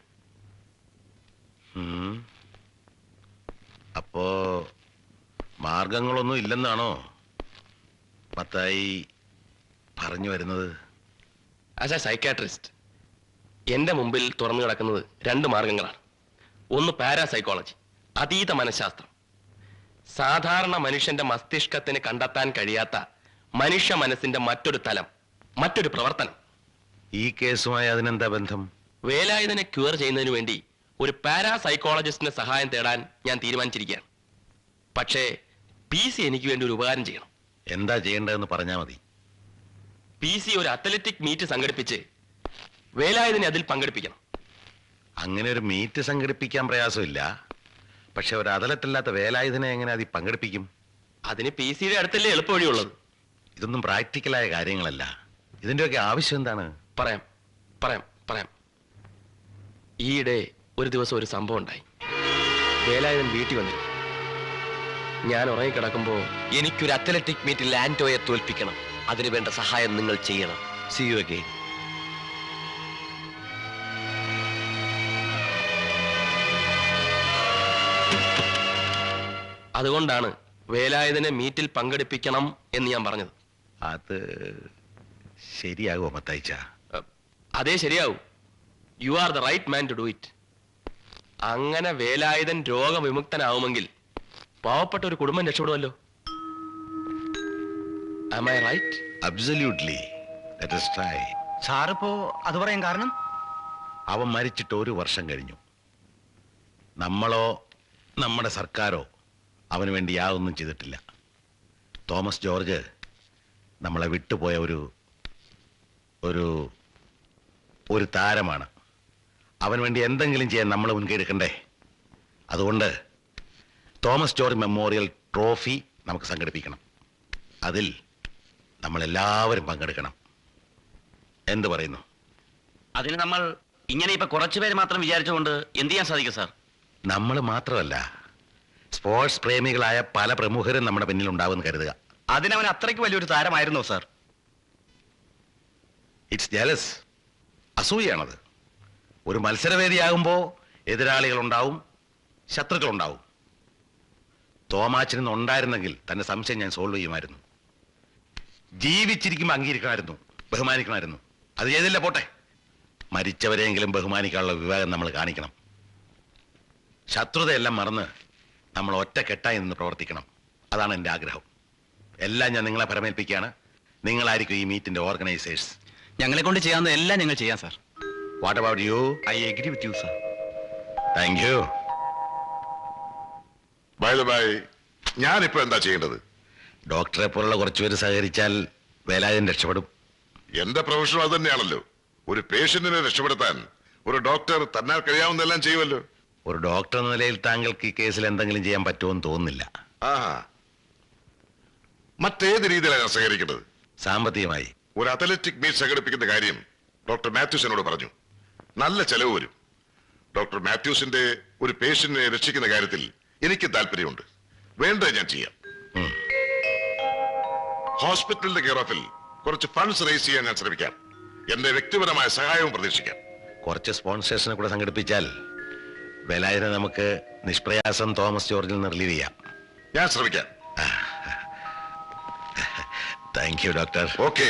അപ്പോ മാർഗങ്ങളൊന്നും ഇല്ലെന്നാണോ മത്തായി പറഞ്ഞു വരുന്നത്?
ആസ് എ സൈക്കാട്രിസ്റ്റ് എന്റെ മുമ്പിൽ തുറന്നു കിടക്കുന്നത് രണ്ട് മാർഗങ്ങളാണ്. ഒന്ന് പാരാസൈക്കോളജി, അതീത മനഃശാസ്ത്രം. സാധാരണ മനുഷ്യന്റെ മസ്തിഷ്കത്തിന് കണ്ടെത്താൻ കഴിയാത്ത മനുഷ്യ മനസ്സിന്റെ മറ്റൊരു തലം, മറ്റൊരു പ്രവർത്തനം.
ഈ കേസുമായി അതിനെന്താ ബന്ധം?
വേലായുധനെ ക്യൂർ ചെയ്യുന്നതിന് വേണ്ടി ഒരു പാരാസൈക്കോളജിസ്റ്റിന്റെ സഹായം തേടാൻ ഞാൻ തീരുമാനിച്ചിരിക്കുകയാണ്. പക്ഷേ പി സി എനിക്ക് വേണ്ടി ഒരു ഉപകാരം ചെയ്യണം.
എന്താ ചെയ്യേണ്ടതെന്ന് പറഞ്ഞാൽ മതി.
പി സി ഒരു അത്ലറ്റിക് മീറ്റ് സംഘടിപ്പിച്ച് വേലായുധനെ അതിൽ പങ്കെടുപ്പിക്കണം.
അങ്ങനെ ഒരു മീറ്റ് സംഘടിപ്പിക്കാൻ പ്രയാസമില്ല. പക്ഷെ ഒരു അദലത്തല്ലാത്ത വേലായുധനെ എങ്ങനെ അതിൽ പങ്കെടുപ്പിക്കും?
അതിന് പി സിയുടെ അടുത്തല്ലേ എളുപ്പ വഴിയുള്ളത്.
ഇതൊന്നും പ്രാക്ടിക്കലായ കാര്യങ്ങളല്ല. ഇതിന്റെയൊക്കെ ആവശ്യം എന്താണ്?
പറയാം പറയാം പറയാം ഈയിടെ ഒരു ദിവസം ഒരു സംഭവം ഉണ്ടായി. വേലായുധൻ വീട്ടിൽ വന്നിരുന്നു. ഞാൻ ഉറങ്ങിക്കിടക്കുമ്പോ എനിക്കൊരു അത്ലറ്റിക് മീറ്റിൽ ആന്റോയെ തോൽപ്പിക്കണം. അതിനു വേണ്ട സഹായം നിങ്ങൾ ചെയ്യണം. See you again. അതുകൊണ്ടാണ് വേലായുധനെ മീറ്റിൽ പങ്കെടുപ്പിക്കണം എന്ന് ഞാൻ പറഞ്ഞത്.
അത് ശരിയാകുമോ മത്തായിച്ച?
അതേ ശരിയാവൂ. You are the right man to do it. അങ്ങനെ വേലായുധൻ രോഗവിമുക്തനാവുമെങ്കിൽ പാവപ്പെട്ട ഒരു കുടുംബം രക്ഷപ്പെടുമല്ലോ. Am I right?
Absolutely. Let us try.
സാറിപ്പോ അത് പറയാൻ കാരണം?
അവൻ മരിച്ചിട്ട് ഒരു വർഷം കഴിഞ്ഞു. നമ്മളോ നമ്മുടെ സർക്കാരോ അവന് വേണ്ടി യാതൊന്നും ചെയ്തിട്ടില്ല. തോമസ് ജോർജ് നമ്മളെ വിട്ടുപോയ ഒരു ഒരു ഒരു താരമാണ്. അവന് വേണ്ടി എന്തെങ്കിലും ചെയ്യാൻ നമ്മൾ മുൻകൈ എടുക്കണ്ടേ? അതുകൊണ്ട് തോമസ് ജോർജ് മെമ്മോറിയൽ ട്രോഫി നമുക്ക് സംഘടിപ്പിക്കണം. അതിൽ നമ്മളെല്ലാവരും പങ്കെടുക്കണം. എന്ത് പറയുന്നു?
അതിന് നമ്മൾ ഇങ്ങനെ ഇപ്പൊ കുറച്ചുപേര് മാത്രം വിചാരിച്ചുകൊണ്ട് എന്ത് ചെയ്യാൻ സാധിക്കും സാർ?
നമ്മൾ മാത്രമല്ല, സ്പോർട്സ് പ്രേമികളായ പല പ്രമുഖരും നമ്മുടെ പിന്നിൽ ഉണ്ടാവുമെന്ന് കരുതുക.
അതിനവൻ അത്രയ്ക്ക് വലിയൊരു താരമായിരുന്നോ സാർ?
ഇറ്റ്സ് ജലസ്, അസൂയാണത്. ഒരു മത്സരവേദിയാകുമ്പോൾ എതിരാളികളുണ്ടാവും, ശത്രുക്കളുണ്ടാവും. തോമാച്ചനൊന്നും ഉണ്ടായിരുന്നെങ്കിൽ തന്റെ സംശയം ഞാൻ സോൾവ് ചെയ്യുമായിരുന്നു. ജീവിച്ചിരിക്കുമ്പോൾ അംഗീകരിക്കണമായിരുന്നു, ബഹുമാനിക്കണമായിരുന്നു. അത് ചെയ്തില്ല, പോട്ടെ. മരിച്ചവരെയെങ്കിലും ബഹുമാനിക്കാനുള്ള വിവേകം നമ്മൾ കാണിക്കണം. ശത്രുതയെല്ലാം മറന്ന് നമ്മൾ ഒറ്റക്കെട്ടായി നിന്ന് പ്രവർത്തിക്കണം. അതാണ് എൻ്റെ ആഗ്രഹം. എല്ലാം ഞാൻ നിങ്ങളെ പരമേൽപ്പിക്കുകയാണ്. നിങ്ങളായിരിക്കും ഈ മീറ്റിന്റെ ഓർഗനൈസേഴ്സ്.
ഞങ്ങളെ കൊണ്ട് ചെയ്യാവുന്ന എല്ലാം ഞങ്ങൾ ചെയ്യാം sir.
What about you?
I agree with you sir.
Thank you.
By the by, ഞാനിപ്പോ എന്താ ചെയ്യേണ്ടത്?
ഡോക്ടറെ പോലുള്ള കുറച്ചുപേര് സഹകരിച്ചാൽ വേലായുധൻ രക്ഷപ്പെടും.
എന്റെ പ്രൊഫഷനും അത് തന്നെയാണല്ലോ. ഒരു പേഷ്യന്റിനെ രക്ഷപ്പെടുത്താൻ ഒരു ഡോക്ടർ തന്നാൽ കഴിയാവുന്നതെല്ലാം ചെയ്യുമല്ലോ.
ഒരു ഡോക്ടർ എന്ന നിലയിൽ താങ്കൾക്ക് ഈ കേസിൽ എന്തെങ്കിലും ചെയ്യാൻ പറ്റുമെന്ന് തോന്നുന്നില്ല.
ആഹാ, മറ്റേത് രീതിയിലാണ് സഹകരിക്കേണ്ടത്?
സാമ്പത്തികമായി
ഒരു അത്ലറ്റിക് മീറ്റ് സംഘടിപ്പിക്കുന്ന കാര്യം ഡോക്ടർ മാത്യൂസ് എന്നോട് പറഞ്ഞു. നല്ല ചെലവ് വരും. ഡോക്ടർ മാത്യൂസിന്റെ ഒരു പേഷ്യന്റിനെ രക്ഷിക്കുന്ന കാര്യത്തിൽ എനിക്ക് താല്പര്യമുണ്ട്. വേണ്ടത് ഞാൻ ചെയ്യാം. ഹോസ്പിറ്റലിന്റെ കെയർ ഓഫിൽ കുറച്ച് ഫണ്ട്സ് റേസ് ചെയ്യാൻ ഞാൻ ശ്രമിക്കാം. എന്റെ വ്യക്തിപരമായ സഹായവും പ്രതീക്ഷിക്കാം.
കുറച്ച് സ്പോൺസേഴ്സിനെ കൂടെ സംഘടിപ്പിച്ചാൽ വേലായുധനെ നമുക്ക് നിഷ്പ്രയാസം തോമസ് ജോർജിൽ നിന്ന് റിലീവ് ചെയ്യാം.
ഞാൻ ശ്രമിക്കാം.
Thank you doctor.
ഓക്കെ.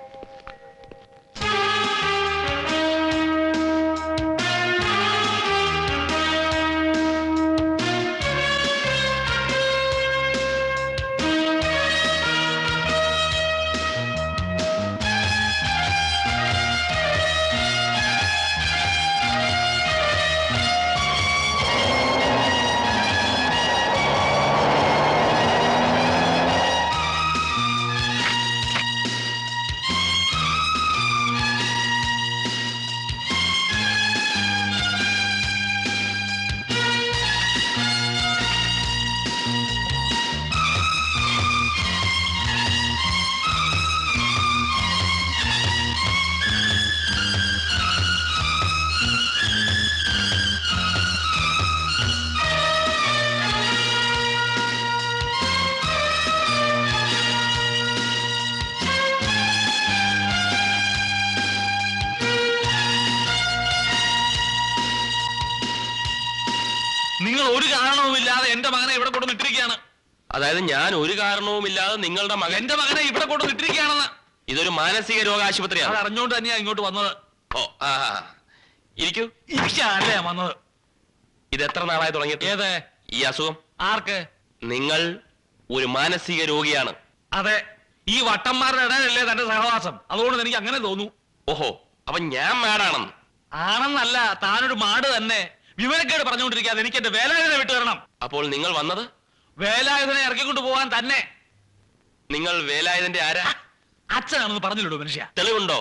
നിങ്ങൾ ഒരു കാരണവുമില്ലാതെ എന്റെ മകനെ ഇവിടെ കൊണ്ടുവന്നിട്ടിരിക്കുകയാണ്.
അതായത് ഞാൻ ഒരു കാരണവുമില്ലാതെ നിങ്ങളുടെ മകൻ
എന്റെ മകനെ ഇവിടെ കൊണ്ടുവന്നിട്ടിരിക്കുകയാണെന്ന്.
ഇതൊരു മാനസിക രോഗാശുപത്രിയാണ്.
അത് അറിഞ്ഞുകൊണ്ട് തന്നെയാ ഇങ്ങോട്ട് വന്നത്.
ഓ ആ ഇരിക്കൂ.
ഇരിക്കാനല്ലേ വന്നത്.
ഇത് എത്ര നാളായി തുടങ്ങിയിട്ട്?
ഏത്
ഈ അസുഖം?
ആർക്ക്?
നിങ്ങൾ ഒരു മാനസിക രോഗിയാണ്.
അതെ, ഈ വട്ടന്മാരുടെ ഇടയിലല്ലേ തന്റെ സഹവാസം. അതുകൊണ്ട് എനിക്ക് അങ്ങനെ തോന്നു.
ഓഹോ, അപ്പൊ ഞാൻ മാഡാണെന്ന്?
ആണെന്നല്ല, താനൊരു മാട് തന്നെ. വിവരക്കേട് പറഞ്ഞുകൊണ്ടിരിക്കാതെ എനിക്ക് എന്റെ വേലായുധനെ വിട്ടു തരണം.
അപ്പോൾ നിങ്ങൾ വന്നത്
വേലായുധനെ ഇറക്കിക്കൊണ്ട് പോവാൻ തന്നെ.
നിങ്ങൾ വേലായുധന്റെ ആരാ?
അച്ഛനാണെന്ന് പറഞ്ഞില്ലല്ലോ മനുഷ്യ.
തെളിവുണ്ടോ?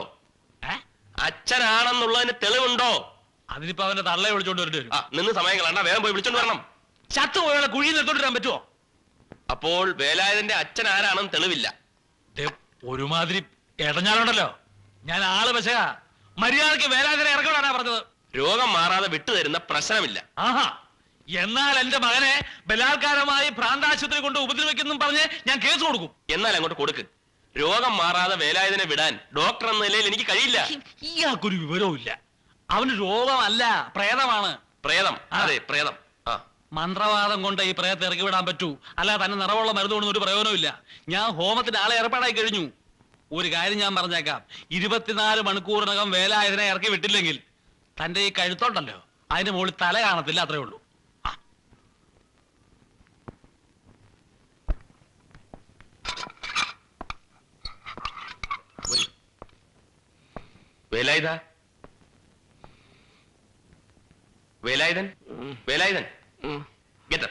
അച്ഛനാണെന്നുള്ളതിന് തെളിവുണ്ടോ?
അതിനിപ്പോ അവന്റെ തള്ളയെ വിളിച്ചോണ്ട് വരേണ്ടി വരും.
നിന്ന് സമയം കളണ്ട, വേഗം പോയി വിളിച്ചോണ്ട് വരണം.
ചത്തു പോയാളെ കുഴിയിൽ നിർത്തോണ്ട് വരാൻ പറ്റുമോ?
അപ്പോൾ വേലായുധന്റെ അച്ഛൻ ആരാണെന്ന് തെളിവില്ല.
ഒരുമാതിരി ഇടഞ്ഞാലുണ്ടല്ലോ, ഞാൻ ആള് പക്ഷേ മര്യാദക്ക് വേലായുധനെ ഇറക്കണാ പറഞ്ഞത്.
രോഗം മാറാതെ വിട്ടുതരുന്ന പ്രശ്നമില്ല.
ആഹാ, എന്നാൽ എന്റെ മകനെ ബലാത്കാരമായി ഭ്രാന്താശുപത്രി കൊണ്ട് ഉപദ്രവിക്കുന്നു പറഞ്ഞ് ഞാൻ കേസ് കൊടുക്കും.
എന്നാൽ അങ്ങോട്ട് കൊടുക്ക്. രോഗം മാറാതെ വേലായുധനെ വിടാൻ ഡോക്ടർ എന്ന നിലയിൽ എനിക്ക് കഴിയില്ല.
ഇയാൾക്കൊരു വിവരവും ഇല്ല. അവന് രോഗമല്ല, പ്രേതമാണ്.
പ്രേതം? അതെ, പ്രേതം.
മന്ത്രവാദം കൊണ്ട് ഈ പ്രേതത്തെ ഇറക്കി വിടാൻ പറ്റൂ. അല്ല തന്നെ നിറവുള്ള മരുന്ന് കൊണ്ടൊന്നും ഒരു പ്രയോജനമില്ല. ഞാൻ ഹോമത്തിന് ആളെ ഏർപ്പാടായി കഴിഞ്ഞു. ഒരു കാര്യം ഞാൻ പറഞ്ഞേക്കാം, ഇരുപത്തിനാല് മണിക്കൂറിനകം വേലായുധനെ ഇറക്കി വിട്ടില്ലെങ്കിൽ തന്റെ ഈ കഴുത്തോണ്ടല്ലോ, അതിന്റെ മുകളിൽ തല കാണത്തില്ല. അത്രേ ഉള്ളൂ.
Velayudha, Velayudhan, Velayudhan Get up.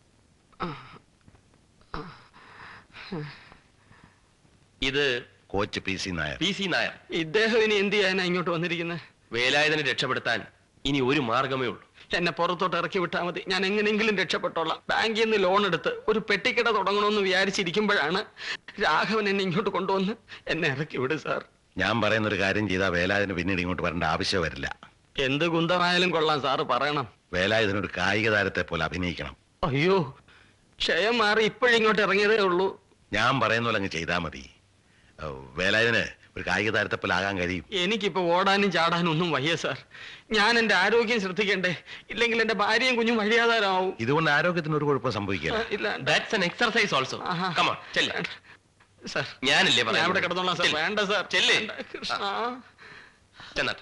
ഇത്
coach P C Nair.
P C Nair.
ഇദ്ദേഹം ഇനി എന്ത് ചെയ്യാനാ ഇങ്ങോട്ട് വന്നിരിക്കുന്നത്?
വേലായുധനെ രക്ഷപ്പെടുത്താൻ ഇനി ഒരു മാർഗമേ ഉള്ളൂ.
എന്നെ പുറത്തോട്ട് ഇറക്കി വിട്ടാൽ മതി. ഞാൻ എങ്ങനെയെങ്കിലും രക്ഷപ്പെട്ടോളാം. ബാങ്കിൽ നിന്ന് ലോൺ എടുത്ത് ഒരു പെട്ടിക്കട തുടങ്ങണമെന്ന് വിചാരിച്ചിരിക്കുമ്പോഴാണ് രാഘവൻ എന്നെ ഇങ്ങോട്ട് കൊണ്ടുവന്ന് എന്നെ ഇറക്കി വിടും സാർ.
ഞാൻ പറയുന്ന ഒരു കാര്യം ചെയ്താൽ വേലായുധന് പിന്നീട് ഇങ്ങോട്ട് വരേണ്ട ആവശ്യം വരില്ല.
എന്ത് കുന്തമായാലും കൊള്ളാം സാറ് പറയണം.
വേലായുധന് ഒരു കായിക താരത്തെ പോലെ അഭിനയിക്കണം.
അയ്യോ, ക്ഷയം മാറി ഇപ്പോഴിങ്ങോട്ട് ഇറങ്ങിയതേ ഉള്ളൂ.
ഞാൻ പറയുന്ന പോലെ അങ്ങ് ചെയ്താൽ മതി. വേലായുധന് ഒരു കായിക താരത്തെ പോലെ ആകാൻ കഴിയും.
എനിക്കിപ്പോ ഓടാനും ചാടാനും ഒന്നും വയ്യ സാർ. ഞാൻ എന്റെ ആരോഗ്യം ശ്രദ്ധിക്കണ്ടേ? ഇല്ലെങ്കിൽ എന്റെ ഭാര്യയും കുഞ്ഞും വഴിയാതാരാവും.
ഇതുകൊണ്ട് ആരോഗ്യത്തിന് ഒരു കുഴപ്പം സംഭവിക്കില്ല.
That's an exercise also. Come on, ചെല്ല്.
സാർ
ഞാനല്ലേ
ഞാൻ ഇവിടെ കിടന്നോളാം സാർ. വേണ്ട സാർ.
ചെല്ല്.
കൃഷ്ണ.
ചെന്നാട്ടെ.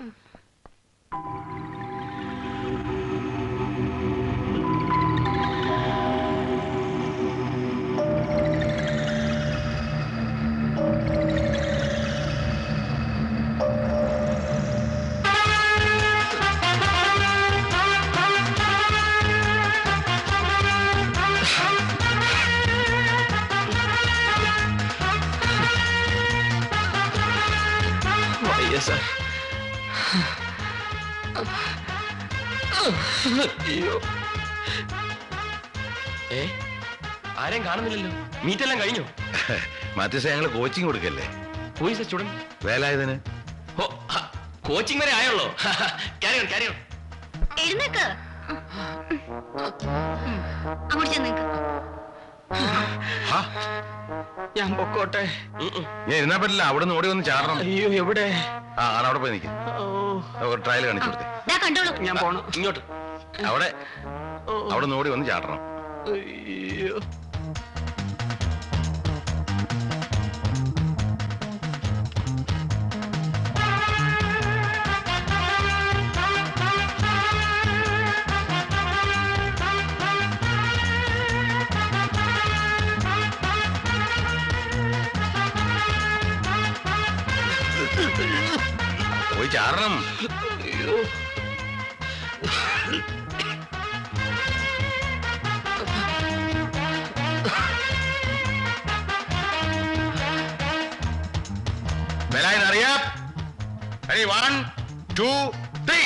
സാർ അയ്യോ,
ഏ ആരെയും കാണുന്നില്ലല്ലോ. മീറ്റ് എല്ലാം കഴിഞ്ഞു.
മാത്യുസേ, ഞങ്ങള് കോച്ചിങ് കൊടുക്കല്ലേ?
Who is the student?
വേലായുധന്.
ഓ, കോച്ചിങ് വരെ ആയുള്ളൂ. Carry on, carry on.
എഴുന്നേക്ക്. അങ്ങോട്ട് ചെന്നേക്ക്.
ഞാൻ പൊക്കോട്ടെ?
ഞാൻ ഇരുന്നാ പറ്റില്ല. അവിടെ നിന്ന് ഓടി വന്ന് ചാടണം.
അയ്യോ, എവിടെ?
ആ ആണ്, അവിടെ പോയി നിൽക്കും. ട്രയൽ കാണിച്ചു കൊടുത്തേ.
കണ്ടോളൂ.
ഞാൻ പോണു.
ഇങ്ങോട്ട്.
അവിടെ അവിടെ നിന്ന് ഓടി വന്ന് ചാടണം.
അയ്യോ,
പോയി ചാടണം.
അയ്യോ,
വേലായുധൻ അറിയാം. Ready, one, two, three.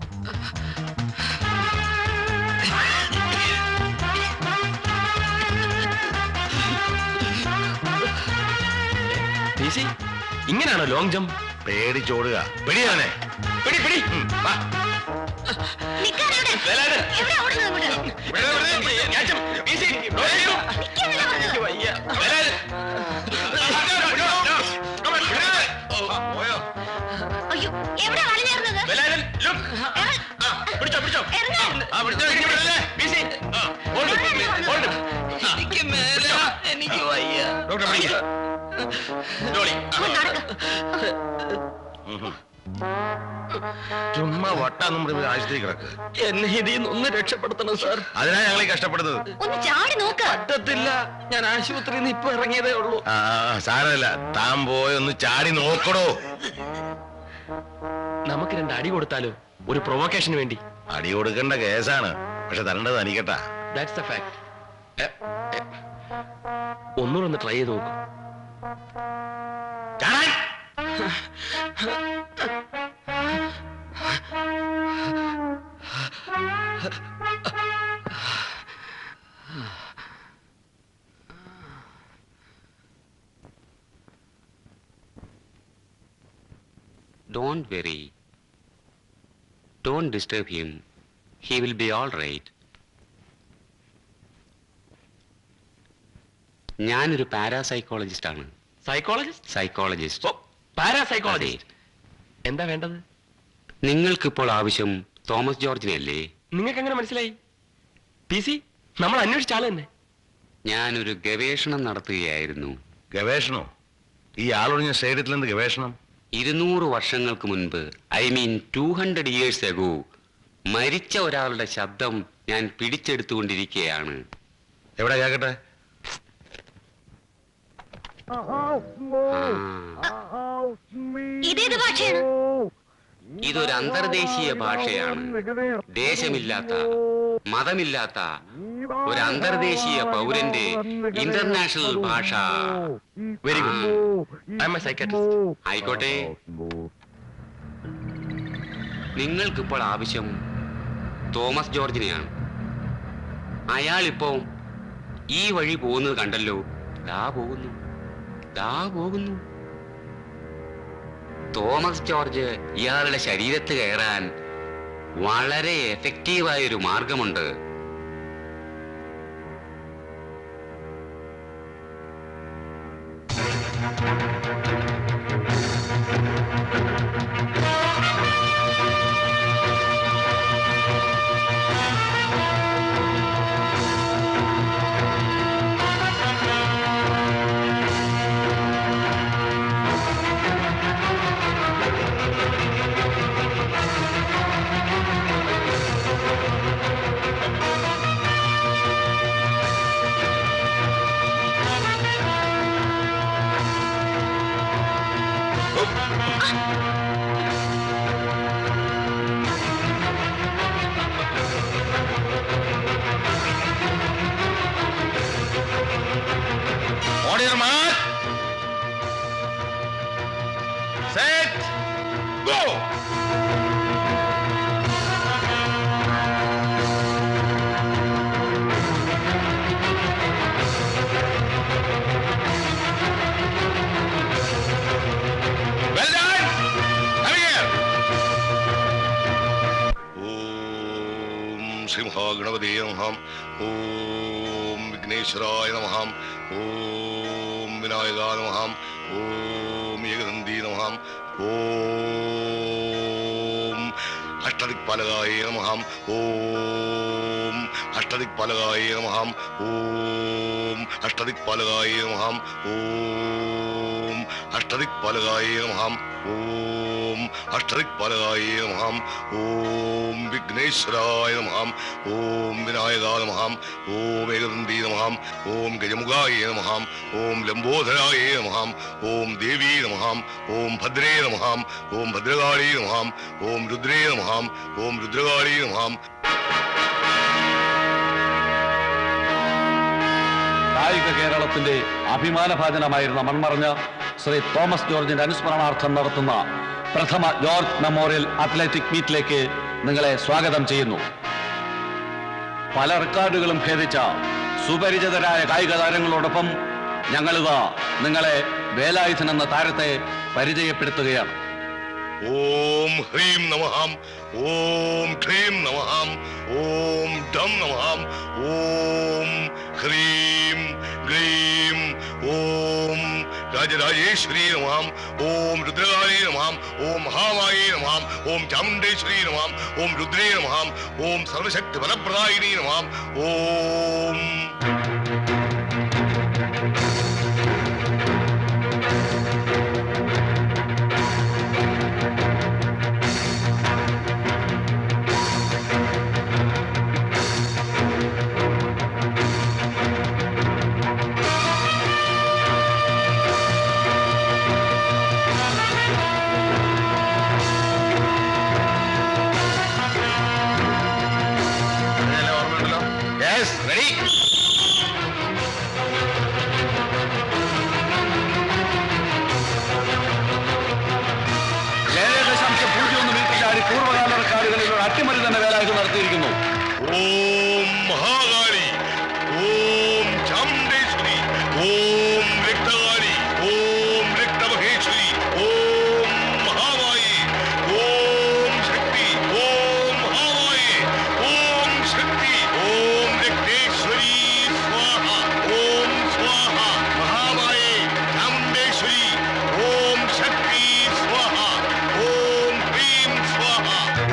ഇങ്ങനെയാണോ ലോങ് ജമ്പ്?
പേടിച്ചോടുക. പിടിയാണേ.
പിടി പിടി.
എനിക്ക് വയ്യ.
അയ്യോ, എവിടെ വളഞ്ഞേർന്നത്?
പിടിച്ചോ പിടിച്ചോ.
എനിക്ക് മേല, എനിക്ക് വയ്യ.
ഡോക്ടർ പിടിക്കുക. ചുമ്മാ വട്ടാന്നും പറഞ്ഞ് ആശുപത്രി കിടക്ക്.
എന്നെ ഇതിൽ നിന്ന് ഒന്ന് രക്ഷപ്പെടുത്തണം സാർ.
അതിനാ ഞങ്ങൾ കഷ്ടപ്പെടുന്നത്.
ഒന്ന് ചാടി നോക്ക്.
പറ്റത്തില്ല, ഞാൻ ആശുപത്രിയിൽ നിന്ന് ഇപ്പൊ ഇറങ്ങിയതേ ഉള്ളൂ.
ആ സാരമില്ല, താൻ പോയൊന്ന് ചാടി നോക്കടോ.
നമുക്ക് രണ്ട് അടി കൊടുത്താലോ, ഒരു പ്രൊവോക്കേഷന് വേണ്ടി?
അടി കൊടുക്കേണ്ട കേസാണ്, പക്ഷെ തരേണ്ടത് അനിക്കട്ടാ.
That's the fact. ഒന്നുകൂടെ ഒന്ന് ട്രൈ ചെയ്ത് നോക്കൂ.
Don't worry. Don't disturb him. He will be all right. ഞാനൊരു പാരാസൈക്കോളജിസ്റ്റ് ആണ്.
സൈക്കോളജിസ്റ്റ്?
സൈക്കോളജിസ്റ്റ്.
പാരാസൈക്കോളജിസ്റ്റ്. എന്താ വേണ്ടത്?
നിങ്ങൾക്കിപ്പോൾ ആവശ്യം തോമസ് ജോർജിനല്ലേ?
നിങ്ങൾക്ക് എങ്ങനെ മനസ്സിലായി? പി സി നമ്മൾ അന്വേഷിച്ച ആള് തന്നെ.
ഞാനൊരു ഗവേഷണം നടത്തുകയായിരുന്നു.
ഗവേഷണോ? ഈ ആളൊഴിഞ്ഞ സ്റ്റേഡിയത്തിൽ എന്ത് ഗവേഷണം?
ഇരുന്നൂറ് വർഷങ്ങൾക്ക് മുൻപ്, I mean two hundred years ago, മരിച്ച ഒരാളുടെ ശബ്ദം ഞാൻ പിടിച്ചെടുത്തുകൊണ്ടിരിക്കുകയാണ്.
എവിടെ കേക്കട്ടെ?
ഇതേത് ഭാഷയാണ്?
ഇതൊരു അന്തർദേശീയ ഭാഷയാണ്. ദേശമില്ലാത്ത മതമില്ലാത്ത ഒരു അന്തർദേശീയ പൗരന്റെ ഇന്റർനാഷണൽ ഭാഷ.
Very good. I'm a psychiatrist.
ആയിക്കോട്ടെ. നിങ്ങൾക്കിപ്പോൾ ആവശ്യം തോമസ് ജോർജിനെയാണ്. അയാൾ ഇപ്പോ ഈ വഴി പോകുന്നത് കണ്ടല്ലോ. ദാ പോകുന്നു, ദാ പോകുന്നു. തോമസ് ജോർജ് ഇയാളുടെ ശരീരത്ത് കയറാൻ വളരെ എഫക്റ്റീവായ ഒരു മാർഗമുണ്ട്.
Order march. Set. Go. Well done. Come here. Om Simha Ganapati Namaha. Om Vigneshwaraya Namaha. Om Vinayaka Namaha. Om Yegadandi Namaha. Om Ashtadikpalagaye Namaha. Om Ashtadikpalagaye Namaha. Om Ashtadikpalagaye Namaha. Om Ashtadikpalagaye Namaha. Om Ashtadikpalagaye Namaha. Om Vigneshwaraya Namaha. Om Vinayaka Namaha. Om Yegadandi Namaha. Om Gajamugaye Namaha. Om Lambodharaye Namaha. Om Devi Namaha. Om Bhadre Namaha. Om Bhadragali Namaha. Om Rudre Namaha. Om Rudragali Namaha.
കായിക കേരളത്തിന്റെ അഭിമാനഭാജനമായിരുന്ന മൺമറഞ്ഞ Shri Thomas ജോർജിന്റെ അനുസ്മരണാർത്ഥം നടത്തുന്ന പ്രഥമ George memorial athletic മീറ്റിലേക്ക് നിങ്ങളെ സ്വാഗതം ചെയ്യുന്നു. പല റെക്കോർഡുകളും ഭേദിച്ച സുപരിചിതരായ കായിക താരങ്ങളോടൊപ്പം ഞങ്ങളിതാ നിങ്ങളെ വേലായുധൻ എന്ന താരത്തെ പരിചയപ്പെടുത്തുകയാണ്.
ഓം ഹ്രീം നമഃ. ഓം ഖ്രീം നമഃ. ഓം ഡം നമഃ. ഓം ഹ്രീം ഗ്രീം ഓം രാജരാജേശ്വരി നമഃ. ഓം രുദ്രകാളി നമഃ. ഓം മഹാമായേ നമഃ. ഓം ചാമുണ്ഡേശ്വരി നമഃ. ഓം രുദ്രേ നമഃ. ഓം സർവശക്തി ഫലപ്രദായിനി നമഃ. ഓം
പൂർവ്വകാല റെക്കോർഡുകളിൽ ഒരു അട്ടിമറി തന്നെ വേലായുധൻ നടത്തിയിരിക്കുന്നു.
ഓം മഹാകാളി. ഓം ചാമുണ്ഡേശ്വരി. ഓം രക്തകാളി. ഓം രക്തമഹേശ്വരി. ഓം മഹാമായി. ഓം ശക്തി. ഓം മഹാമായി. ഓം ശക്തി. ഓം രക്തേശ്വരി സ്വാഹ. ഓം സ്വാഹ. മഹാമായി. ചാമുണ്ഡേശ്വരി. ഓം ശക്തി സ്വാഹ. ഓം ഹ്രീം സ്വാഹ.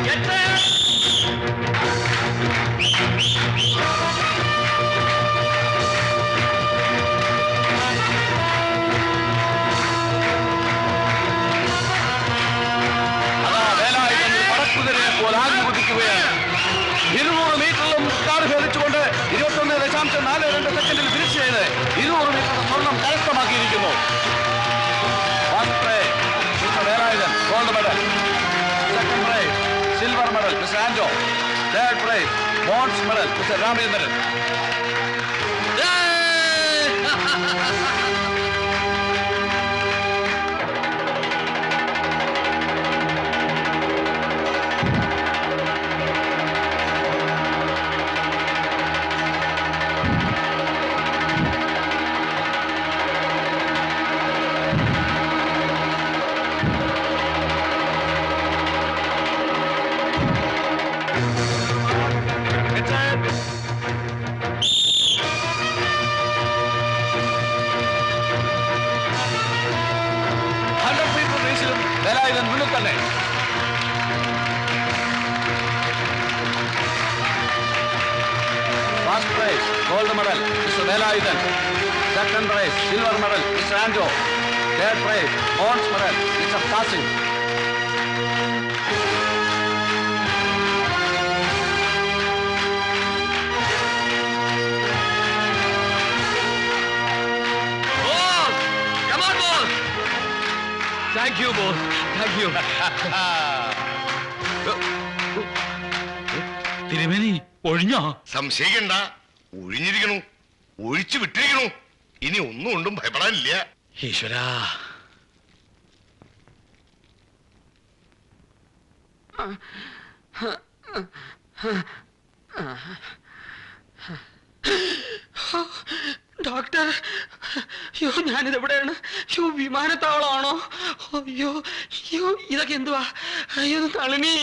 അതാ വേലായുധൻ ഒരു പടക്കുതിരയെ പോലെ ആഞ്ഞു കുതിക്കുകയാണ്. ഇരുന്നൂറ് മീറ്ററിലും റെക്കോർഡ് ഭേദിച്ചുകൊണ്ട് ഇരുപത്തൊന്ന് ദശാംശം നാല് രണ്ട് സെക്കൻഡിൽ ഫിനിഷ് ചെയ്ത് ഇരുന്നൂറ് മീറ്റർ സ്വർണം കരസ്ഥമാക്കിയിരിക്കുന്നു. First prize mister Velayudhan, gold medal. Second prize silver medal mister Anto. Third prize bronze medal mister Ramachandran. Velayudhan മുന്നിൽ തന്നെ. First prize gold medal mister Velayudhan. Second prize silver medal mister Anto. Third prize bronze medal mister Kasim.
Thank you, boss. Thank you.
തിരുമേനി ഒഴിഞ്ഞോ?
സംശയിക്കണ്ട, ഒഴിഞ്ഞിരിക്കണു, ഒഴിച്ചു വിട്ടിരിക്കണു. ഇനി ഒന്നും കൊണ്ടും ഭയപ്പെടാനില്ല.
ഈശ്വരാ,
doctor, അയ്യോ ഞാനിത് എവിടെയാണ്? അയ്യോ വിമാനത്താവളമാണോ? അയ്യോ അയ്യോ ഇതൊക്കെ എന്തുവാ? അയ്യോ തളിനി.